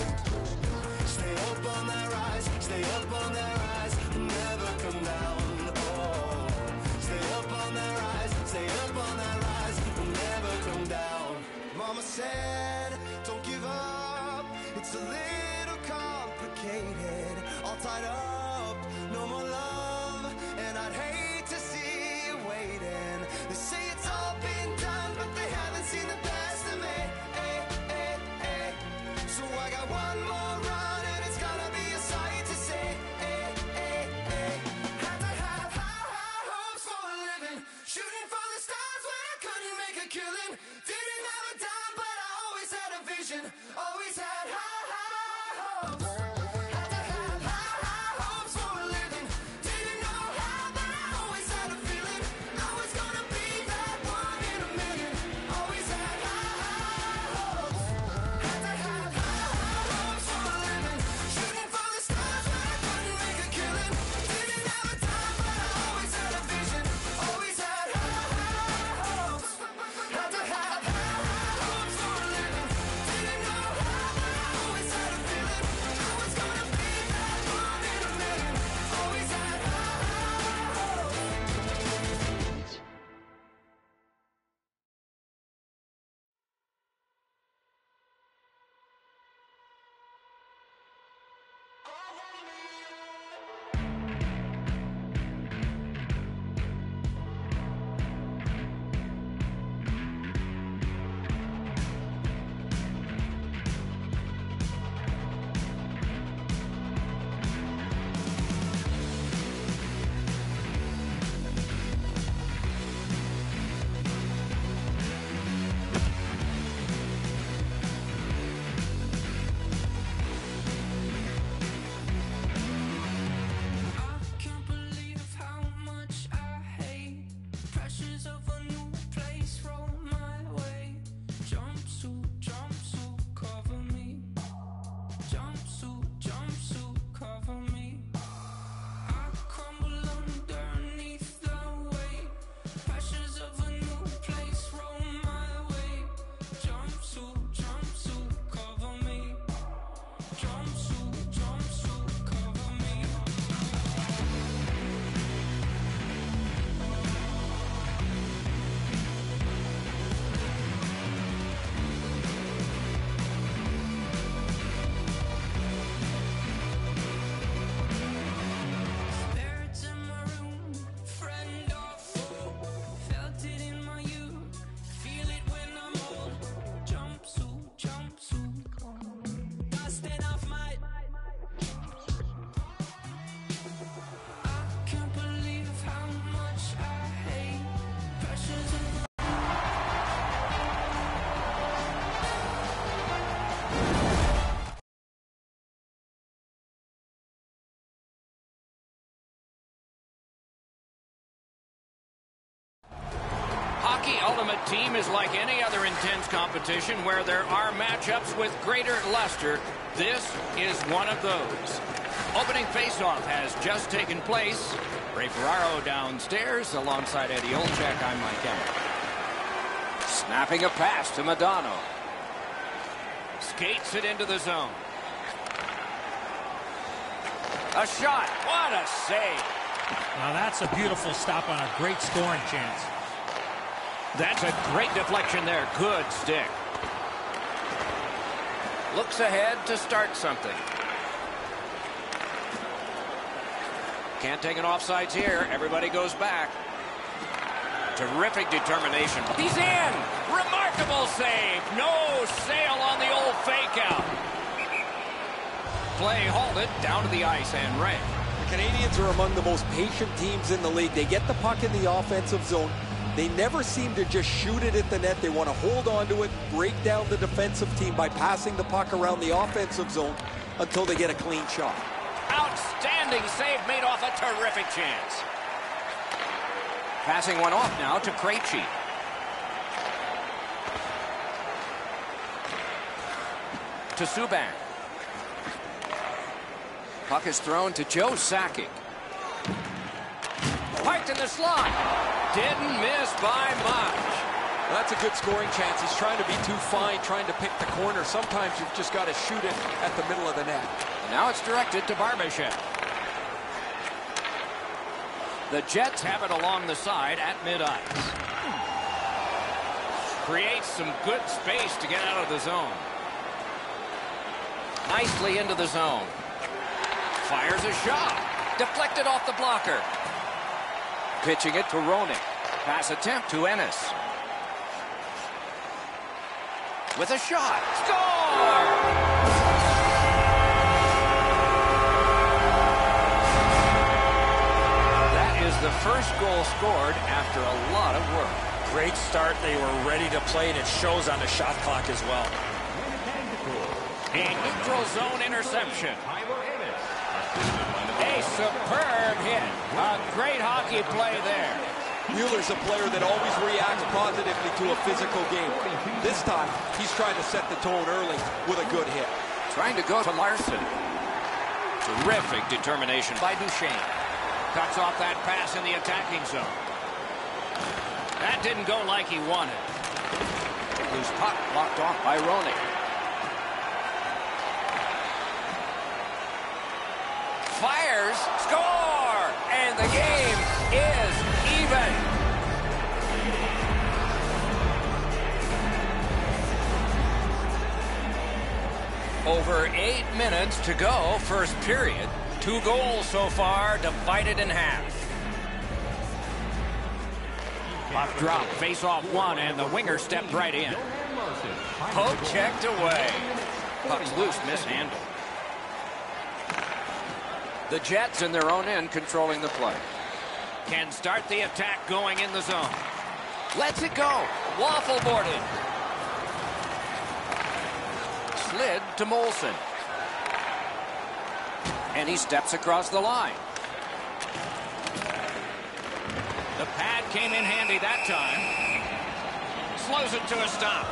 Stay up on that rise, stay up on that rise, never come down. Oh, stay up on that rise, stay up on that rise, never come down. Mama said, don't give up. It's a little complicated, all tied up, no more love, and I'd hate to see you waiting. They say it's all been done, but they haven't seen the best of me. Eh, eh, eh. So I got one more run, and it's gonna be a sight to see. Eh, eh, eh. Had to have high, high hopes for a living, shooting for the stars when I couldn't make a killing. Didn't have a dime, but I always had a vision, always had high, high hopes. Had to have high, high hopes for a living, didn't know how, but I always had a feeling I was gonna be that one in a million. Always had high, high hopes. Had to have high, high hopes for a living, shooting for the stars when I couldn't make a killing. Didn't have a dime, but I always had a vision, always had high, high hopes. Had to have high, high hopes for a living, didn't know how, but I always had a feeling I was gonna be that one in a million. Always had high, high hopes. I can't believe how much I hate pressures of a new place roll my way. Jumpsuit, jumpsuit, cover me. Jumpsuit, jumpsuit, cover me. I crumble underneath the weight. Pressures of a new place roll my way. Jumpsuit, jumpsuit, cover me. Jumpsuit, jumpsuit, cover me. Spirits in my room, friend or foe. Felt it in my youth, feel it when I'm old. Jumpsuit, jumpsuit, dusting off my. I can't believe how much I hate pressures of. Hockey Ultimate Team is like any other intense competition where there are matchups with greater luster. This is one of those. Opening faceoff has just taken place. Ray Ferraro downstairs alongside Eddie Olczyk. I'm Mike Emmett. Snapping a pass to Madonna. Skates it into the zone. A shot. What a save. Now that's a beautiful stop on a great scoring chance. That's a great deflection there. Good stick. Looks ahead to start something. Can't take an offsides here. Everybody goes back. Terrific determination. He's in. Remarkable save. No sail on the old fake out. Play halted down to the ice, and Ray. The Canadians are among the most patient teams in the league. They get the puck in the offensive zone. They never seem to just shoot it at the net. They want to hold on to it, break down the defensive team by passing the puck around the offensive zone until they get a clean shot. Outstanding save made off a terrific chance. Passing one off now to Krejci. To Subban. Puck is thrown to Joe Sakic. Parked in the slot. Didn't miss by much. That's a good scoring chance. He's trying to be too fine, trying to pick the corner. Sometimes you've just got to shoot it at the middle of the net. Now it's directed to Barbashev. The Jets have it along the side at mid-ice. Creates some good space to get out of the zone. Nicely into the zone. Fires a shot. Deflected off the blocker. Pitching it to Roenick. Pass attempt to Ennis. With a shot. Score! That is the first goal scored after a lot of work. Great start. They were ready to play, and it shows on the shot clock as well. A neutral zone interception. A superb hit. A great hockey play there. Mueller's a player that always reacts positively to a physical game. This time, he's trying to set the tone early with a good hit. Trying to go to Larson. Terrific determination by Duchesne. Cuts off that pass in the attacking zone. That didn't go like he wanted. Loose puck blocked off by Roenick. Fires, score, and the game is even. Over eight minutes to go, first period. Two goals so far, divided in half. Puck drop, face off one, and the winger stepped right in. Poke checked away. Puck's loose, mishandled. The Jets in their own end controlling the play. Can start the attack going in the zone. Lets it go. Waffle boarded. Slid to Molson. And he steps across the line. The pad came in handy that time. Slows it to a stop.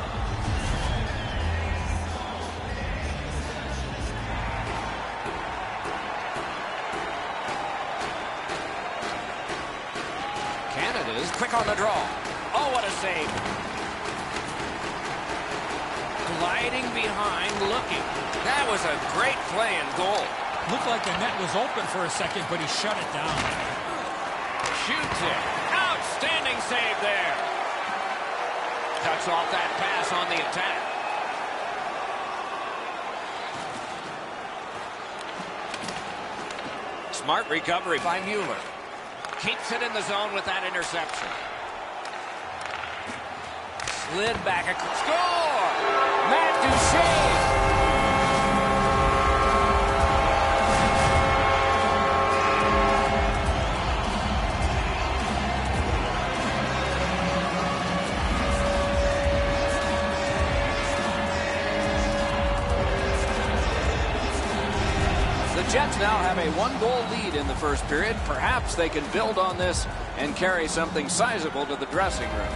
Canada's quick on the draw. Oh, what a save. Gliding behind, looking. That was a great play and goal. Looked like the net was open for a second, but he shut it down. Shoots it. Outstanding save there. Cuts off that pass on the attack. Smart recovery by Mueller. Keeps it in the zone with that interception. Slid back. A score! Matt Duchesne! The Jets now have a one-goal lead in the first period. Perhaps they can build on this and carry something sizable to the dressing room.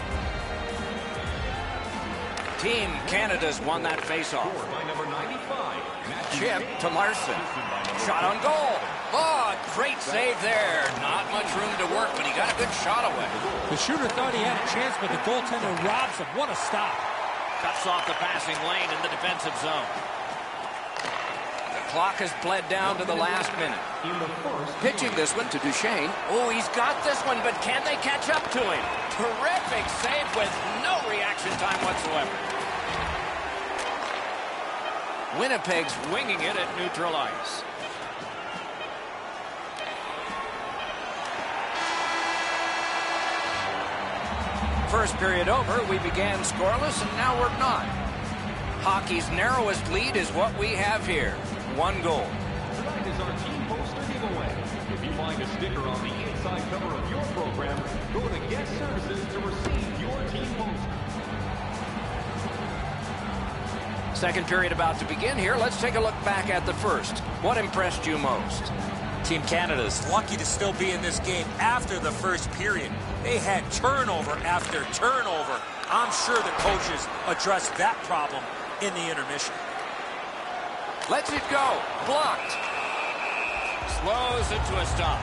Team Canada's won that faceoff. Chip to Larson. Shot on goal. Oh, great save there. Not much room to work, but he got a good shot away. The shooter thought he had a chance, but the goaltender robs him. What a stop. Cuts off the passing lane in the defensive zone. Clock has bled down to the last minute. Pitching this one to Duchesne. Oh, he's got this one, but can they catch up to him? Terrific save with no reaction time whatsoever. Winnipeg's winging it at neutral ice. first period over, we began scoreless, and now we're not. Hockey's narrowest lead is what we have here. One goal. Tonight is our team poster giveaway. If you find a sticker on the inside cover of your program, go to Guest Services to receive your team poster. Second period about to begin here. Let's take a look back at the first. What impressed you most? Team Canada's lucky to still be in this game after the first period. They had turnover after turnover. I'm sure the coaches addressed that problem in the intermission. Lets it go. Blocked. Slows it to a stop.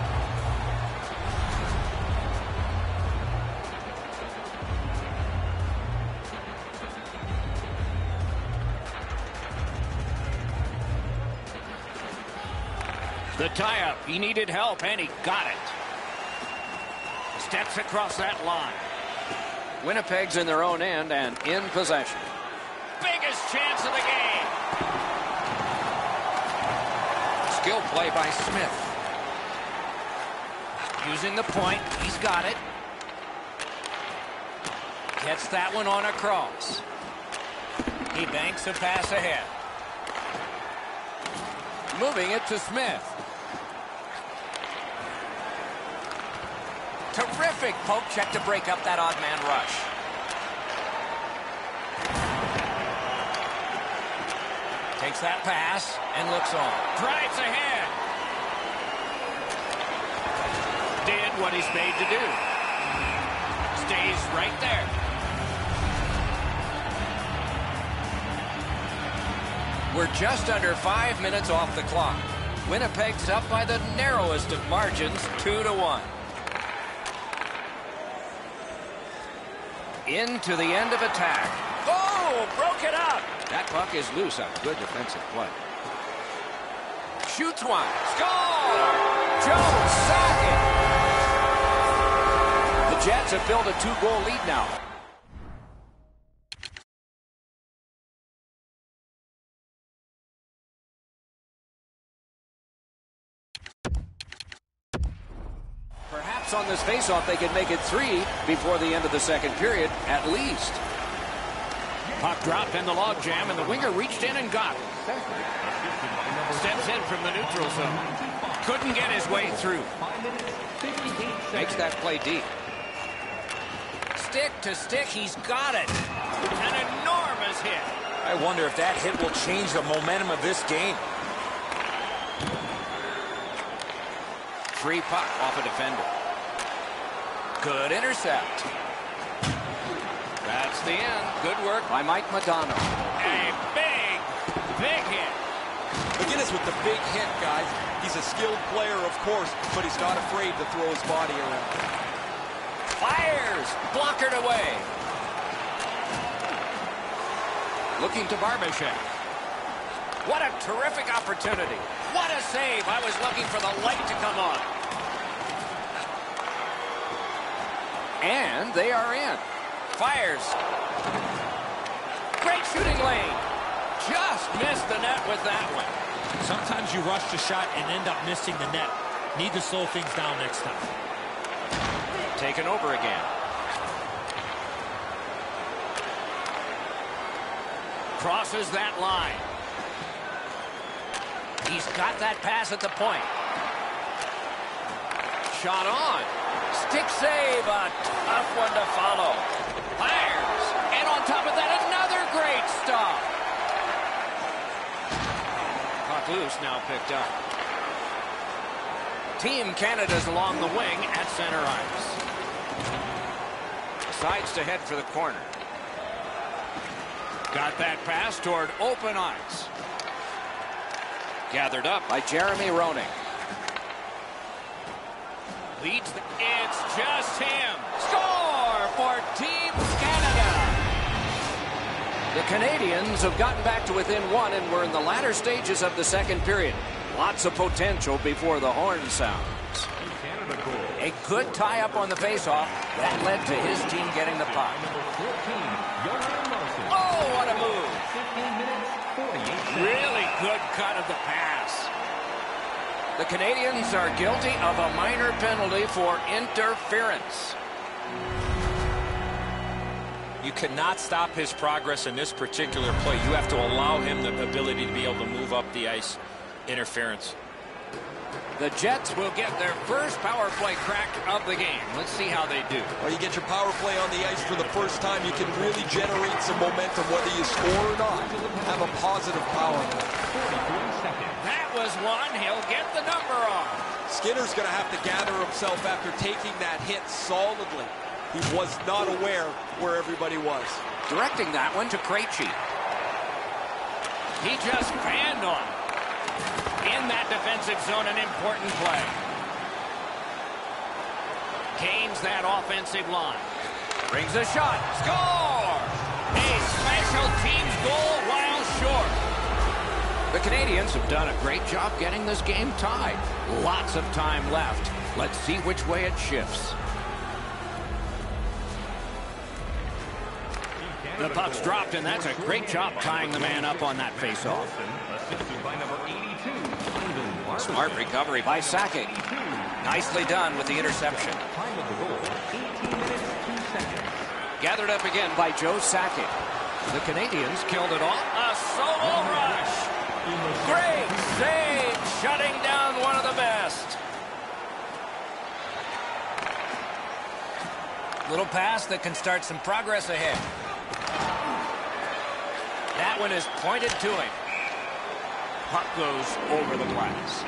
The tie-up. He needed help, and he got it. Steps across that line. Winnipeg's in their own end and in possession. Biggest chance of the game. Skill play by Smith. Using the point. He's got it. Gets that one on across. He banks a pass ahead. Moving it to Smith. Terrific poke check to break up that odd man rush. Takes that pass and looks on. Drives ahead. Did what he's made to do. Stays right there. We're just under five minutes off the clock. Winnipeg's up by the narrowest of margins, two to one. Into the end of attack. Oh, broke it up. That puck is loose on good defensive play. Shoots one. Score! Jones Sakic. The Jets have built a two-goal lead now. Perhaps on this faceoff they could make it three before the end of the second period, at least. Puck dropped in the logjam, and the winger reached in and got it. Steps in from the neutral zone. Couldn't get his way through. Makes that play deep. Stick to stick, he's got it. An enormous hit. I wonder if that hit will change the momentum of this game. Free puck off a defender. Good intercept. That's the end. Good work by Mike Modano. A big, big hit. McGinnis with the big hit, guys. He's a skilled player, of course, but he's not afraid to throw his body around. Fires. Blockered away. Looking to Barbashev. What a terrific opportunity. What a save. I was looking for the light to come on. And they are in. Fires. Great shooting lane. Just missed the net with that one. Sometimes you rush the shot and end up missing the net. Need to slow things down next time. Taken over again. Crosses that line. He's got that pass at the point. Shot on. Stick save. A tough one to follow. Fires. And on top of that, another great stop. Puck loose, now picked up. Team Canada's along the wing at center ice. Decides to head for the corner. Got that pass toward open ice. Gathered up by Jeremy Roenick. Leads the... It's just him. Score for Team Canada. The Canadians have gotten back to within one, and we're in the latter stages of the second period. Lots of potential before the horn sounds. A good tie-up on the faceoff. That led to his team getting the puck. Oh, what a move. Really good cut of the pass. The Canadians are guilty of a minor penalty for interference. You cannot stop his progress in this particular play. You have to allow him the ability to be able to move up the ice. Interference. The Jets will get their first power play crack of the game. Let's see how they do. Well, you get your power play on the ice for the first time. You can really generate some momentum, whether you score or not. Have a positive power play. That was one. He'll get the number on. Skinner's going to have to gather himself after taking that hit solidly. He was not aware where everybody was. Directing that one to Krejci. He just fanned on it. In that defensive zone, an important play. Gains that offensive line. Brings a shot. Score! A special teams goal while short. The Canadians have done a great job getting this game tied. Lots of time left. Let's see which way it shifts. The puck's dropped, and that's a great job tying the man up on that faceoff. Smart recovery by Sakic. Nicely done with the interception. Gathered up again by Joe Sakic. The Canadians killed it off. A solo rush. Great save, shutting down one of the best. Little pass that can start some progress ahead. That one is pointed to him. Puck goes over the glass.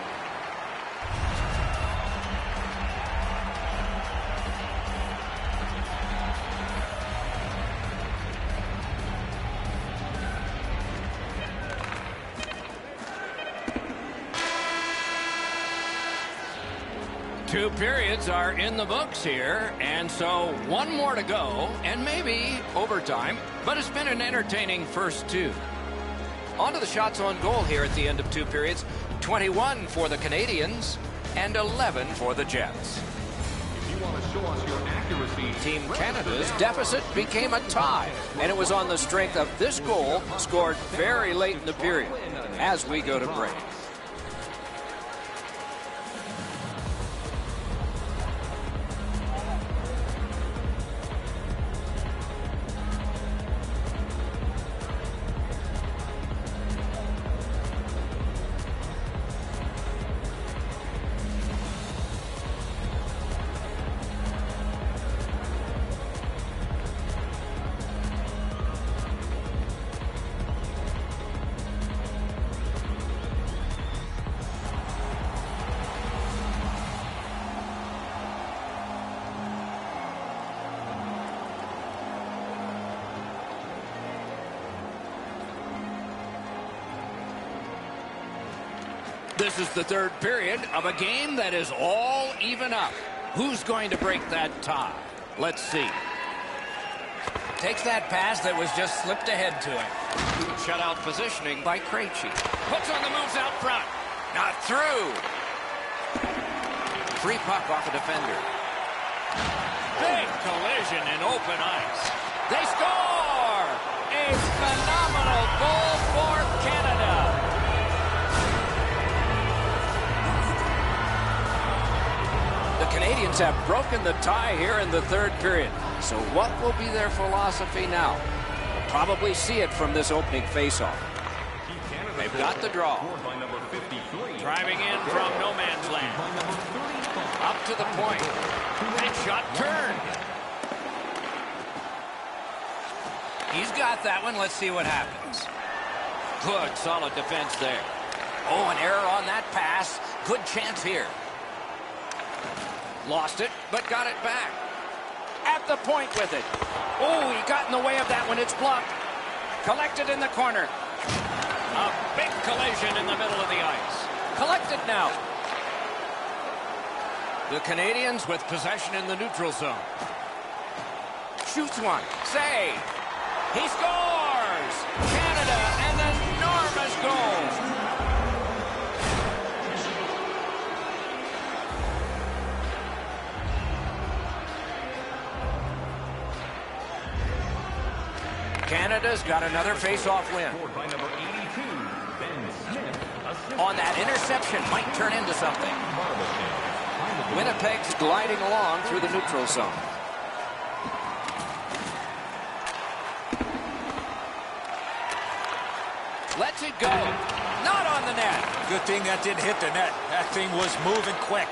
Two periods are in the books here, and so one more to go, and maybe overtime, but it's been an entertaining first two. On to the shots on goal here at the end of two periods. twenty-one for the Canadians and eleven for the Jets. If you want to show us your accuracy, Team Canada's deficit became a tie, and it was on the strength of this goal scored very late in the period as we go to break. This is the third period of a game that is all even up. Who's going to break that tie? Let's see. Takes that pass that was just slipped ahead to him. Shutout positioning by Krejci. Puts on the moves out front. Not through. Free puck off a defender. Big collision in open ice. They score! A phenomenal goal for Canada. The Canadians have broken the tie here in the third period. So what will be their philosophy now? We'll probably see it from this opening faceoff. They've got the draw. Driving in from no man's land. Up to the point. And shot turned. He's got that one. Let's see what happens. Good, solid defense there. Oh, an error on that pass. Good chance here. Lost it, but got it back. At the point with it. Oh, he got in the way of that one. It's blocked. Collected in the corner. A big collision in the middle of the ice. Collected now. The Canadians with possession in the neutral zone. Shoots one. Save. He scores! Canada, an enormous goal. Canada's got another face-off win. On that interception, might turn into something. Winnipeg's gliding along through the neutral zone. Lets it go. Not on the net. Good thing that didn't hit the net. That thing was moving quick.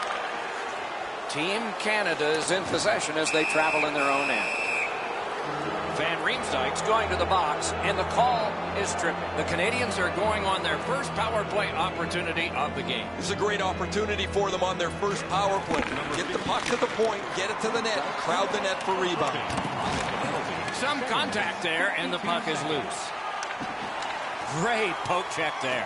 Team Canada is in possession as they travel in their own end. Van Riemsdyk's going to the box, and the call is tripping. The Canadians are going on their first power play opportunity of the game. This is a great opportunity for them on their first power play. Get the puck to the point, get it to the net, crowd the net for rebound. Some contact there, and the puck is loose. Great poke check there.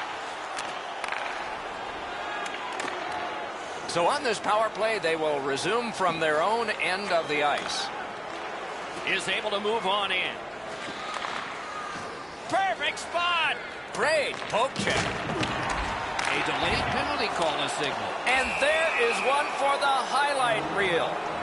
So on this power play, they will resume from their own end of the ice. Is able to move on in. Perfect spot. Great poke check. A delayed penalty call is signaled. And there is one for the highlight reel.